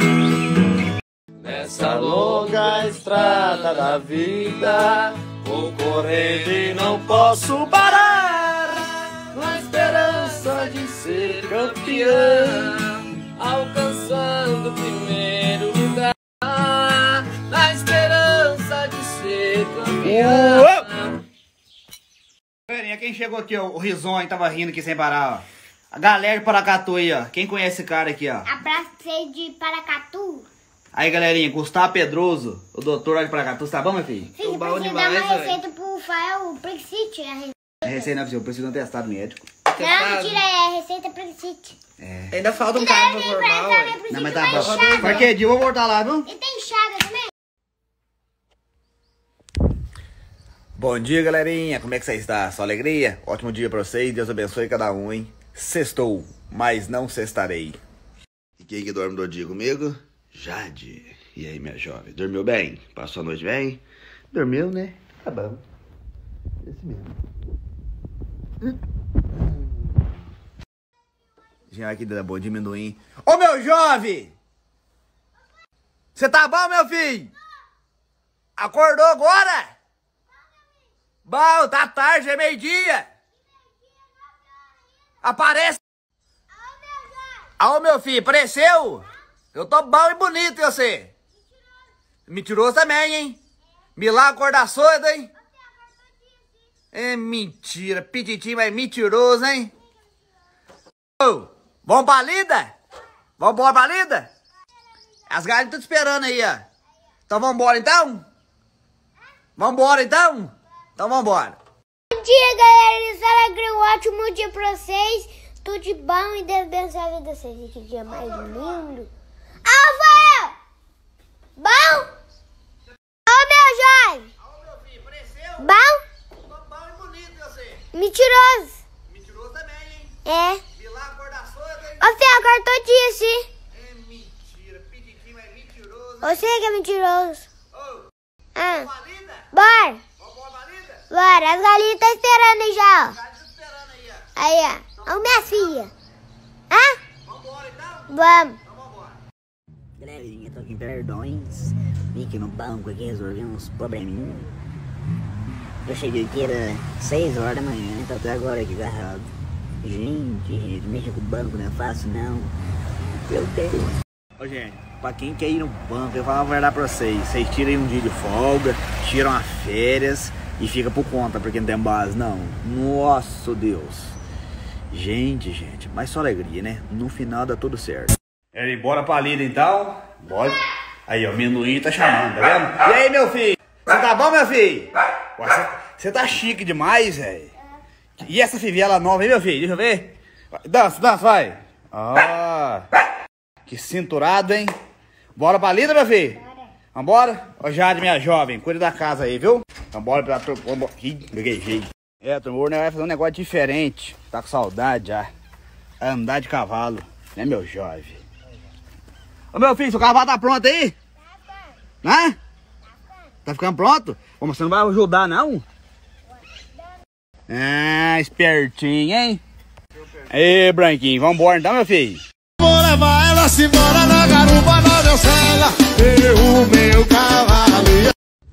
Speaker 8: Nessa longa estrada da vida, vou correndo e não posso parar, na esperança de ser campeão, alcançando o primeiro lugar, na esperança de ser campeão.
Speaker 5: Galerinha, quem chegou aqui, ó, o Risonho tava rindo aqui sem parar, ó. A galera de Paracatu aí, ó. Quem conhece esse cara aqui, ó?
Speaker 4: Abraço pra você de Paracatu.
Speaker 5: Aí, galerinha, Gustavo Pedroso, o doutor lá de Paracatu, tá bom, meu filho?
Speaker 4: Filho,
Speaker 5: Tô bom
Speaker 4: precisa
Speaker 5: demais,
Speaker 4: dar uma
Speaker 5: velho.
Speaker 4: receita pro Fael Prexite. A receita.
Speaker 5: É receita, não, eu preciso de um testado médico.
Speaker 4: Não, mentira, é receita Prexite.
Speaker 5: É.
Speaker 6: Ainda falta um
Speaker 4: E
Speaker 6: cara
Speaker 4: daí
Speaker 6: pra
Speaker 4: vem
Speaker 6: formar,
Speaker 4: pra
Speaker 6: ué.
Speaker 4: cá,
Speaker 5: Não, mas tá
Speaker 4: mais
Speaker 5: bom.
Speaker 4: chaga.
Speaker 5: Qualquer dia eu vou voltar lá, viu?
Speaker 4: E tem chaga também?
Speaker 5: Bom dia, galerinha. Como é que você está? Só alegria? Ótimo dia pra vocês. Deus abençoe cada um, hein? Sextou, mas não sextarei.
Speaker 1: E quem que dorme do dia comigo? Jade. E aí, minha jovem? Dormiu bem? Passou a noite bem? Dormiu, né? Tá bom. Esse mesmo.
Speaker 5: Já aqui da boa de amendoim. Ô, meu jovem! Você tá bom, meu filho? Acordou agora? Bom, tá tarde, é meio-dia. Aparece. Ô, meu filho, apareceu? Eu tô bom e bonito, e você? Mentiroso também, hein? Milagre acordar cedo, hein? É mentira, pititinho, mas mentiroso, hein? Ô, vamos pra lida? Vamos embora pra lida? As galinhas estão te esperando aí, ó. Então vambora, então? Vambora, então? Então vambora.
Speaker 4: Bom dia, galera. Só alegria, um ótimo dia pra vocês. Tudo de bom e Deus abençoe a vida de vocês. Que dia mais lindo. Alfa! Bom? Ô, meu jovem! Bom? Mentiroso.
Speaker 5: Mentiroso também, hein?
Speaker 4: É.
Speaker 5: Milagre acordar cedo, hein?
Speaker 4: Você acorda todo dia, sim.
Speaker 5: É mentira, pititinho é mentiroso.
Speaker 4: Você que é mentiroso.
Speaker 5: Ô,
Speaker 4: Ah.
Speaker 5: vamos pra lida?
Speaker 4: Bora.
Speaker 5: Vamos pra lida?
Speaker 4: Bora. As galinhas tá esperando aí já, ó.
Speaker 5: As galinhas estão esperando aí, ó.
Speaker 4: Aí, ó. Ô, minha filha. Hã?
Speaker 5: Vambora, então?
Speaker 4: Vamos.
Speaker 5: Então vambora.
Speaker 11: Galerinha, tô aqui em Perdões. Vim aqui no banco aqui resolver uns probleminhas. Eu cheguei aqui, era seis horas da manhã, então até agora aqui agarrado. Gente, gente, mexer com o banco não é fácil não. Meu Deus.
Speaker 5: Ô gente, pra quem quer ir no banco, eu vou falar a verdade pra vocês. Vocês tiram aí um dia de folga, tiram as férias e fica por conta, porque não tem base não. Nossa Deus. Gente, gente, mas só alegria, né? No final dá tudo certo. É, bora pra lida então. Bora. Aí, ó, o menuinho tá chamando, tá vendo? E aí, meu filho? Você tá bom, meu filho? Você tá chique demais, velho. E essa fivela nova aí, meu filho? Deixa eu ver. Dança, dança, vai. Ah, que cinturado, hein? Bora pra lida, meu filho? Vambora? Ô, Jade, minha jovem, cuida da casa aí, viu? Vambora pra... Vambora. Ih, peguei jeito. É, turma, vai fazer um negócio diferente. Tá com saudade já. Andar de cavalo, né, meu jovem? Ô, meu filho, seu cavalo tá pronto aí? Né? Tá ficando pronto? Ô, mas você não vai ajudar, não? Ah, espertinho, hein? Ei, branquinho, vambora então, meu filho.
Speaker 12: Vou levar ela se embora na garupa, na Deusela. Eu, o meu cavalo.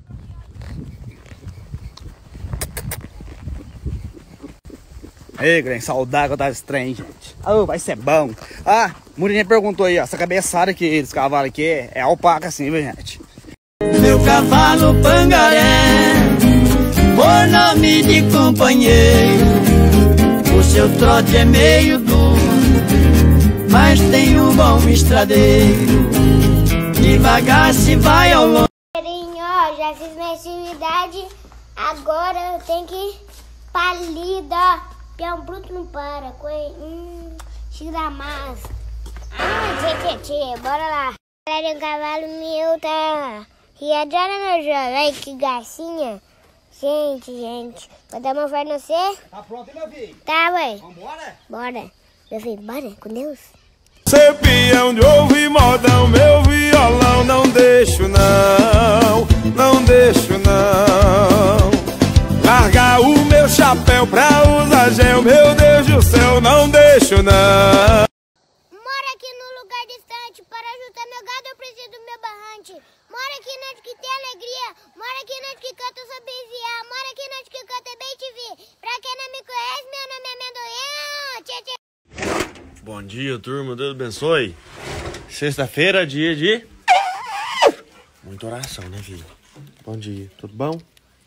Speaker 5: Ei, Gren, saudade que eu tava estranho, gente. Oh, vai ser bom. Ah, Murininha perguntou aí, ó. Essa cabeçada aqui, esse cavalo aqui, é alpaca assim, viu, gente?
Speaker 3: Meu cavalo pangaré, por nome de companheiro. O seu trote é meio duro, mas tem um bom estradeiro. Devagar se vai ao longe.
Speaker 4: Ó, já fiz minha atividade, agora eu tenho que ir pra lida. Pião bruto não para, coi... Hum, chico da massa. Ah, tchê, tchê, tchê, bora lá. Galera, o cavalo meu tá... E adora, meu jovem, ai, que gracinha. Gente, gente, vou dar uma forma no você?
Speaker 5: Tá pronto, hein, meu filho?
Speaker 4: Tá, ué.
Speaker 5: Vambora?
Speaker 4: Bora. Meu filho, bora, com Deus.
Speaker 15: Ser peão de ouvir modão, meu violão, não deixo não, não deixo não. Largar o meu chapéu pra usar gel, meu Deus do céu, não deixo não.
Speaker 4: Moro aqui num lugar distante, para ajudar meu gado eu preciso do meu barrante. Moro aqui onde que tem alegria, moro aqui onde que canta eu sou Biziá, moro aqui onde que canta é bem T V. Pra quem não me conhece, meu nome é Amendoim. Tchê, tchê.
Speaker 2: Bom dia, turma, Deus abençoe. Sexta-feira, dia de... muita oração, né, filho? Bom dia, tudo bom?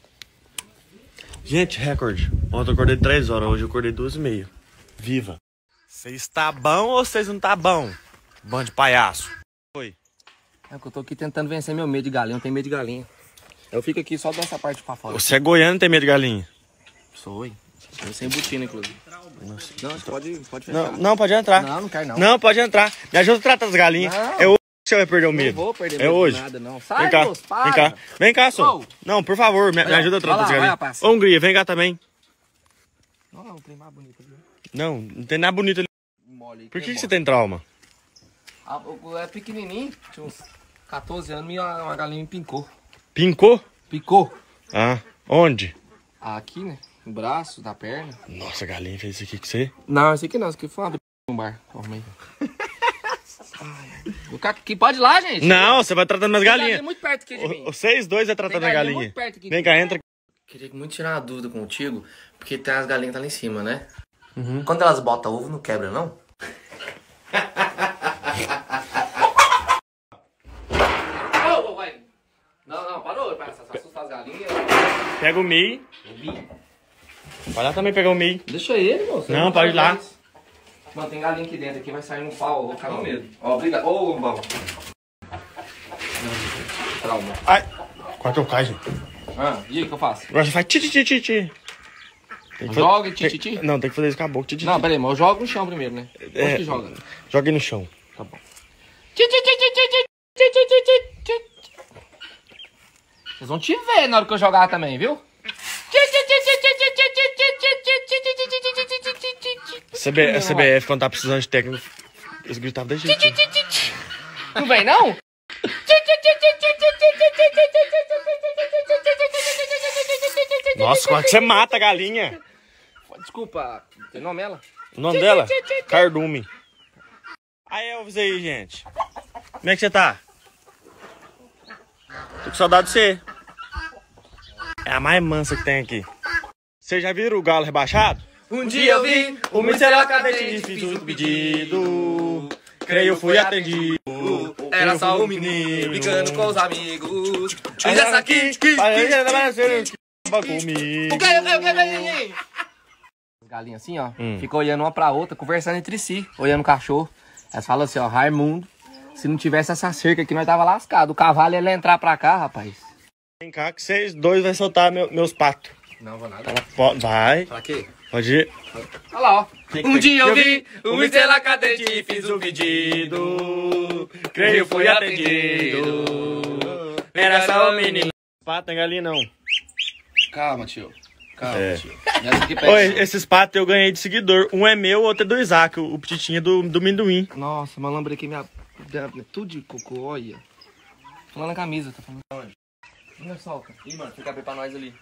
Speaker 2: Gente, recorde. Ontem eu acordei três horas, hoje eu acordei duas e meia. Viva! Vocês está bom ou vocês não tá bom? Bando de palhaço. Oi.
Speaker 6: É que eu tô aqui tentando vencer meu medo de galinha, eu tenho medo de galinha. Eu fico aqui só dessa parte pra fora.
Speaker 2: Você é goiano e tem medo de galinha?
Speaker 6: Sou, hein? Eu sem botina, inclusive.
Speaker 2: Nossa.
Speaker 6: Não, pode, pode fechar.
Speaker 2: Não, não, pode entrar.
Speaker 6: Não, não quero não.
Speaker 2: Não, pode entrar. Me ajuda a tratar das galinhas. Não. É hoje que você vai perder o medo.
Speaker 6: Não vou perder
Speaker 2: é
Speaker 6: medo
Speaker 2: hoje.
Speaker 6: de nada, não. Sai,
Speaker 2: vem cá,
Speaker 6: moço, para.
Speaker 2: vem cá. Vem cá, só.
Speaker 6: Oh.
Speaker 2: Não, por favor, me, me ajuda a tratar das galinhas. Ô, Hungria, vem cá também.
Speaker 6: Não, não, tem mais bonito ali.
Speaker 2: Não, não tem nada bonito ali.
Speaker 6: Mole,
Speaker 2: por que,
Speaker 6: que,
Speaker 2: que você tem trauma?
Speaker 6: Ah, é pequenininho, tinha uns quatorze anos e uma, uma galinha me pincou.
Speaker 2: Pincou?
Speaker 6: Picou.
Speaker 2: Ah, onde?
Speaker 6: Aqui, né? No braço, na perna.
Speaker 2: Nossa, a galinha fez isso aqui com você?
Speaker 6: Não, esse aqui não, esse aqui foi uma briga no bar. Arrumei. O cara que pode ir lá, gente.
Speaker 2: Não, você vai tratando minhas galinhas.
Speaker 6: Galinha muito perto aqui de mim.
Speaker 2: Vocês dois é tratando a galinha.
Speaker 6: Muito perto aqui
Speaker 2: vem cá, entra.
Speaker 6: Queria muito tirar uma dúvida contigo, porque tem as galinhas tá lá em cima, né?
Speaker 2: Uhum.
Speaker 6: Quando elas botam ovo, não quebra, não? Oh, vai. Não, não, parou, para assustar as galinhas.
Speaker 2: Pega o milho. Vai lá também pegar o milho.
Speaker 6: Deixa ele, moço.
Speaker 2: Não, pode ir lá.
Speaker 6: Mano, tem galinha aqui dentro, aqui vai sair no pau, eu vou ficar no medo. Ó, obrigado. Ô, Lombão. Trauma.
Speaker 2: Ai, quase eu caio, gente.
Speaker 6: Ah, e aí, o que eu faço?
Speaker 2: Agora você faz ti, ti, ti, ti, ti.
Speaker 6: Joga e ti, ti, ti?
Speaker 2: Não, tem que fazer isso com a boca. Ti, ti,
Speaker 6: não, peraí, mas eu jogo no chão primeiro, né? Onde
Speaker 2: é,
Speaker 6: que joga?
Speaker 2: Joga aí no chão.
Speaker 6: Tá bom. Vocês vão te ver na hora que eu jogar também, viu?
Speaker 2: C B, a C B F, quando tá precisando de técnico, eles gritavam da gente.
Speaker 6: Não vem, não?
Speaker 2: Nossa, como é que você mata a galinha?
Speaker 6: Desculpa, tem nome ela?
Speaker 2: O nome dela? Cardume. Aí, Elvis aí, gente. Como é que você tá? Tô com saudade de você. É a mais mansa que tem aqui. Vocês já viram o galo rebaixado?
Speaker 8: Um dia eu vi o miserável cadete, fiz um pedido, creio fui atendido. Era só um menino brincando com os amigos. Fiz essa aqui, que
Speaker 2: comigo.
Speaker 8: O que, o que, o que, as galinhas assim, ó, hum. ficam olhando uma pra outra, conversando entre si, olhando o cachorro. Elas falam assim, ó, Raimundo, se não tivesse essa cerca aqui, nós tava lascado. O cavalo ia entrar pra cá, rapaz.
Speaker 2: Vem cá que vocês dois vai soltar meu, meus patos.
Speaker 8: Não, vou nada.
Speaker 2: Vai.
Speaker 8: Pra quê?
Speaker 2: Pode ir.
Speaker 8: Olha lá, ó. Um dia eu vi o estrela cadente e fiz um pedido, creio fui atendido. Era só o menino.
Speaker 2: Pato, não é galinha não.
Speaker 8: Calma, tio. Calma,
Speaker 2: É.
Speaker 8: tio.
Speaker 2: Oi, esses patos eu ganhei de seguidor. Um é meu, o outro é do Isaac, o petitinho do, do Minduim.
Speaker 8: Nossa, malandro aqui, minha, minha, tudo de cocô, olha. Falando na camisa, tá falando onde? Não solta. Ih, mano, fica bem pra nós ali.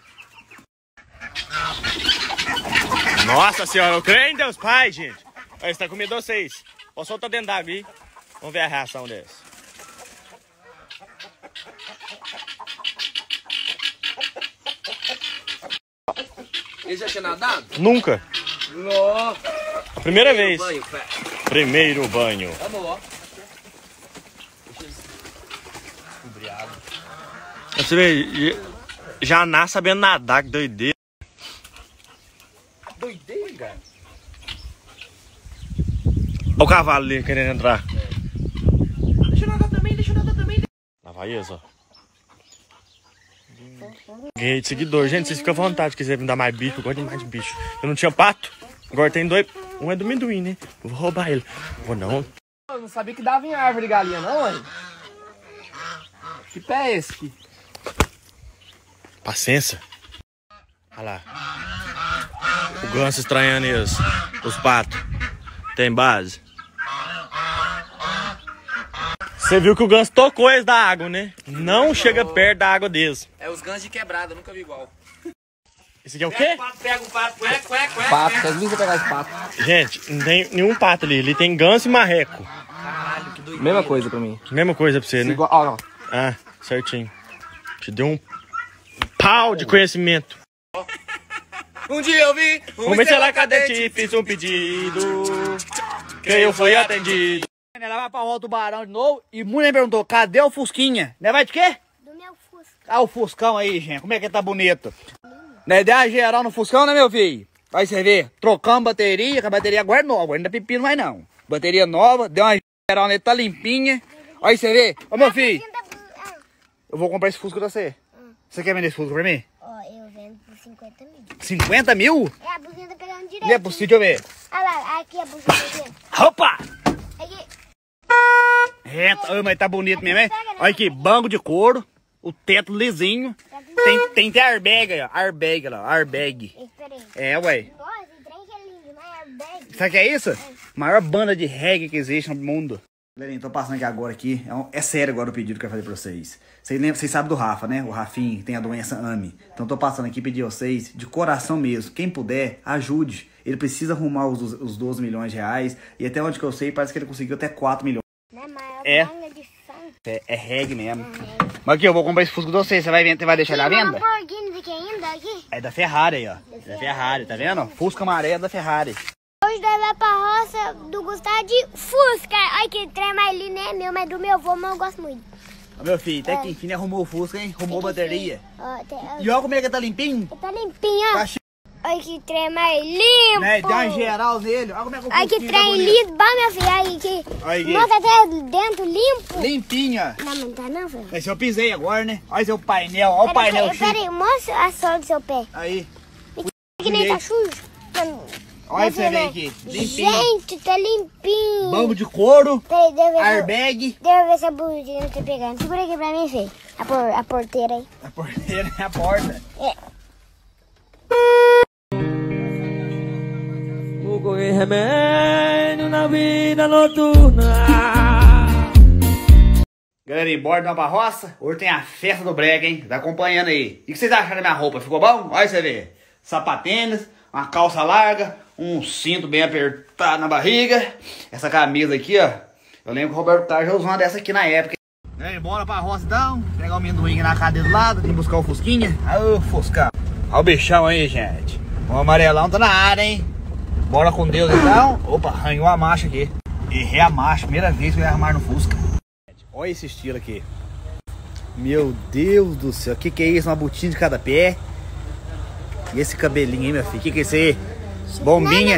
Speaker 2: Nossa senhora, eu creio em Deus Pai, gente. Olha, você tá com medo de vocês. Posso soltar dentro d'água aí. Vamos ver a reação dessa.
Speaker 8: Ele já tinha nadado?
Speaker 2: Nunca.
Speaker 8: Nossa.
Speaker 2: Primeira vez.
Speaker 8: Banho,
Speaker 2: Primeiro banho.
Speaker 8: tá bom, ó. Embriado.
Speaker 2: Você vê, já nasce sabendo nadar, que doideira.
Speaker 8: Doideira, cara.
Speaker 2: Olha o cavalo ali querendo entrar.
Speaker 8: É. Deixa eu nadar também, deixa eu nadar também.
Speaker 2: Lá vai isso, ó. Ganhei de seguidor. Gente, vocês ficam à vontade se quiserem me dar mais bicho. Eu gosto de mais bicho. Eu não tinha pato. Agora tem dois. Um é do Minduim, né? Eu vou roubar ele. Vou não.
Speaker 8: Eu não sabia que dava em árvore de galinha, não, hein? Que pé é esse aqui?
Speaker 2: Paciência. Olha lá. O ganso estranhando eles. Os patos. Tem base. Você viu que o ganso tocou eles da água, né? Não chega perto da água deles.
Speaker 8: É os gansos de quebrada, nunca vi igual.
Speaker 2: Esse aqui é o quê?
Speaker 8: Pega o pato, cueca, cueca, cueca. Pato, vocês viram pegar esse pato?
Speaker 2: Gente, não tem nenhum pato ali. Ali tem ganso e marreco.
Speaker 8: Caralho, que doido. Mesma coisa pra mim.
Speaker 2: Mesma coisa pra você, né?
Speaker 8: Igual, ó, ó.
Speaker 2: Ah, certinho. Te deu um pau de conhecimento.
Speaker 8: Um dia eu vi
Speaker 2: um estrela cadete e fiz um pedido, que eu fui atendido.
Speaker 5: Ela vai pra Rua do Barão de novo e mulher perguntou, cadê o Fusquinha? Né, vai de quê?
Speaker 4: Do meu Fusca.
Speaker 5: Ah, o Fuscão aí, gente, como é que tá bonito. Né, deu uma geral no Fuscão, né, meu filho? Aí você vê, trocamos bateria, que a bateria agora é nova, agora não dá pepino mais não. Bateria nova, deu uma geral nele, tá limpinha. Aí você vê, ô meu filho, eu vou comprar esse Fusca pra você. Você quer vender esse Fusca pra mim?
Speaker 4: Ó, eu vendo por cinquenta mil.
Speaker 5: cinquenta mil?
Speaker 4: É, a buzina tá pegando direito.
Speaker 5: Não é possível, deixa eu ver.
Speaker 4: Olha lá, aqui a buzina aqui.
Speaker 5: Opa!
Speaker 4: Aqui.
Speaker 5: Reto, mas tá bonito mesmo, hein? Olha aqui, banco de couro, o teto lisinho. Tem, tem até airbag aí, ó. Airbag lá, airbag. É, ué.
Speaker 4: Nossa, esse trem que é lindo, mas é airbag.
Speaker 5: Sabe o que é isso? Maior banda de reggae que existe no mundo. Galerinha, tô passando aqui agora aqui. É, um, é sério agora o pedido que eu falei pra vocês. Vocês, lembram, vocês sabem do Rafa, né? O Rafinho tem a doença A M E. Então tô passando aqui pedir a vocês, de coração mesmo. Quem puder, ajude. Ele precisa arrumar os, os doze milhões de reais. E até onde que eu sei, parece que ele conseguiu até quatro milhões. É. É, é reggae mesmo. Uhum. Mas aqui, eu vou comprar esse Fusca de vocês. Você vai, você vai deixar ele à venda?
Speaker 4: Aqui ainda, aqui.
Speaker 5: É da Ferrari aí, ó. É da Ferrari, tá vendo? Fusca amarelo da Ferrari.
Speaker 4: Hoje nós vamos pra roça do Gustavo de Fusca. Ai, que trem mais lindo, é meu, mas do meu avô, mas eu gosto muito.
Speaker 5: Ô, meu filho, até é. que enfim arrumou o Fusca, hein? Arrumou a bateria.
Speaker 4: Ó, tem, ó.
Speaker 5: E olha como é que tá limpinho.
Speaker 4: Tá limpinho, ó. Tá che... Ai, que trem mais limpo.
Speaker 5: Né? Dá uma geral nele. Olha como é que o
Speaker 4: Ai, que trem tá lindo, bom, meu filho. Ai, que...
Speaker 5: Aí,
Speaker 4: nossa, até dentro limpo.
Speaker 5: Limpinha.
Speaker 4: Não, não tá não, filho.
Speaker 5: Esse eu pisei agora, né? Olha seu painel, olha o painel chique.
Speaker 4: Pera aí, mostra a sola do seu pé.
Speaker 5: Aí.
Speaker 4: Que nem tá sujo.
Speaker 5: Olha você vê aqui, limpinho.
Speaker 4: Gente, tá limpinho.
Speaker 5: Banco de couro,
Speaker 4: Peraí, deixa eu ver
Speaker 5: airbag.
Speaker 4: Deixa eu ver se a buzina não tá pegando. Segura aqui pra mim, filho. A, por, a porteira aí.
Speaker 5: A porteira é a porta.
Speaker 4: É.
Speaker 8: Vou correr remédio na vida noturna.
Speaker 5: Galera, bora dar pra roça? Hoje tem a festa do brega, hein? Tá acompanhando aí. E o que vocês acharam da minha roupa? Ficou bom? Olha você ver. Sapatênis, uma calça larga, um cinto bem apertado na barriga. Essa camisa aqui, ó, Eu lembro que o Roberto Carlos já usou uma dessa aqui na época. E aí, bora pra roça então, pegar o amendoim aqui na cadeira do lado, tem que buscar o Fusquinha. Ô, Fuscão. Olha o bichão aí, gente. O amarelão tá na área, hein? Bora com Deus então. Opa, arranhou a marcha aqui. Errei a marcha, primeira vez que eu ia armar no Fusca. Olha esse estilo aqui. Meu Deus do céu, o que que é isso? Uma botinha de cada pé. E esse cabelinho aí, meu filho, o que que é isso aí? Bombinha.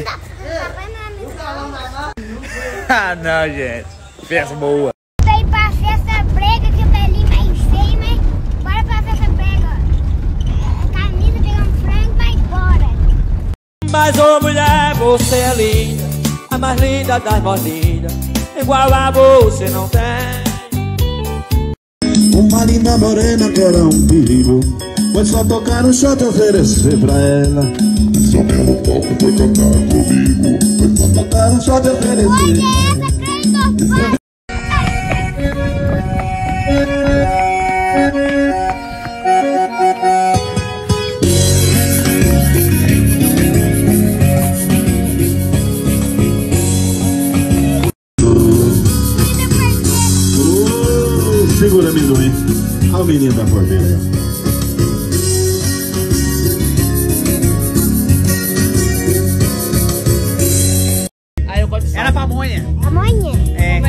Speaker 5: Ah, não, gente. Festa boa.
Speaker 4: Tem pra festa brega, que o belinho mais feio, mas bora pra festa brega. É, camisa, pegar um frango e vai embora.
Speaker 3: Mas ô mulher, você é linda, a mais linda das molinhas. Igual a você não tem.
Speaker 12: Uma linda morena que era um perigo. Foi só tocar no shot e oferecer pra ela. Só pelo palco foi cantar comigo. Foi só tocar no shot e oferecer. Oh, segura amendoim. Olha o menino da porteira aí.
Speaker 5: Era pamonha.
Speaker 4: Pamonha?
Speaker 5: É.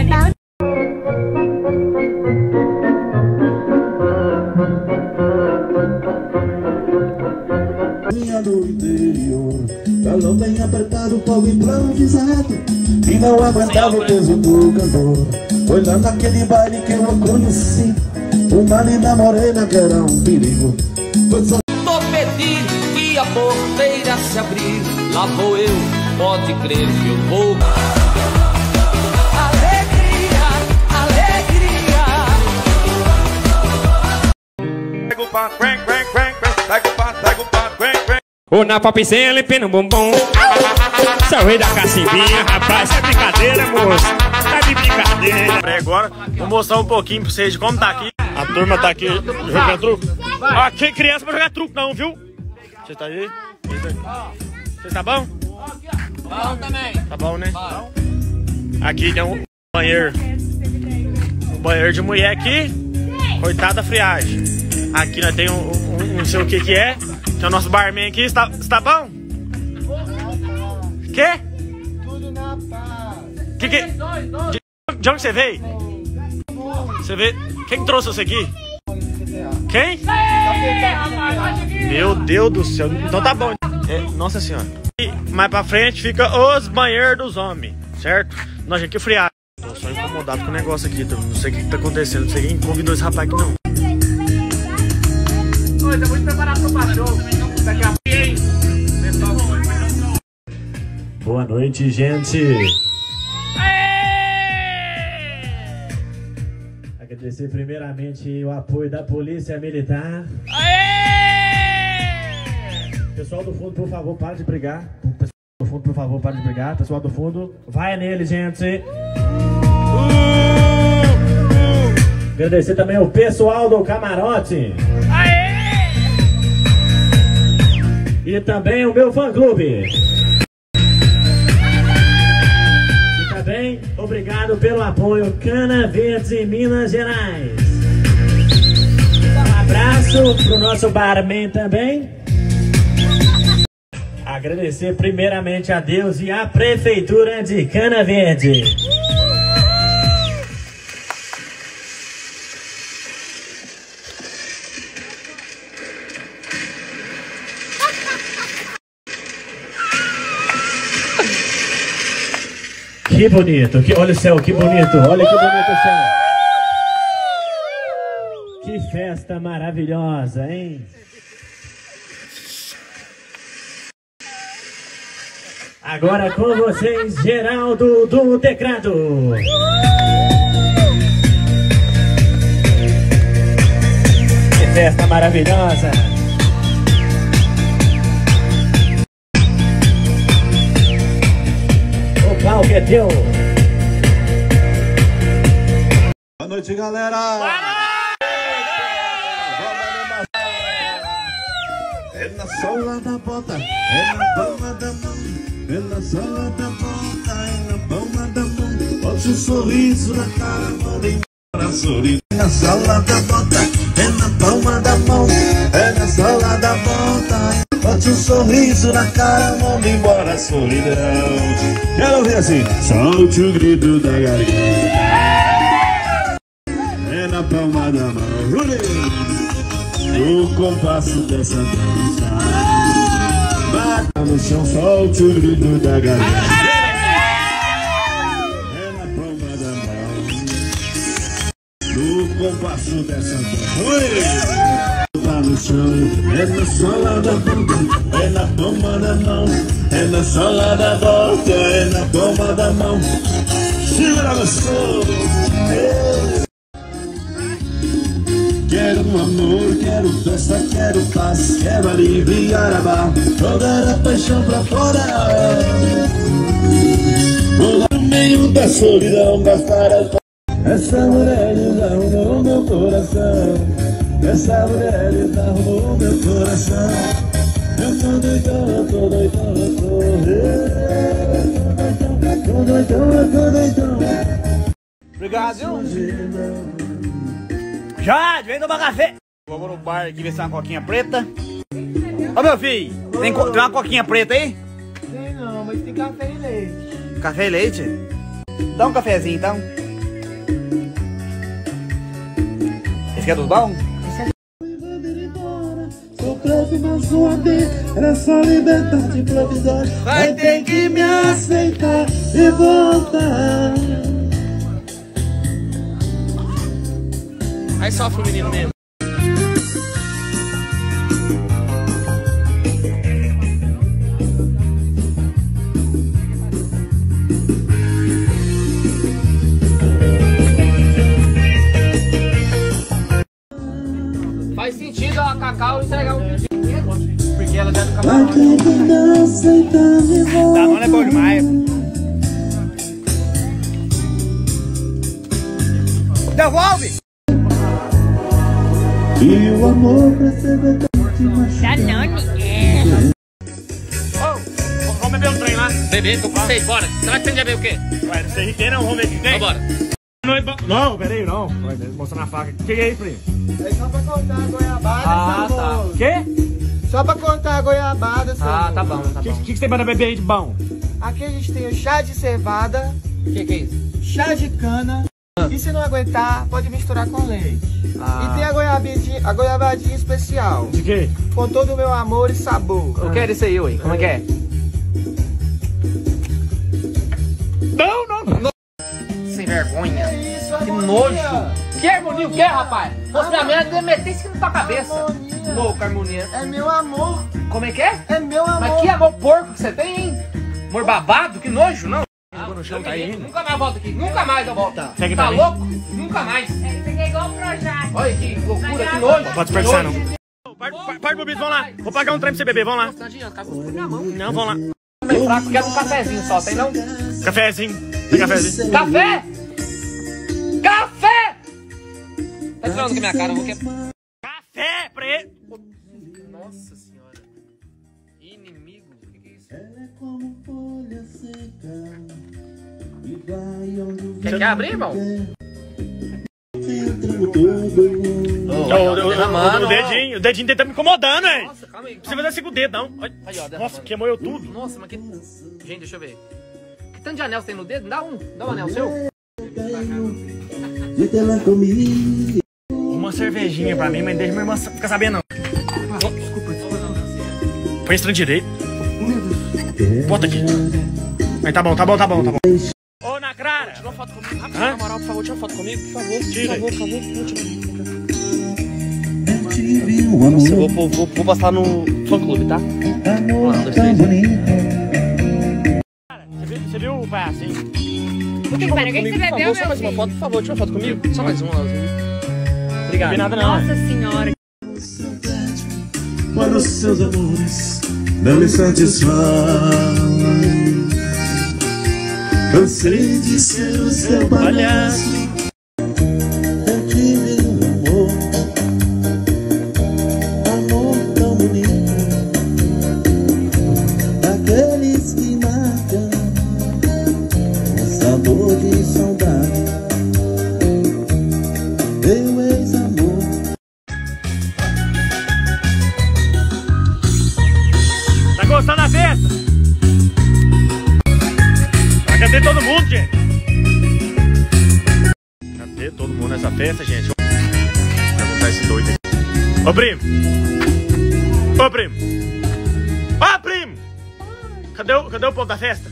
Speaker 12: Vinha do interior, calão bem apertado, pau improvisado, e não aguentava o peso do cantor. Foi lá naquele baile que eu conheci uma linda morena que era um perigo. Foi só
Speaker 8: Tô pedindo que a porteira se abrir. Lá vou eu, pode crer que eu vou. Alegria, alegria.
Speaker 15: Pega o pato, crank, crank, crank, crank. Pega o pato, pega o pato, crank, crank.
Speaker 7: Ô, na popzinha, pino no bumbum. Sou o rei da cacimbinha, rapaz, é brincadeira, moço. Tá de brincadeira.
Speaker 2: Agora, vou mostrar um pouquinho pra vocês de como tá aqui. A turma tá aqui jogando truco. Aqui, criança pra jogar truco não, viu? Você tá aí? Você tá bom?
Speaker 8: Bom também.
Speaker 2: Tá bom, né? Aqui tem um banheiro. Um banheiro de mulher aqui. Coitada da friagem. Aqui nós tem um, um, um não sei o que que é. Tem o nosso barman aqui. Você tá, você tá bom? Quê?
Speaker 22: Tudo na paz.
Speaker 2: Que que... De, de onde você veio? Você veio... Quem trouxe você aqui? Quem? Meu Deus do céu. Então tá bom. É, nossa senhora. E mais pra frente fica os banheiros dos homens, certo? Nós aqui friar. Tô só incomodado com o negócio aqui. Não sei o que, que tá acontecendo. Não sei quem convidou esse rapaz aqui não.
Speaker 8: Oi, tá muito preparado pro cachorro. Daqui a pouco, hein?
Speaker 23: Boa noite, gente. Agradecer primeiramente o apoio da Polícia Militar. Pessoal do fundo, por favor, para de brigar. Pessoal do fundo, por favor, para de brigar. Pessoal do fundo, vai nele, gente. Agradecer também o pessoal do camarote. E também o meu fã-clube. E também, obrigado pelo apoio Cana Verde, Minas Gerais. Um abraço pro nosso barman também. Agradecer primeiramente a Deus e a Prefeitura de Cana Verde. Que bonito, que, olha o céu, que bonito, olha que bonito o céu. Que festa maravilhosa, hein? Agora com vocês, Geraldo do Teclado. Que festa maravilhosa. O pau que é teu.
Speaker 12: Boa noite, galera. É na sola da bota, é na palma da mão. É na sola da bota, é na palma da mão. bote um sorriso na cara, manda embora a solidão. É na sola da bota, é na palma da mão, é na sola da bota. Bote um sorriso na cara, manda embora a solidão. Quero ouvir assim, solte o grito da garganta. É na palma da mão, o compasso dessa dança. Bata no chão, solte o grito da garganta. É na palma da mão, no compasso dessa dança. Tá no chão, é na sola da boca, é na palma da mão, é na sola da boca, é na palma da mão. Segura no som. Quero amor, quero festa, quero paz, quero aliviar a barra, jogar a paixão pra fora. Vou lá no meio da solidão, gastar as... Essa mulher desarrumou meu coração, essa mulher desarrumou meu coração. Eu tô doidão, eu tô doidão, eu tô... Eu tô doidão, eu tô doidão.
Speaker 5: Obrigado, Jade, vem tomar café. Vou no bar aqui ver se tem uma coquinha preta. Ô meu filho, tem, co tem uma coquinha preta aí?
Speaker 22: Tem não, mas tem café e leite.
Speaker 5: Café e leite? Dá um cafezinho então. Esse aqui é dos bons?
Speaker 12: Sou preso na sua vida, era só liberdade provisória. Vai ter que me aceitar e voltar.
Speaker 6: Aí sofre o menino mesmo. Faz sentido a Cacau entregar um pedido. Porque ela deve ficar
Speaker 12: Vai ter que me aceitar e voltar.
Speaker 5: Danone é bom demais. Devolve!
Speaker 12: E o amor precisa te machucar.
Speaker 17: Danone.
Speaker 2: Ô, vamos beber um trem lá.
Speaker 6: Beber, tô com sede, bora. Será que tem de beber o quê?
Speaker 2: Ué, não sei o que não, vamos ver o que tem.
Speaker 6: Vambora.
Speaker 2: Não, peraí, não. Vai mostrar na faca. O que é isso, primo?
Speaker 22: É só pra cortar a goiabada,
Speaker 6: Ah,
Speaker 22: seu
Speaker 6: tá.
Speaker 22: moço.
Speaker 2: Quê?
Speaker 22: Só pra cortar a goiabada, seu
Speaker 6: Ah, tá
Speaker 22: moço.
Speaker 6: bom, tá
Speaker 2: O que,
Speaker 6: bom.
Speaker 2: que, que você tem pra beber aí de bom?
Speaker 22: Aqui a gente tem o chá de cevada,
Speaker 6: O que que é isso?
Speaker 22: chá de cana. E se não aguentar, pode misturar com leite.
Speaker 6: Ah.
Speaker 22: E tem a goiabadinha, a goiabadinha especial.
Speaker 2: De quê?
Speaker 22: Com todo o meu amor e sabor.
Speaker 6: Eu quero isso aí, ué. Como é que é?
Speaker 2: Não, não.
Speaker 6: Sem vergonha.
Speaker 22: Isso,
Speaker 6: Que
Speaker 22: harmonia.
Speaker 6: nojo. Que harmonia o que, rapaz? Fosse minha merda, eu meter isso aqui na tua cabeça.
Speaker 22: Harmonia.
Speaker 6: Louco, harmonia.
Speaker 22: É meu amor.
Speaker 6: Como é que é?
Speaker 22: É meu amor.
Speaker 6: Mas que amor porco que você tem, hein? Amor babado? Que nojo, não?
Speaker 2: No chão tá aí.
Speaker 6: Nunca mais volto aqui. Nunca mais eu volto. Tá,
Speaker 2: Segue
Speaker 6: tá
Speaker 2: pra mim.
Speaker 6: louco? Nunca mais.
Speaker 17: Isso aqui é igual o Projac.
Speaker 6: Olha que loucura, que nojo.
Speaker 2: Pode desperdiçar, não. Parte do bicho, vamos lá. Vou pagar um trem pra você beber, vamos lá.
Speaker 6: Não adianta, acabou com minha mão.
Speaker 2: Não, vamos lá.
Speaker 6: Meio fraco, quero um cafezinho só, tem não?
Speaker 2: Cafézinho. Tem cafézinho.
Speaker 6: Café? Café! Tá tirando com a minha cara, eu vou quebrar.
Speaker 2: Café preto.
Speaker 6: Nossa senhora. Inimigo? O que que é isso?
Speaker 12: Ela é como folha seca e vai onde o
Speaker 6: Quer, quer abrir, irmão?
Speaker 12: filtro todo mundo.
Speaker 6: Ô,
Speaker 2: O,
Speaker 6: aí, ó,
Speaker 2: o,
Speaker 6: tá
Speaker 2: o,
Speaker 6: derramando,
Speaker 2: o
Speaker 6: ó.
Speaker 2: dedinho, o dedinho dele tá me incomodando, hein?
Speaker 6: Nossa, calma aí.
Speaker 2: Não precisa fazer assim com o dedo, não. Olha.
Speaker 6: Aí, ó, derramando.
Speaker 2: Nossa, queimou eu tudo.
Speaker 6: Nossa, mas que... Gente, deixa eu ver. Que tanto de anel você tem no dedo? Dá um. Dá um anel seu.
Speaker 12: De tela comigo.
Speaker 2: Uma cervejinha pra mim, mas deixa minha irmã ficar sabendo, não.
Speaker 6: Desculpa, desculpa.
Speaker 2: Põe esse trem direito. Bota aqui. Mas tá bom, tá bom, tá bom, tá bom. Ô, Nacrara!
Speaker 6: Tira uma foto comigo. Rápido,
Speaker 2: Hã?
Speaker 6: na moral, por favor, tira uma foto comigo, por favor.
Speaker 2: Tira.
Speaker 6: Por favor, por favor. Não, tira.
Speaker 12: Eu tive um amor.
Speaker 6: Nossa, eu vou, vou, vou, vou passar no fã clube, tá?
Speaker 12: Amor
Speaker 6: Um, dois,
Speaker 12: tão
Speaker 6: três.
Speaker 12: bonito.
Speaker 2: Você viu, você viu o palhacinho?
Speaker 6: Tira uma foto
Speaker 17: Pera, o que que
Speaker 6: comigo,
Speaker 17: você
Speaker 6: por
Speaker 17: bebeu,
Speaker 6: favor, só
Speaker 17: meu
Speaker 6: mais uma
Speaker 17: filho?
Speaker 6: foto, por favor, tira uma foto comigo. Só mais uma.
Speaker 2: Não
Speaker 6: Obrigado.
Speaker 2: vi nada, não.
Speaker 17: Nossa senhora.
Speaker 12: Quando os seus amores não me satisfazem, cansei de ser o seu palhaço. Eu tive um amor, amor tão bonito, daqueles que marcam o sabor de som. meu ex-amor.
Speaker 7: Tá gostando da festa? Cadê todo mundo, gente? Cadê todo mundo nessa festa, gente? Vou perguntar esse doido aqui. Ô, primo! Ô, primo! Ô, primo! Cadê o, cadê o povo da festa?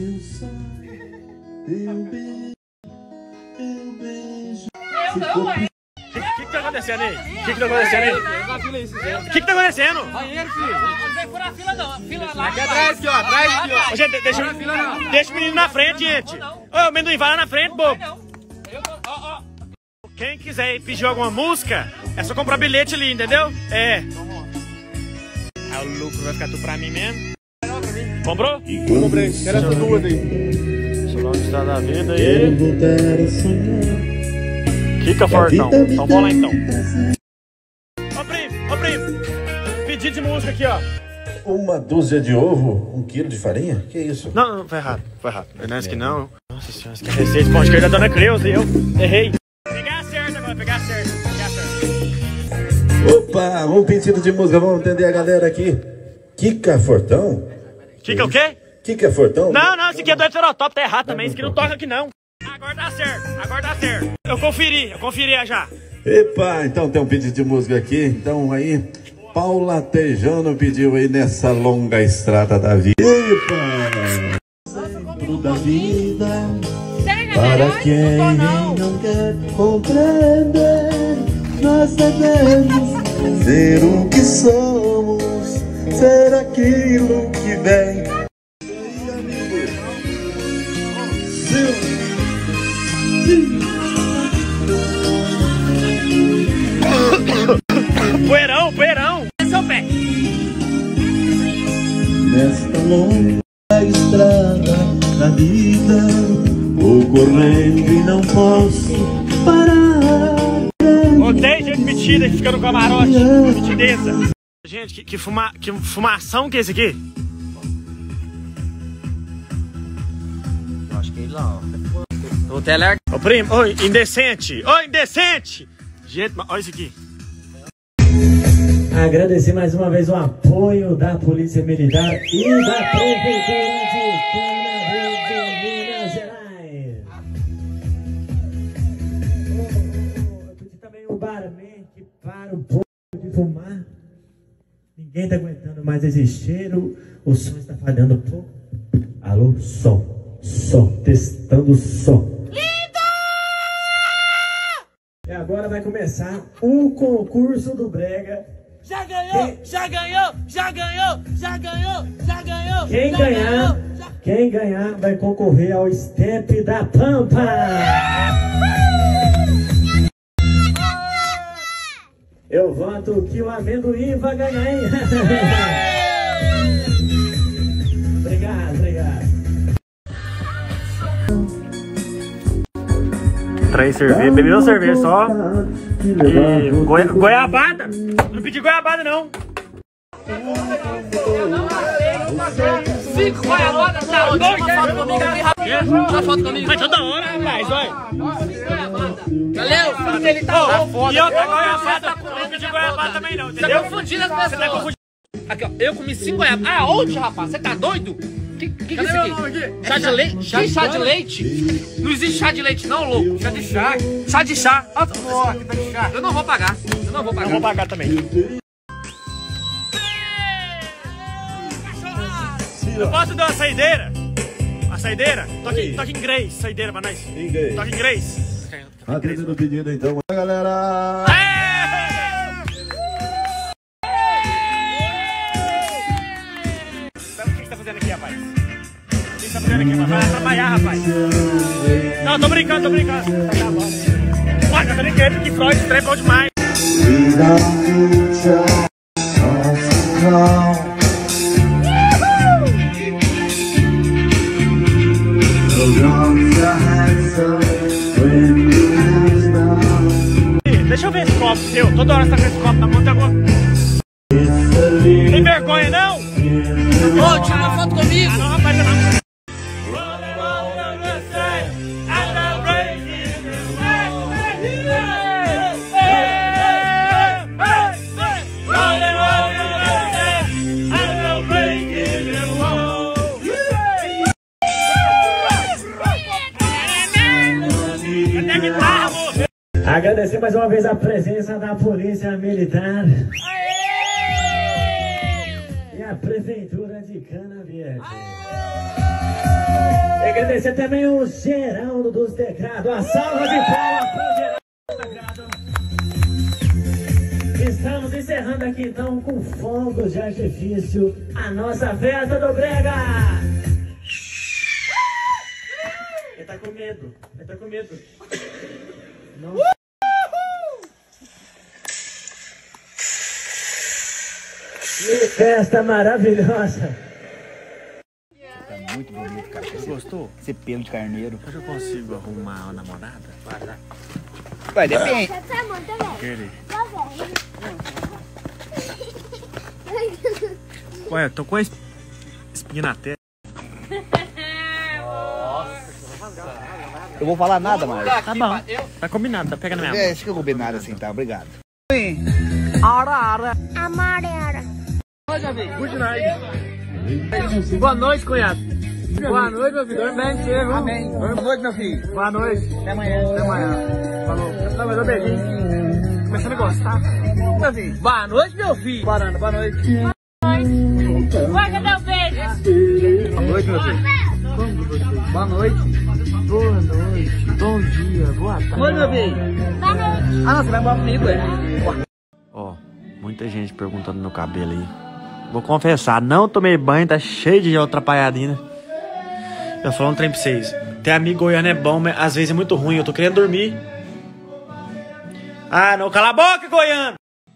Speaker 21: Eu não, é.
Speaker 7: O que, que, que tá acontecendo aí? O que, que tá acontecendo aí? O que, que tá acontecendo?
Speaker 21: Banheiro, filho. Não vem por a fila, não. Fila lá.
Speaker 7: Aqui atrás, aqui, ó. Atrás, aqui, ó. Gente, deixa, deixa o menino na frente, gente. Ô, o amendoim, vai lá na frente, bobo. Quem quiser pedir alguma música, é só comprar bilhete ali, entendeu? É. Aí o lucro vai ficar tudo pra mim mesmo. Comprou?
Speaker 12: Comprei. Quero essas duas aí.
Speaker 7: Deixa eu lá onde está da vida aí. Fica fortão. Então vamos lá então. Ô primo, ô primo. Pedido de música aqui, ó.
Speaker 12: Uma dúzia de ovo, um quilo de farinha? Que isso?
Speaker 7: Não, não, foi errado. Foi errado. Não é isso que não. Nossa senhora, isso que é receita de pão de queijo da Dona Creuza e eu errei. Pegar certo agora, pegar certo. Pegar certo.
Speaker 12: Opa, um pedido de música, vamos entender a galera aqui. Kika Fortão?
Speaker 7: Kika o quê?
Speaker 12: Kika Fortão?
Speaker 7: Não, não, esse aqui é do Heterotop, tá errado também. Esse aqui não toca aqui não. Agora dá certo, agora dá certo. Eu conferi, eu conferi já.
Speaker 12: Epa, então tem um pedido de música aqui. Então aí, Paula Tejano pediu aí nessa longa estrada da vida. Epa! Centro da vida, para quem não quer compreender, nós devemos ser o que somos, ser aquilo que vem. Ei, amigo, seu...
Speaker 7: Poeirão, poeirão. É seu pé.
Speaker 12: Nesta longa estrada da vida, vou correndo e não posso parar.
Speaker 7: Odeio gente metida que fica no camarote. Metideza. Gente, que, que, fuma, que fumação que é esse aqui?
Speaker 6: Eu acho que ele lá, ó. O teler...
Speaker 7: Ô primo, oi, indecente. Ô, indecente. Gente, olha isso aqui.
Speaker 23: Agradecer mais uma vez o apoio da Polícia Militar e da Prefeitura de Canaveiro de Minas Gerais. Eu pedi também o barman que para um pouco de fumar. Ninguém tá aguentando mais esse cheiro. O som está falhando um pouco. Alô, som, som, testando o som. E agora vai começar o concurso do Brega.
Speaker 21: Já ganhou, quem... já ganhou, já ganhou, já ganhou, já ganhou.
Speaker 23: Quem
Speaker 21: já
Speaker 23: ganhar,
Speaker 21: ganhou, já...
Speaker 23: quem ganhar vai concorrer ao Stamp da Pampa. Eu voto que o amendoim vai ganhar, hein? Obrigado, obrigado.
Speaker 7: Três cervejas, bebi uma cerveja só. E goi goiabada. Não pedi goiabada, não.
Speaker 21: Cinco goiabadas, tá doido? Uma foto comigo ali, rapidinho. Uma foto comigo.
Speaker 7: Mas toda hora, rapaz, olha.
Speaker 21: Valeu, ele tá
Speaker 7: oh, foda. E outra goiabada, não pedi goiabada também não, entendeu?
Speaker 21: Você tá confundindo as pessoas. Você tá confundindo. Aqui, ó, eu comi cinco goiabadas. Ah, onde, rapaz? Você tá doido? Que que, que é isso aqui? Chá de leite? Chá de, chá de leite? Não existe chá de leite não, louco. Chá de chá. Chá de chá. Eu não vou pagar. Eu não vou pagar.
Speaker 7: Eu vou pagar também. Eu posso dar uma saideira? Uma saideira? Toca em, toca em inglês, saideira pra nós.
Speaker 12: Inglês.
Speaker 7: Toca em inglês.
Speaker 12: Atendendo o pedido então, galera.
Speaker 7: O que você tá fazendo aqui, rapaz? O que você tá fazendo aqui, rapaz? Vai trabalhar, rapaz. Não, tô brincando, tô brincando. Olha, eu tô brincando que Freud é bom demais. Deixa eu ver esse copo seu. Toda hora você tá com esse copo na mão, tá agora. Tem vergonha, não?
Speaker 21: Ô, tira uma foto comigo.
Speaker 7: Ah, não, rapaz, não.
Speaker 23: Agradecer mais uma vez a presença da Polícia Militar. E a Prefeitura de Cana Verde. E agradecer também o Geraldo dos Teclados. A salva de palmas para o Geraldo dos Teclados. Estamos encerrando aqui então com fogos de artifício a nossa festa do Brega. Ele tá com medo, ele tá com medo. Não. Que festa maravilhosa.
Speaker 5: Tá muito bonito, cara. Você gostou? Esse pelo de carneiro.
Speaker 2: Hoje eu consigo arrumar uma namorada? Vai, vai.
Speaker 5: Vai, depende.
Speaker 4: Tá bom, tá bem.
Speaker 2: Querer.
Speaker 4: Tá bem.
Speaker 2: Ué, eu tô com a espinha na testa.
Speaker 5: Eu vou falar nada, Mário.
Speaker 2: Tá bom. Tá combinado, tá pegando minha mão.
Speaker 5: É, acho que eu combinado assim, tá? Obrigado.
Speaker 4: Ara, ara. Amara, ara.
Speaker 6: Good night. Boa noite, cunhado. Boa noite, meu filho. Dorme bem, você, viu?
Speaker 5: Amém. Boa noite, meu filho.
Speaker 6: Boa noite.
Speaker 5: Até amanhã.
Speaker 6: Até amanhã. Falou. Não, mas um beijinho. Começando a gostar. Meu filho. Boa noite, meu filho. Boa, boa noite.
Speaker 17: Vai, cadê o beijo?
Speaker 6: Boa noite, meu filho. Boa noite. Boa noite. Bom dia. Boa tarde. Oi, meu filho.
Speaker 4: Boa noite.
Speaker 6: Ah, não, você vai embora comigo, é?
Speaker 2: Ó, muita gente perguntando no meu cabelo aí. Vou confessar, não tomei banho, tá cheio de gel atrapalhadinha. Eu vou falar um trem pra vocês. Ter amigo goiano é bom, mas às vezes é muito ruim. Eu tô querendo dormir. Ah, não, cala a boca, goiano!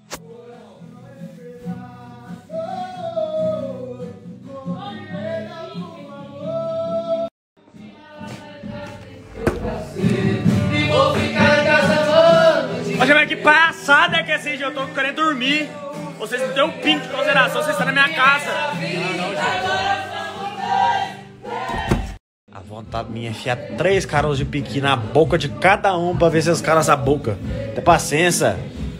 Speaker 2: Olha, mas que palhaçada é que assim, eu tô querendo dormir. Vocês não têm um pingo de consideração, vocês estão na minha casa. A vontade minha é enfiar três caroços de piqui na boca de cada um pra ver se os caras a boca. Tem paciência.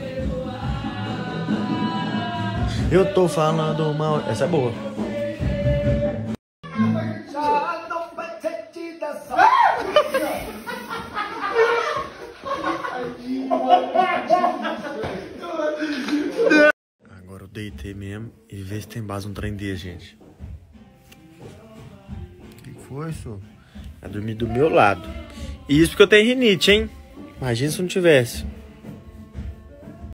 Speaker 2: Eu tô falando mal. Essa é boa. Agora eu deitei mesmo e vê se tem base um trem desse, gente. O que foi, senhor? Vai dormir do meu lado. E isso porque eu tenho rinite, hein? Imagina se não tivesse.